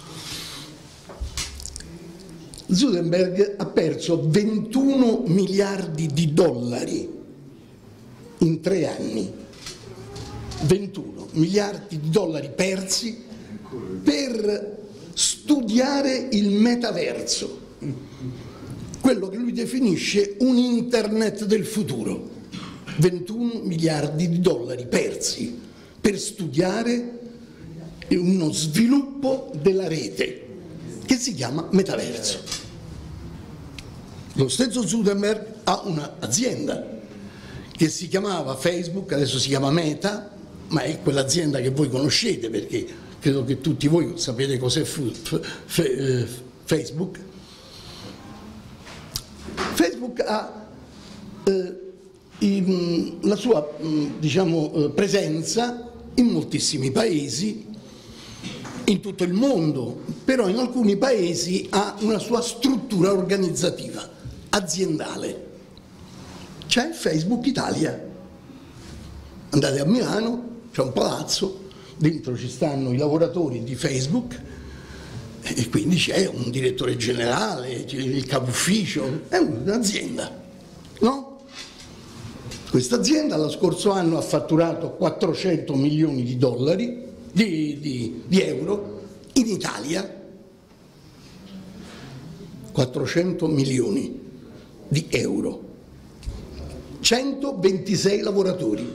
Zuckerberg ha perso 21 miliardi di dollari in 3 anni. 21 miliardi di dollari persi per studiare il metaverso, quello che lui definisce un internet del futuro. 21 miliardi di dollari persi per studiare uno sviluppo della rete che si chiama metaverso. Lo stesso Zuckerberg ha un'azienda che si chiamava Facebook, adesso si chiama Meta, ma è quell'azienda che voi conoscete perché credo che tutti voi sapete cos'è Facebook. Facebook ha la sua presenza in moltissimi paesi, in tutto il mondo, però in alcuni paesi ha una sua struttura organizzativa, aziendale. C'è Facebook Italia. Andate a Milano, c'è un palazzo, dentro ci stanno i lavoratori di Facebook e quindi c'è un direttore generale, il capo ufficio, è un'azienda, no? Questa azienda lo scorso anno ha fatturato 400 milioni di dollari, di euro, in Italia 400 milioni di euro, 126 lavoratori.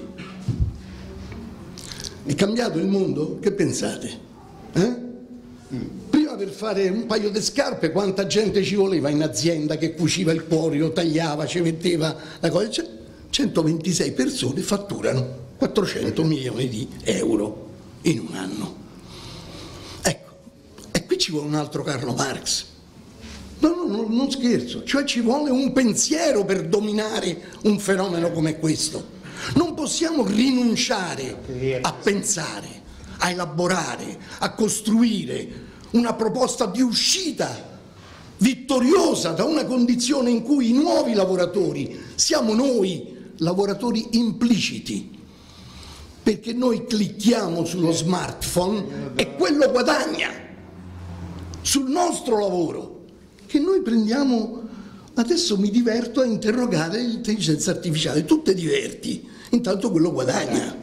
È cambiato il mondo? Che pensate? Prima per fare un paio di scarpe quanta gente ci voleva in azienda che cuciva il cuoio, tagliava, ci metteva la cosa? 126 persone fatturano 400 milioni di euro in un anno. Ecco, e qui ci vuole un altro Carlo Marx. No, non scherzo, cioè ci vuole un pensiero per dominare un fenomeno come questo. Non possiamo rinunciare a pensare, a elaborare, a costruire una proposta di uscita vittoriosa da una condizione in cui i nuovi lavoratori siamo noi, lavoratori impliciti, perché noi clicchiamo sullo smartphone e quello guadagna sul nostro lavoro, che noi prendiamo. Adesso mi diverto a interrogare l'intelligenza artificiale, tu ti diverti, intanto quello guadagna.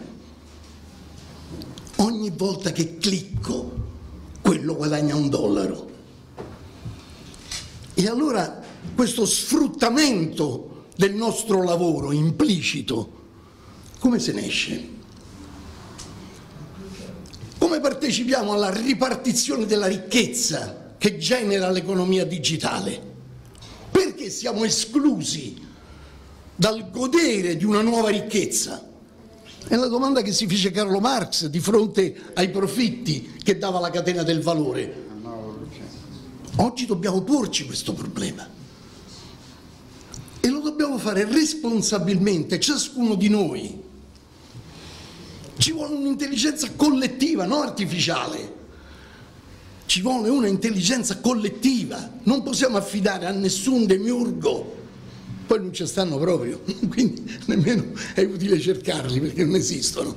Ogni volta che clicco, quello guadagna $1. E allora questo sfruttamento del nostro lavoro implicito, come se ne esce? Come partecipiamo alla ripartizione della ricchezza che genera l'economia digitale? Perché siamo esclusi dal godere di una nuova ricchezza? È la domanda che si fece Carlo Marx di fronte ai profitti che dava la catena del valore. Oggi dobbiamo porci questo problema e lo dobbiamo fare responsabilmente, ciascuno di noi. Ci vuole un'intelligenza collettiva, non artificiale. Ci vuole una intelligenza collettiva, non possiamo affidare a nessun demiurgo, poi non ci stanno proprio, quindi nemmeno è utile cercarli perché non esistono.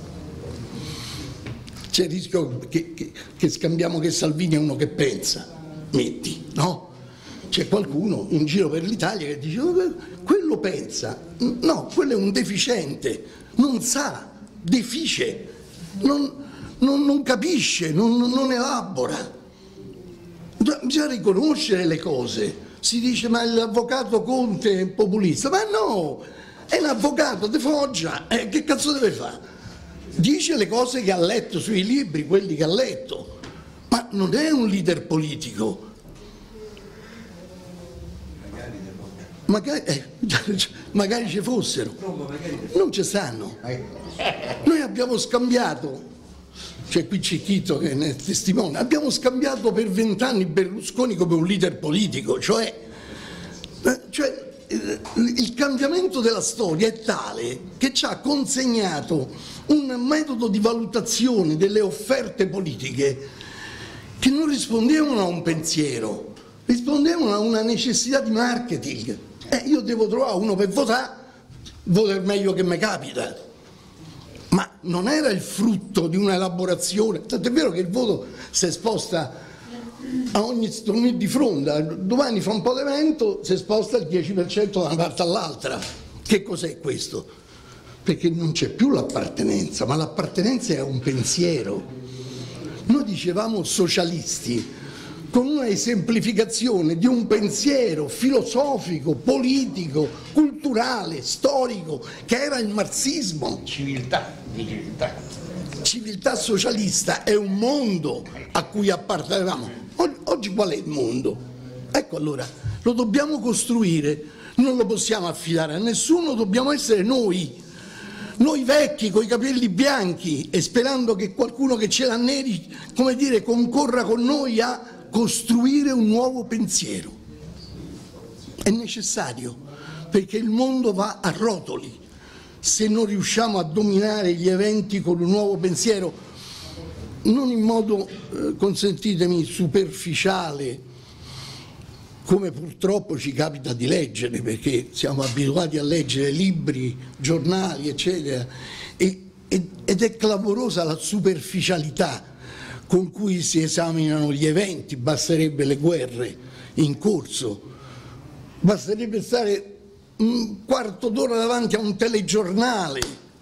C'è il rischio che scambiamo che Salvini è uno che pensa, metti, no? C'è qualcuno in giro per l'Italia che dice quello pensa, no, quello è un deficiente, non sa, defice, non capisce, non elabora. Bisogna riconoscere le cose. Si dice ma l'avvocato Conte è populista, ma no, è un avvocato di Foggia, che cazzo deve fare? Dice le cose che ha letto sui libri, quelli che ha letto, ma non è un leader politico. Magari ci fossero, non ci stanno. Noi abbiamo scambiato, cioè qui c'è Chito che ne è testimone, abbiamo scambiato per 20 anni Berlusconi come un leader politico, cioè il cambiamento della storia è tale che ci ha consegnato un metodo di valutazione delle offerte politiche che non rispondevano a un pensiero, rispondevano a una necessità di marketing. Io devo trovare uno per votare meglio che mi capita. Ma non era il frutto di una elaborazione, tanto è vero che il voto si sposta a ogni di fronda, domani fa un po' di vento, si sposta il 10% da una parte all'altra. Che cos'è questo? Perché non c'è più l'appartenenza, ma l'appartenenza è un pensiero. Noi dicevamo socialisti, con una esemplificazione di un pensiero filosofico, politico, culturale, storico, che era il marxismo. Civiltà socialista è un mondo a cui appartenevamo. Oggi qual è il mondo? Ecco allora lo dobbiamo costruire, non lo possiamo affidare a nessuno, dobbiamo essere noi vecchi con i capelli bianchi e sperando che qualcuno che ce l'ha neri, come dire, concorra con noi a costruire un nuovo pensiero. È necessario, perché il mondo va a rotoli. Se non riusciamo a dominare gli eventi con un nuovo pensiero, non in modo, consentitemi, superficiale, come purtroppo ci capita di leggere, perché siamo abituati a leggere libri, giornali, eccetera, ed è clamorosa la superficialità con cui si esaminano gli eventi. Basterebbe le guerre in corso, basterebbe stare un quarto d'ora davanti a un telegiornale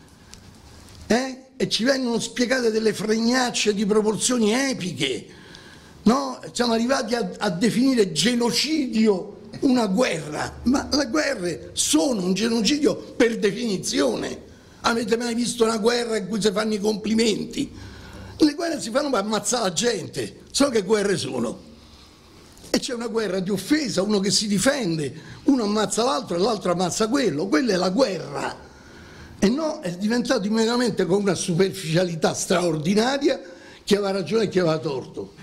e ci vengono spiegate delle fregnacce di proporzioni epiche. No? Siamo arrivati a definire genocidio una guerra, ma le guerre sono un genocidio per definizione. Avete mai visto una guerra in cui si fanno i complimenti? Le guerre si fanno per ammazzare la gente, so che guerre sono. E c'è una guerra di offesa, uno che si difende, uno ammazza l'altro e l'altro ammazza quello, quella è la guerra. E no, è diventato immediatamente con una superficialità straordinaria chi aveva ragione e chi aveva torto.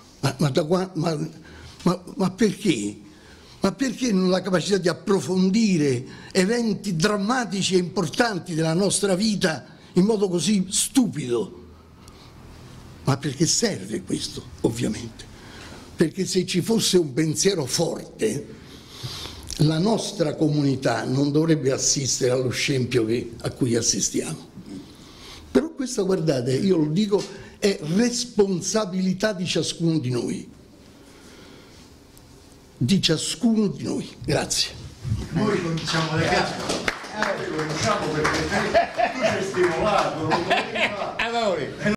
Ma perché? Ma perché non la capacità di approfondire eventi drammatici e importanti della nostra vita in modo così stupido? Ma perché serve questo, ovviamente? Perché se ci fosse un pensiero forte, la nostra comunità non dovrebbe assistere allo scempio a cui assistiamo. Però questa, guardate, io lo dico, è responsabilità di ciascuno di noi. Di ciascuno di noi. Grazie. Noi cominciamo le case. Noi cominciamo perché tu ci hai stimolato.